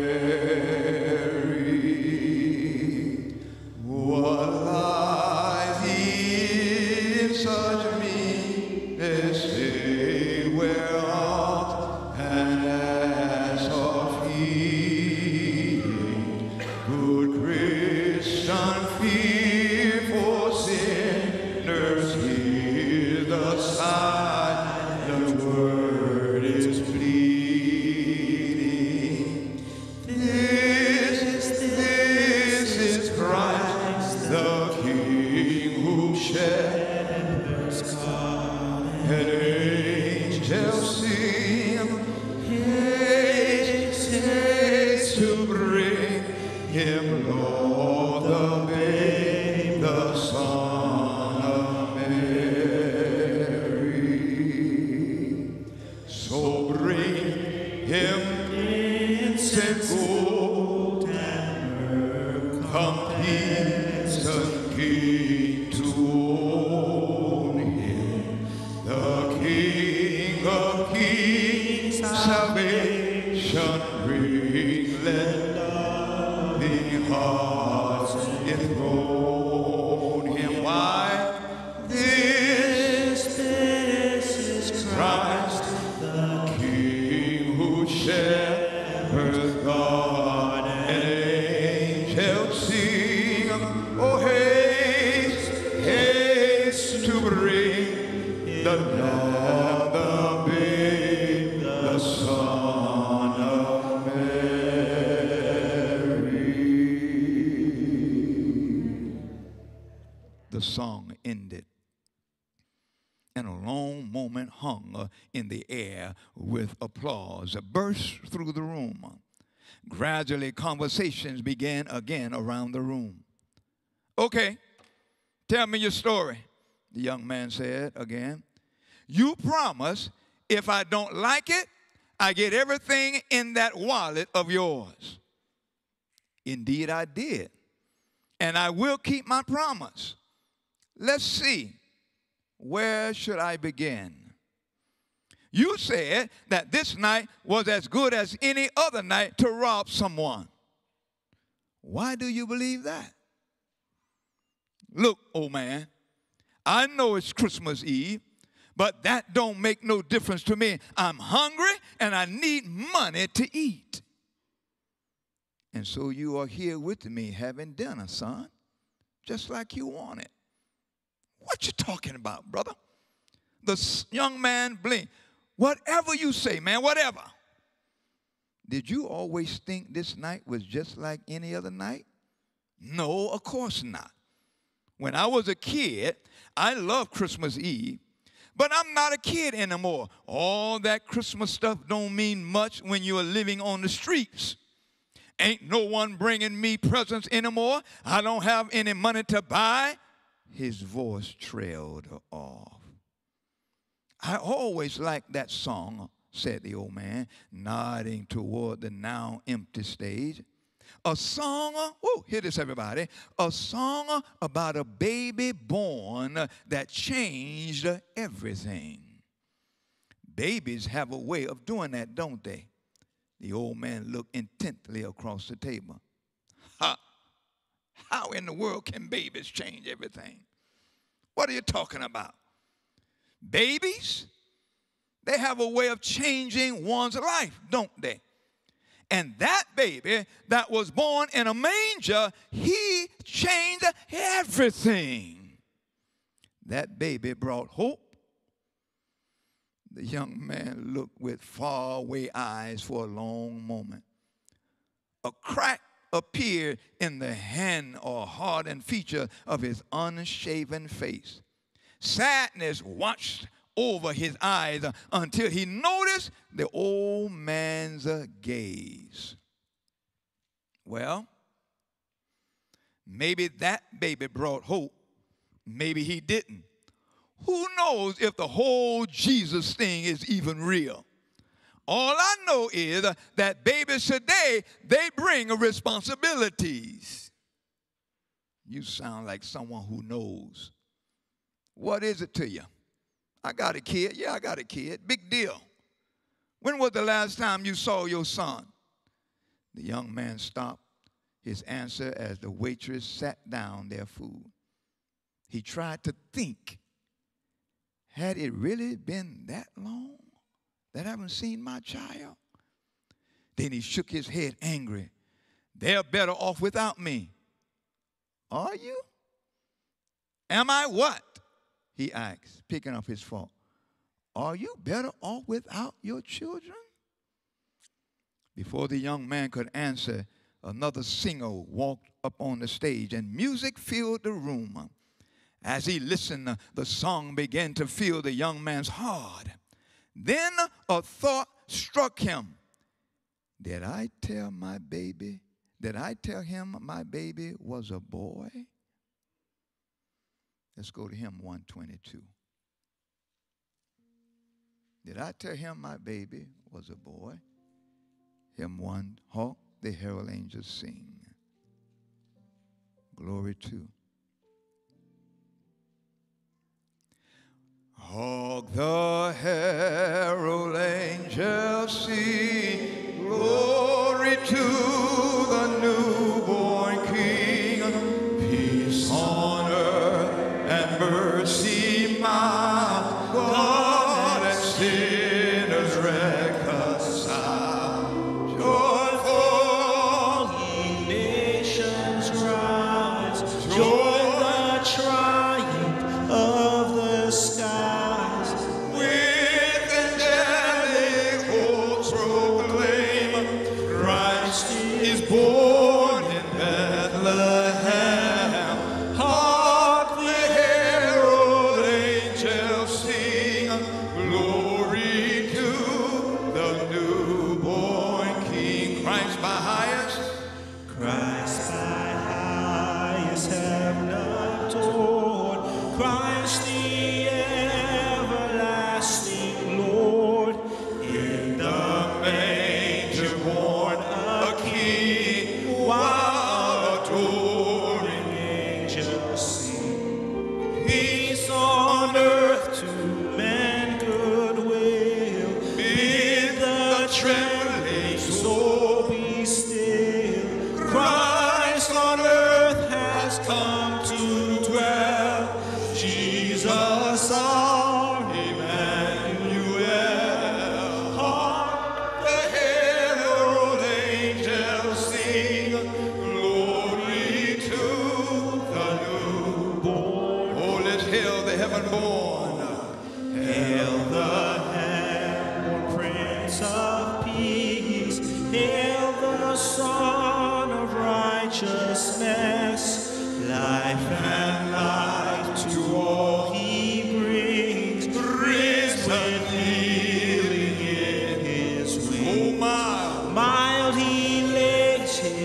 Mary. What lies in such meanness, they wear off and ask of healing. Good Christian, fear for sinners, hear the silent word is pleading. This, this is Christ, the King who shepherds God and angels sing. Haste, haste to bring him, Lord, the babe, the Son of Mary. So bring him incense, gold, and myrrh. Come, peace and King, to own him, the King of kings, salvation bring. Let loving hearts enthrone him. Why? This, this is Christ, the King who shepherds God and angels sing. Oh, haste, haste to bring the Lamb, the babe, the Son of Mary. The song ended, and a long moment hung uh, in the air with applause burst through the room. Gradually, conversations began again around the room. Okay, tell me your story, the young man said again. You promise if I don't like it, I get everything in that wallet of yours. Indeed, I did, and I will keep my promise. Let's see. Where should I begin? You said that this night was as good as any other night to rob someone. Why do you believe that? Look, old man, I know it's Christmas Eve, but that don't make no difference to me. I'm hungry and I need money to eat. And so you are here with me having dinner, son, just like you wanted. What you talking about, brother? The young man blinked. Whatever you say, man, whatever. Did you always think this night was just like any other night? No, of course not. When I was a kid, I loved Christmas Eve, but I'm not a kid anymore. All that Christmas stuff don't mean much when you're living on the streets. Ain't no one bringing me presents anymore. I don't have any money to buy. His voice trailed off. I always liked that song, said the old man, nodding toward the now empty stage. A song, oh, hear this, everybody. A song about a baby born that changed everything. Babies have a way of doing that, don't they? The old man looked intently across the table. Ha! How in the world can babies change everything? What are you talking about? Babies, they have a way of changing one's life, don't they? And that baby that was born in a manger, he changed everything. That baby brought hope. The young man looked with faraway eyes for a long moment. A crack appeared in the hand or hardened feature of his unshaven face. Sadness watched over his eyes until he noticed the old man's gaze. Well, maybe that baby brought hope. Maybe he didn't. Who knows if the whole Jesus thing is even real? All I know is that babies today, they bring responsibilities. You sound like someone who knows. What is it to you? I got a kid. Yeah, I got a kid. Big deal. When was the last time you saw your son? The young man stopped his answer as the waitress sat down their food. He tried to think. Had it really been that long that I haven't seen my child? Then he shook his head angry. They're better off without me. Are you? Am I what? He asked, picking up his fork. Are you better off without your children? Before the young man could answer, another singer walked up on the stage and music filled the room. As he listened, the song began to fill the young man's heart. Then a thought struck him. Did I tell my baby, did I tell him my baby was a boy? Let's go to hymn one twenty-two. Did I tell him my baby was a boy? Hymn one, hark the herald angels sing. Glory to. Hark the herald angels sing, glory to the newborn King, peace on earth and mercy mild, God and sinners reconciled. Joyful Ye nations rise, Joy. join the triumph of the sky. Born in Bethlehem, hark the herald angels sing, glory to the newborn King. Christ by highest, Christ by highest heaven adored, Christ the everlasting Lord, in the manger born a King, while adoring angels sing. Peace on earth to men goodwill, bid the trembling soul be still. Christ on earth has come to dwell, Jesus our Emmanuel. Hark the herald angels sing, glory to the newborn. oh, let's hail the heaven born. Hail the heavenborn Prince of Peace, hail the Son of Righteousness, life and light to all he brings, risen healing in his wings. Oh, my. Mild he lays his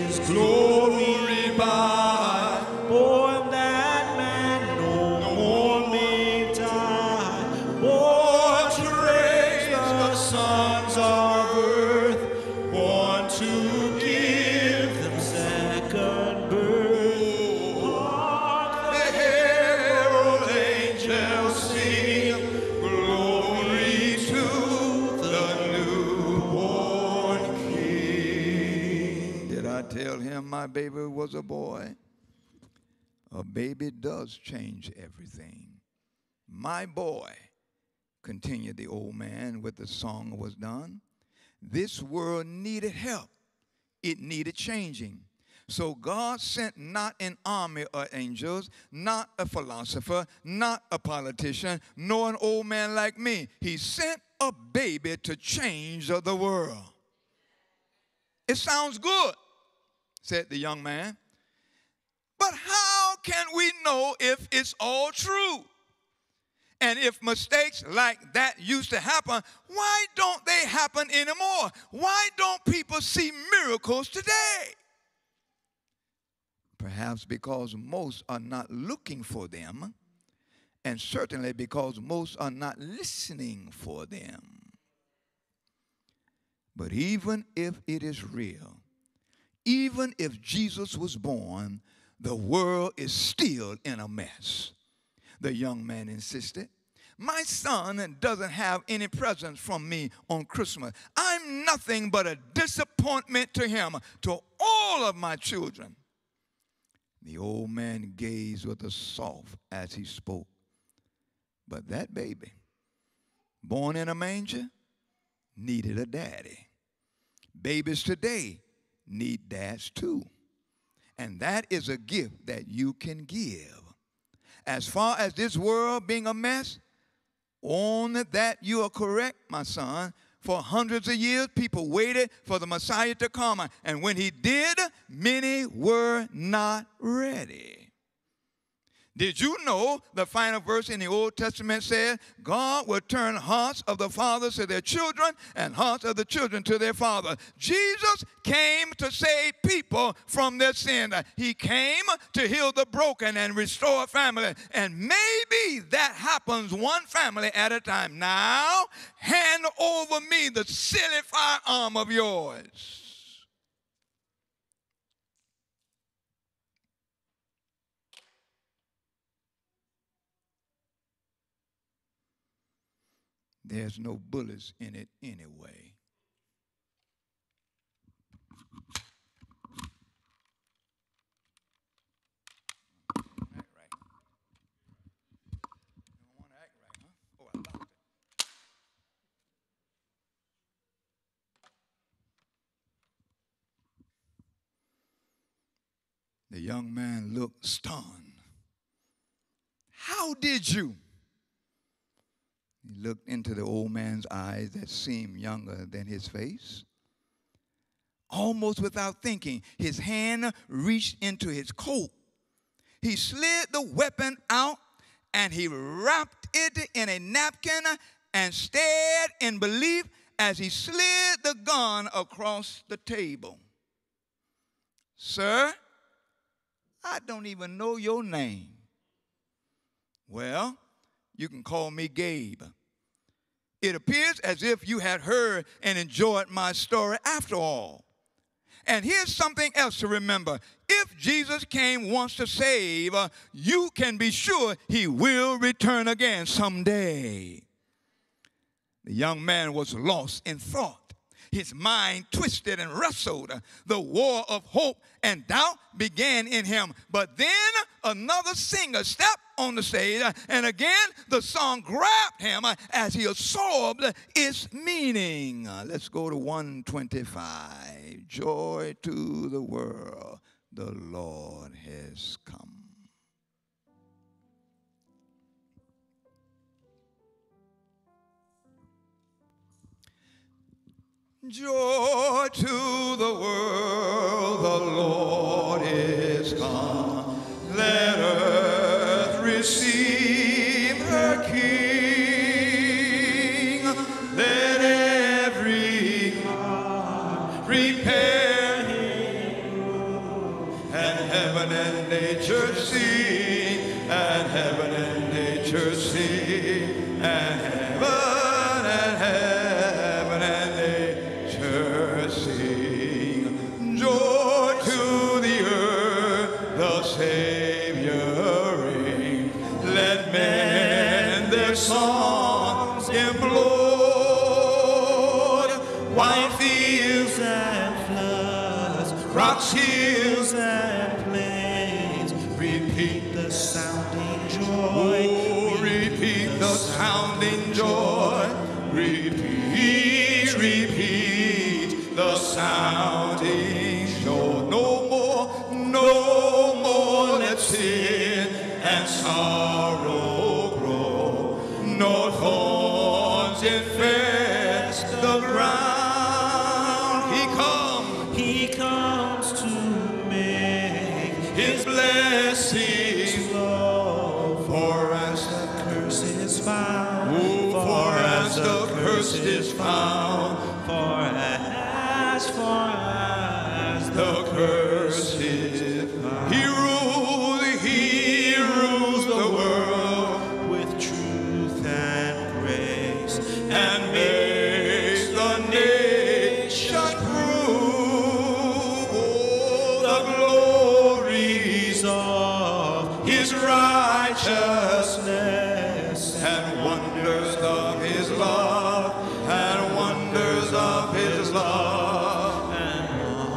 by. Born that man no more may die. Born to raise the sons of earth. Born to give them second birth. Hark, The herald angels sing, glory to the newborn King. Did I tell him my baby was a boy? A baby does change everything. My boy, continued the old man when the song was done, this world needed help. It needed changing. So God sent not an army of angels, not a philosopher, not a politician, nor an old man like me. He sent a baby to change the world. It sounds good, said the young man. But how can we know if it's all true? And if mistakes like that used to happen, why don't they happen anymore? Why don't people see miracles today? Perhaps because most are not looking for them, and certainly because most are not listening for them. But even if it is real, even if Jesus was born, the world is still in a mess. The young man insisted. My son doesn't have any presents from me on Christmas. I'm nothing but a disappointment to him, to all of my children. The old man gazed with a soft as he spoke. But that baby, born in a manger, needed a daddy. Babies today need dads too. And that is a gift that you can give. As far as this world being a mess, on that you are correct, my son. For hundreds of years, people waited for the Messiah to come. And when he did, many were not ready. Did you know the final verse in the Old Testament says, God will turn hearts of the fathers to their children and hearts of the children to their fathers. Jesus came to save people from their sin. He came to heal the broken and restore family. And maybe that happens one family at a time. Now, hand over me the silly firearm of yours. There's no bullets in it anyway. Act right. You don't want to act right, huh? Oh, I lost it. The young man looked stunned. How did you? He looked into the old man's eyes that seemed younger than his face. Almost without thinking, his hand reached into his coat. He slid the weapon out and he wrapped it in a napkin and stared in belief as he slid the gun across the table. Sir, I don't even know your name. Well, you can call me Gabe. It appears as if you had heard and enjoyed my story after all. And here's something else to remember. If Jesus came once to save, uh, you can be sure he will return again someday. The young man was lost in thought. His mind twisted and wrestled. The war of hope and doubt began in him. But then another singer stepped on the stage, and again the song grabbed him as he absorbed its meaning. Let's go to one twenty-five. Joy to the world, the Lord has come. Joy to the world, the Lord is come. Let earth receive her King. Let every heart prepare him. and heaven and nature sing, and heaven and nature sing, and heaven and heaven and nature sing. Joy to the earth, the Savior reign. Let men their songs implode. White fields and floods, rocks, hills and plains, repeat the sounding joy. Oh, repeat the sounding joy. Repeat, repeat the sounding joy. No more, no more let sin and sorrow grow. No thorns infest the ground. He comes, he comes to make his blessings flow. For as the curse is found, oh, for as the curse is found, for as, for as the curse is found. He rules, he rules the world with truth and grace, and makes the nation prove the glories of his righteousness, and wonders of his love, and wonders of his love, and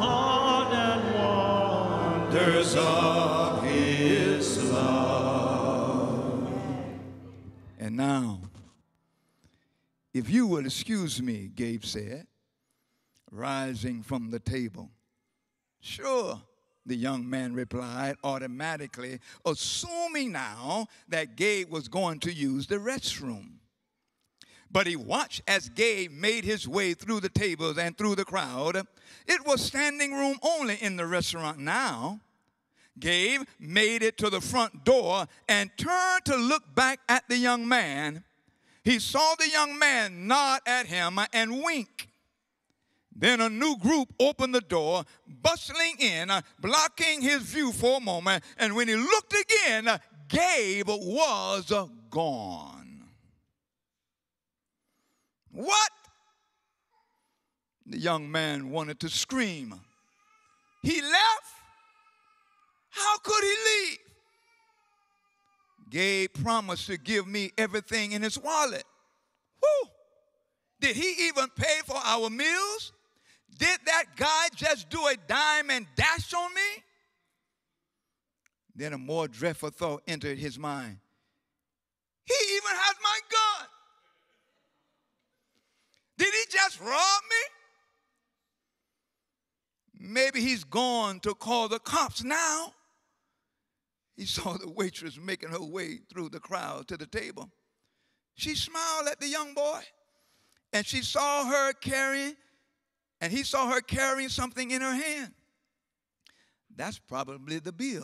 wonders of his love. And now, if you will excuse me, Gabe said, rising from the table. Sure, the young man replied, automatically assuming now that Gabe was going to use the restroom. But he watched as Gabe made his way through the tables and through the crowd. It was standing room only in the restaurant now. Gabe made it to the front door and turned to look back at the young man. He saw the young man nod at him and wink. Then a new group opened the door, bustling in, uh, blocking his view for a moment. And when he looked again, uh, Gabe was uh, gone. What? The young man wanted to scream. He left? How could he leave? Gabe promised to give me everything in his wallet. Whew. Did he even pay for our meals? Did that guy just do a dime and dash on me? Then a more dreadful thought entered his mind. He even has my gun. Did he just rob me? Maybe he's gone to call the cops now. He saw the waitress making her way through the crowd to the table. She smiled at the young boy, and she saw her carrying, and he saw her carrying something in her hand. That's probably the bill.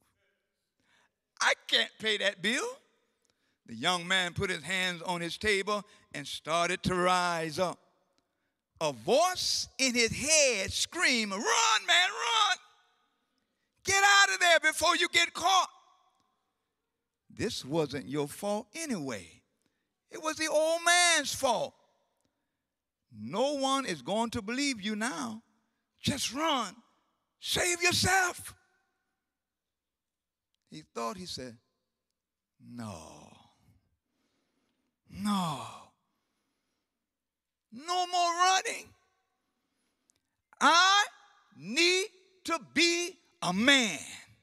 I can't pay that bill. The young man put his hands on his table and started to rise up. A voice in his head screamed, "Run, man, run! Get out of there before you get caught." This wasn't your fault anyway. It was the old man's fault. No one is going to believe you now. Just run. Save yourself. He thought, he said, no. No. No more running. I need to be a man.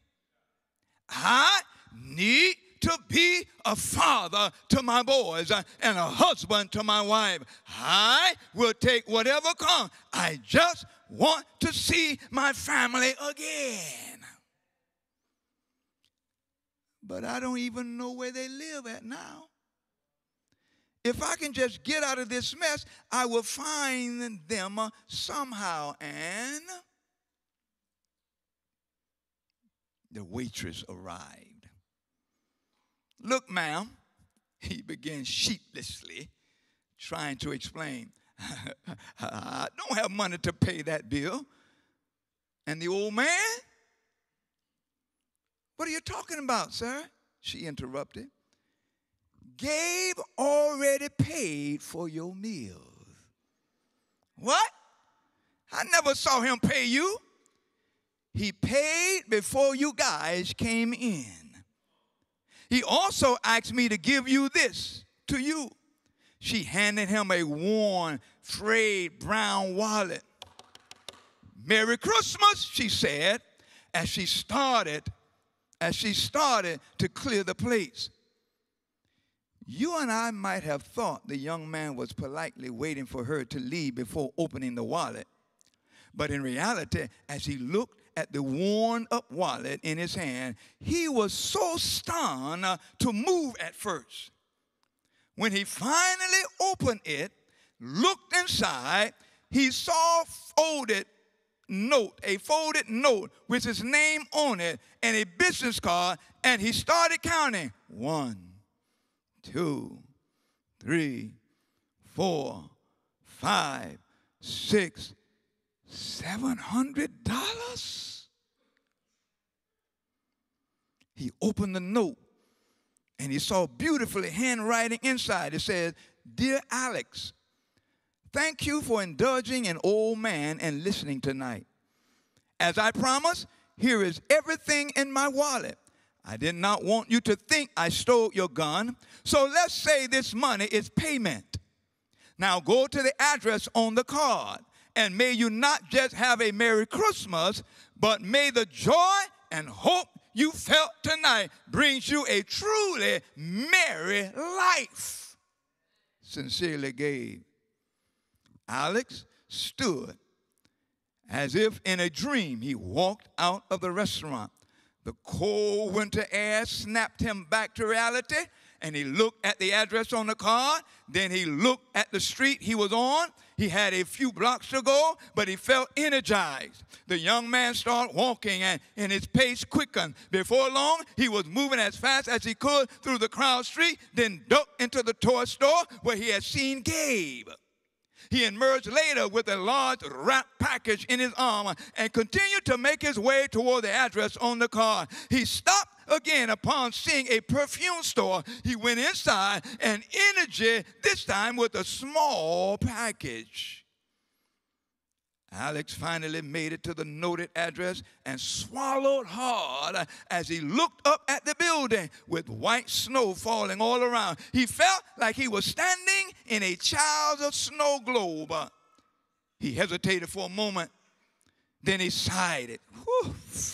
I need to be a father to my boys and a husband to my wife. I will take whatever comes. I just want to see my family again. But I don't even know where they live at now. If I can just get out of this mess, I will find them somehow. And the waitress arrived. "Look, ma'am," he began sheepishly, trying to explain, "I don't have money to pay that bill." And the old man, What are you talking about, sir? She interrupted. Gabe already paid for your meals. What? I never saw him pay you. He paid before you guys came in. He also asked me to give you this to you. She handed him a worn, frayed brown wallet. Merry Christmas, she said, as she started, as she started to clear the plates. You and I might have thought the young man was politely waiting for her to leave before opening the wallet. But in reality, as he looked at the worn-up wallet in his hand, he was so stunned uh, to move at first. When he finally opened it, looked inside, he saw folded note, a folded note with his name on it and a business card, and he started counting. One, two, three, four, five, six, seven hundred dollars. He opened the note and he saw beautifully handwriting inside. It said, "Dear Alex, thank you for indulging an old man and listening tonight. As I promised, here is everything in my wallet. I did not want you to think I stole your gun, so let's say this money is payment. Now go to the address on the card, and may you not just have a Merry Christmas, but may the joy and hope you felt tonight brings you a truly merry life. Sincerely, Gabe." Alex stood as if in a dream. He walked out of the restaurant. The cold winter air snapped him back to reality, and he looked at the address on the card. Then he looked at the street he was on. He had a few blocks to go, but he felt energized. The young man started walking, and, and his pace quickened. Before long, he was moving as fast as he could through the crowded street, then ducked into the toy store where he had seen Gabe. He emerged later with a large wrapped package in his arm and continued to make his way toward the address on the card. He stopped again upon seeing a perfume store. He went inside, and energy, this time with a small package. Alex finally made it to the noted address and swallowed hard as he looked up at the building with white snow falling all around. He felt like he was standing in a child's snow globe. He hesitated for a moment. Then he sighed. Whew.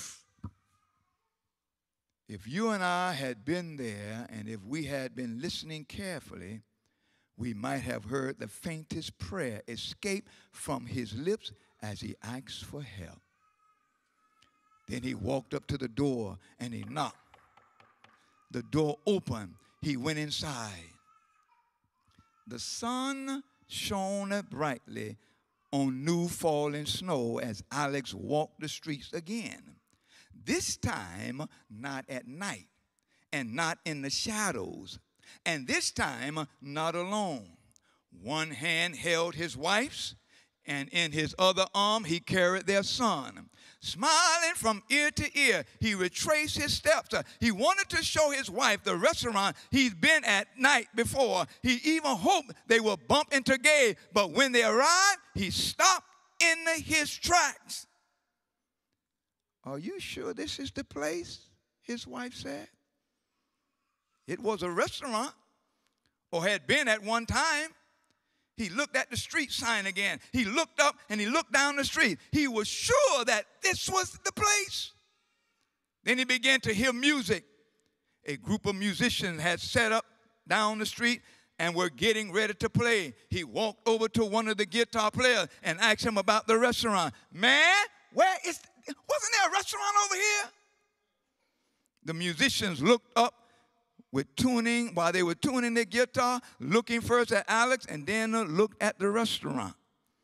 If you and I had been there, and if we had been listening carefully, we might have heard the faintest prayer escape from his lips as he asked for help. Then he walked up to the door and he knocked. The door opened. He went inside. The sun shone brightly on new falling snow as Alex walked the streets again. This time, not at night and not in the shadows, and this time, not alone. One hand held his wife's, and in his other arm, he carried their son. Smiling from ear to ear, he retraced his steps. He wanted to show his wife the restaurant he'd been at night before. He even hoped they would bump into Gabe, but when they arrived, he stopped in his tracks. "Are you sure this is the place?" his wife said. It was a restaurant, or had been at one time. He looked at the street sign again. He looked up and he looked down the street. He was sure that this was the place. Then he began to hear music. A group of musicians had set up down the street and were getting ready to play. He walked over to one of the guitar players and asked him about the restaurant. "Man, where is, wasn't there a restaurant over here?" The musicians looked up with tuning, while they were tuning their guitar, looking first at Alex and then looked at the restaurant.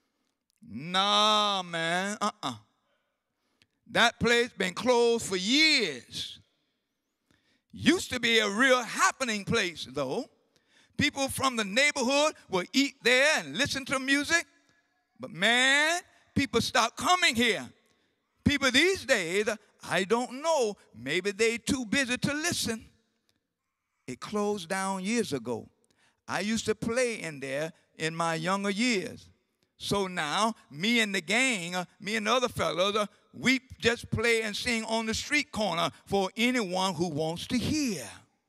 "Nah, man, uh-uh. That place been closed for years. Used to be a real happening place, though. People from the neighborhood would eat there and listen to music. But, man, people stopped coming here. people these days, I don't know, maybe they too busy to listen. It closed down years ago. I used to play in there in my younger years. So now, me and the gang, uh, me and the other fellows, uh, we just play and sing on the street corner for anyone who wants to hear.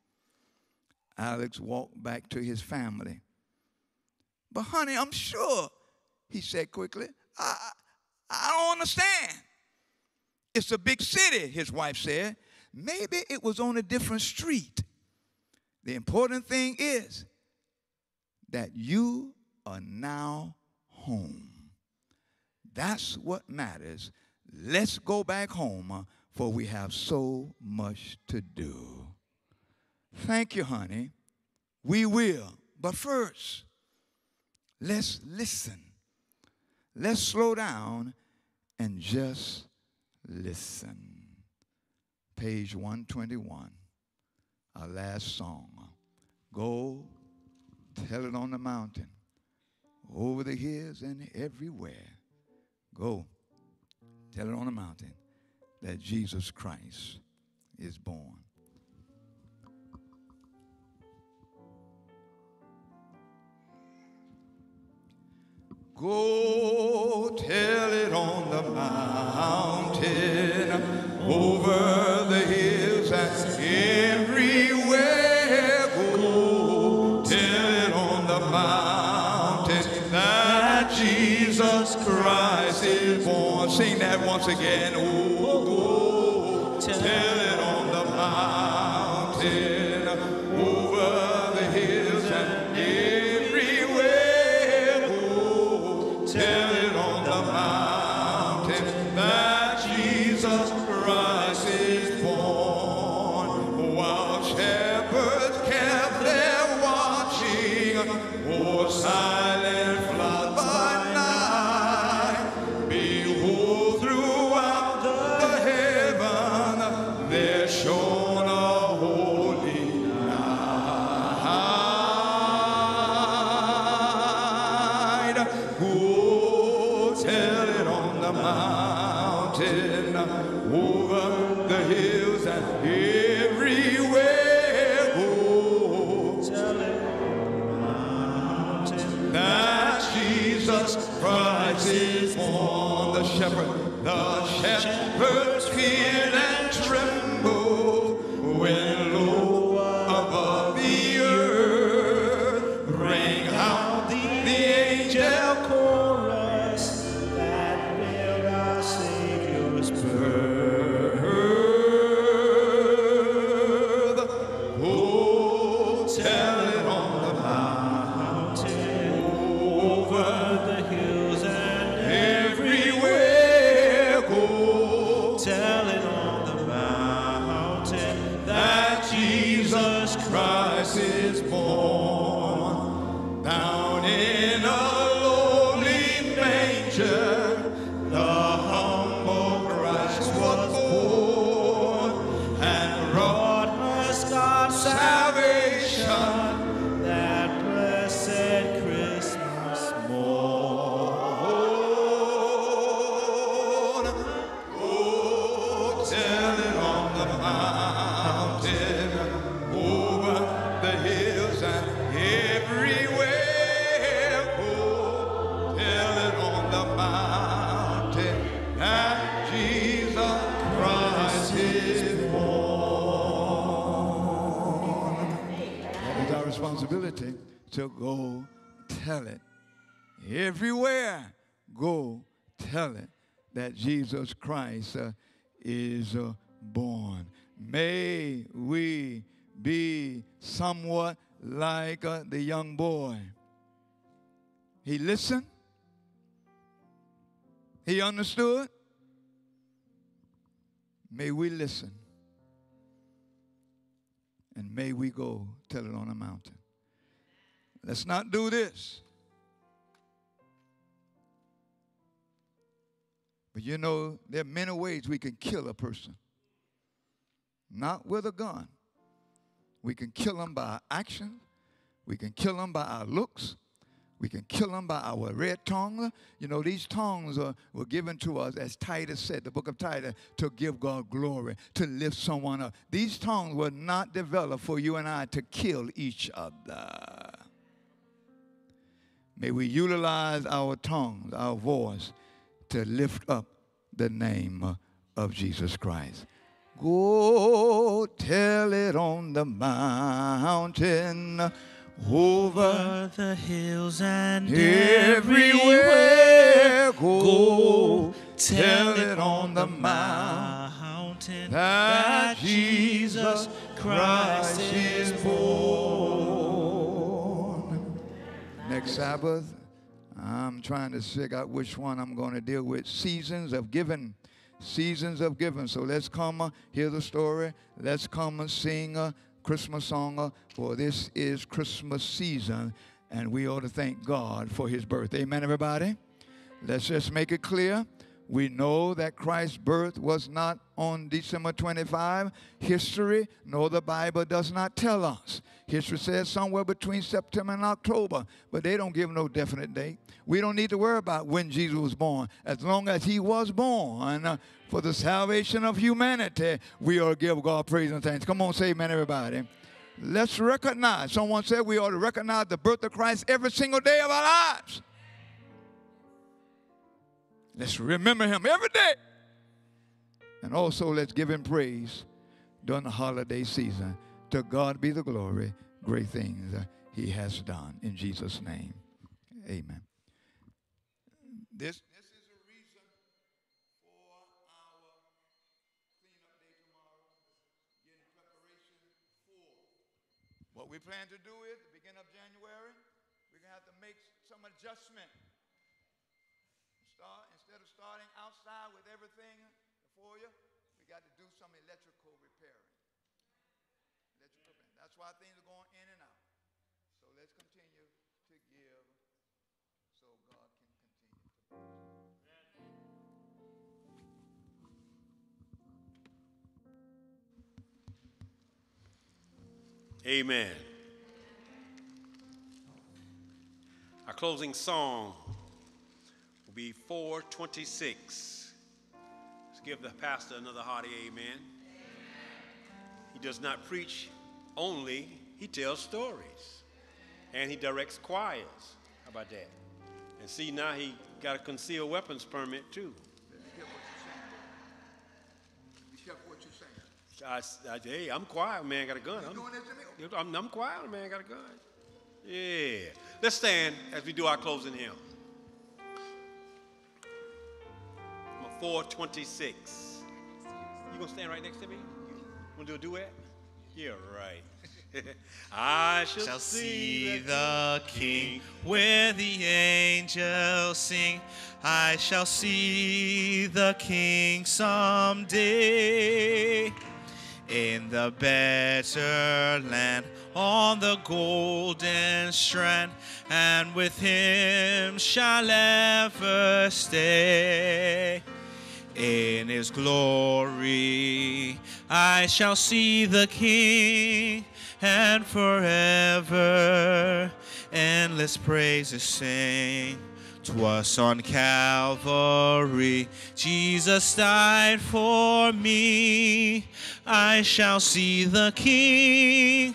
Alex walked back to his family. But honey, I'm sure, he said quickly, I, I don't understand. It's a big city, his wife said. Maybe it was on a different street. The important thing is that you are now home. That's what matters. Let's go back home, uh, for we have so much to do. Thank you, honey. We will. But first, let's listen. Let's slow down and just listen. Page one twenty-one, our last song. Go tell it on the mountain, over the hills and everywhere. Go tell it on the mountain that Jesus Christ is born. Go tell it on the mountain, over the hills and everywhere. Go tell it on the mountain that Jesus Christ is born. Sing that once again. Oh, go tell it on the mountain, over the hills and everywhere. Go tell it on the mountain that Jesus Christ is born. While shepherds kept their watching o'er silent floods by night, behold, throughout the heaven there shone a holy light. Go tell it on the mountain, over the hills and everywhere. Go tell it that Jesus Christ is born. The shepherd, the shepherds feared and trembled when low above the earth rang out the angel chorus that hailed our Savior's birth. Oh, tell it on the mountain, over the hills and everywhere. Go tell it on the mountain that Jesus Christ is born. Down in a lowly manger, the humble Christ was born, and wrought us God's salvation that blessed Christmas morn. Oh, tell it on the mountain, over the hills and everywhere. Oh, tell it on the mountain that Jesus Christ is born. That is our responsibility, to go tell it. Everywhere, go tell it that Jesus Christ uh, is uh, born. May we be somewhat like uh, the young boy. He listened. He understood. May we listen. And may we go tell it on a mountain. Let's not do this. But you know, there are many ways we can kill a person. Not with a gun. We can kill them by our actions. We can kill them by our looks. We can kill them by our red tongue. You know, these tongues are, were given to us, as Titus said, the book of Titus, to give God glory, to lift someone up. These tongues were not developed for you and I to kill each other. May we utilize our tongues, our voice, to lift up the name of Jesus Christ. Go tell it on the mountain, over the hills and everywhere. Go, Go tell it on the mountain that Jesus Christ is born. Next Sabbath, I'm trying to figure out which one I'm going to deal with. Seasons of giving. Seasons of giving. So let's come uh, hear the story. Let's come and sing a Christmas song, uh, for this is Christmas season, and we ought to thank God for his birth. Amen, everybody? Let's just make it clear. We know that Christ's birth was not on December twenty-fifth. History, nor the Bible, does not tell us. History says somewhere between September and October, but they don't give no definite date. We don't need to worry about when Jesus was born. As long as he was born uh, for the salvation of humanity, we ought to give God praise and thanks. Come on, say amen, everybody. Let's recognize. Someone said we ought to recognize the birth of Christ every single day of our lives. Let's remember him every day. And also let's give him praise during the holiday season. To God be the glory, great things uh, he has done. In Jesus' name, amen. This, this is a reason for our cleanup day tomorrow, getting preparation for. What we plan to do is, at the beginning of January, we're going to have to make some adjustment. Start, instead of starting outside with everything for you, we got to do some electrical repairing. Electrical repairing. That's why things are going in and out. So let's continue to give so God can continue to bless. Amen. Our closing song will be four twenty-six. Let's give the pastor another hearty amen. Amen. He does not preach only, he tells stories. And he directs choirs. How about that? And see, now he got a concealed weapons permit too. I, I, hey, I'm quiet, man, got a gun. I'm, I'm, I'm quiet, man, got a gun. Yeah. Let's stand as we do our closing hymn. four twenty-six. You gonna stand right next to me? You wanna do a duet? Yeah, right. I shall, shall see see the, the King where the angels sing. I shall see the King someday in the better land on the golden strand, and with him shall ever stay. In his glory I shall see the King, and forever endless praises sing. 'Twas on Calvary Jesus died for me. I shall see the King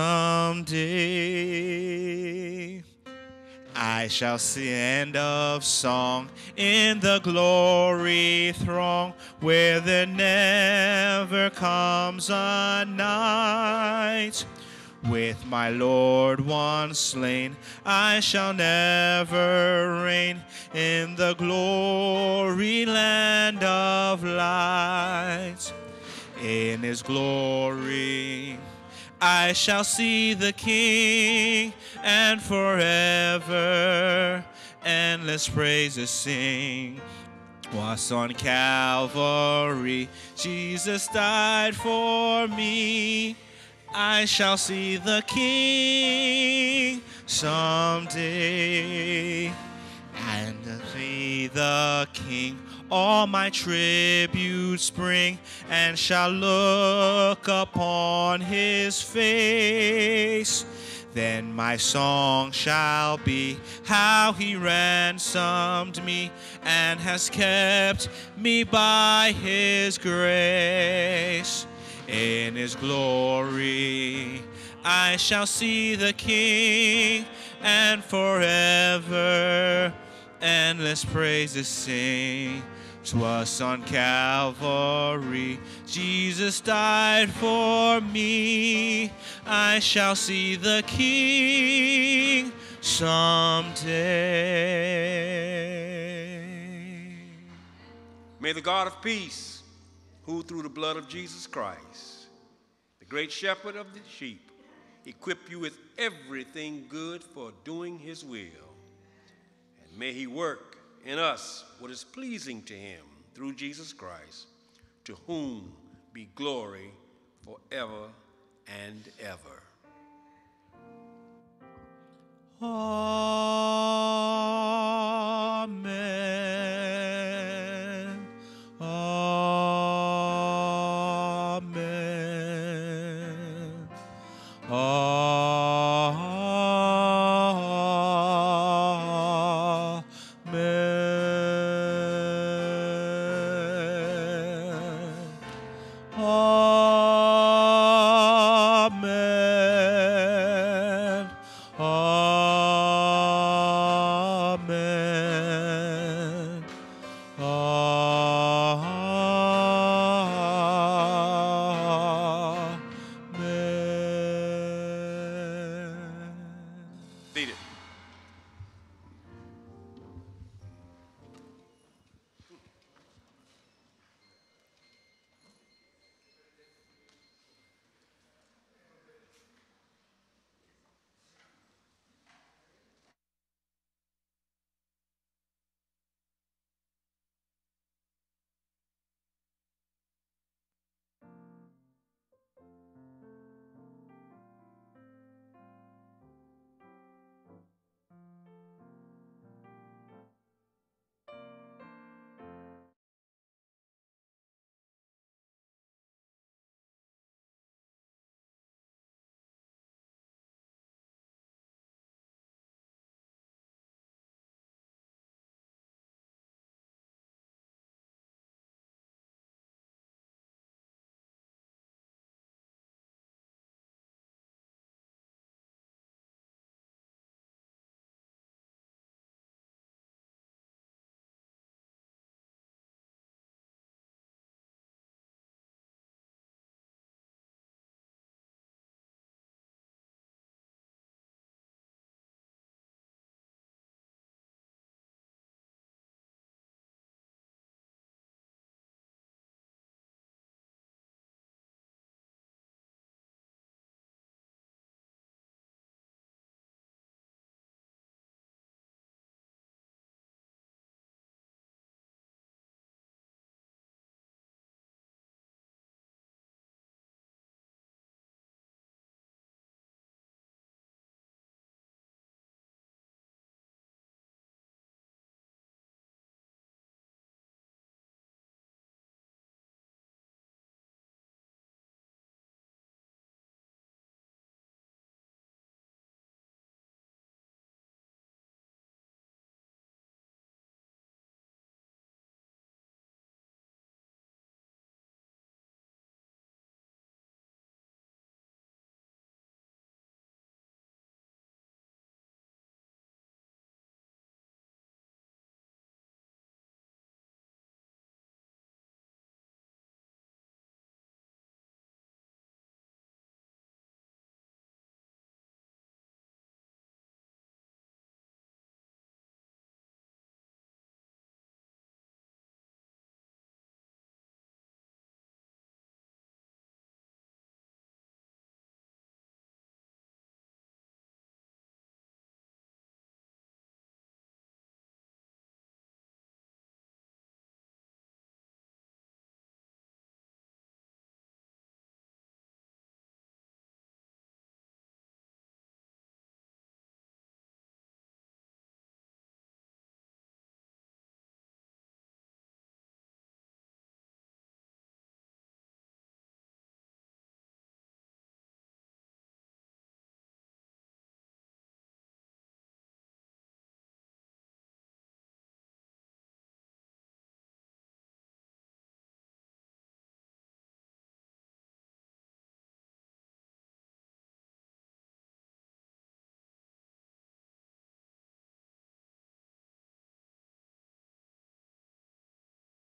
someday. I shall see end of song in the glory throng, where there never comes a night. With my Lord once slain, I shall never reign in the glory land of light. In his glory I shall see the King, and forever endless praises sing. Was on Calvary Jesus died for me. I shall see the King someday. And to see the King all my tributes bring, and shall look upon his face. then my song shall be how he ransomed me and has kept me by his grace. In his glory I shall see the King, and forever endless praises sing. 'Twas on Calvary Jesus died for me. I shall see the King someday. May the God of peace, who through the blood of Jesus Christ, the great shepherd of the sheep, equip you with everything good for doing his will. And may he work in us what is pleasing to him through Jesus Christ, to whom be glory forever and ever. Amen. Amen. Amen. Amen.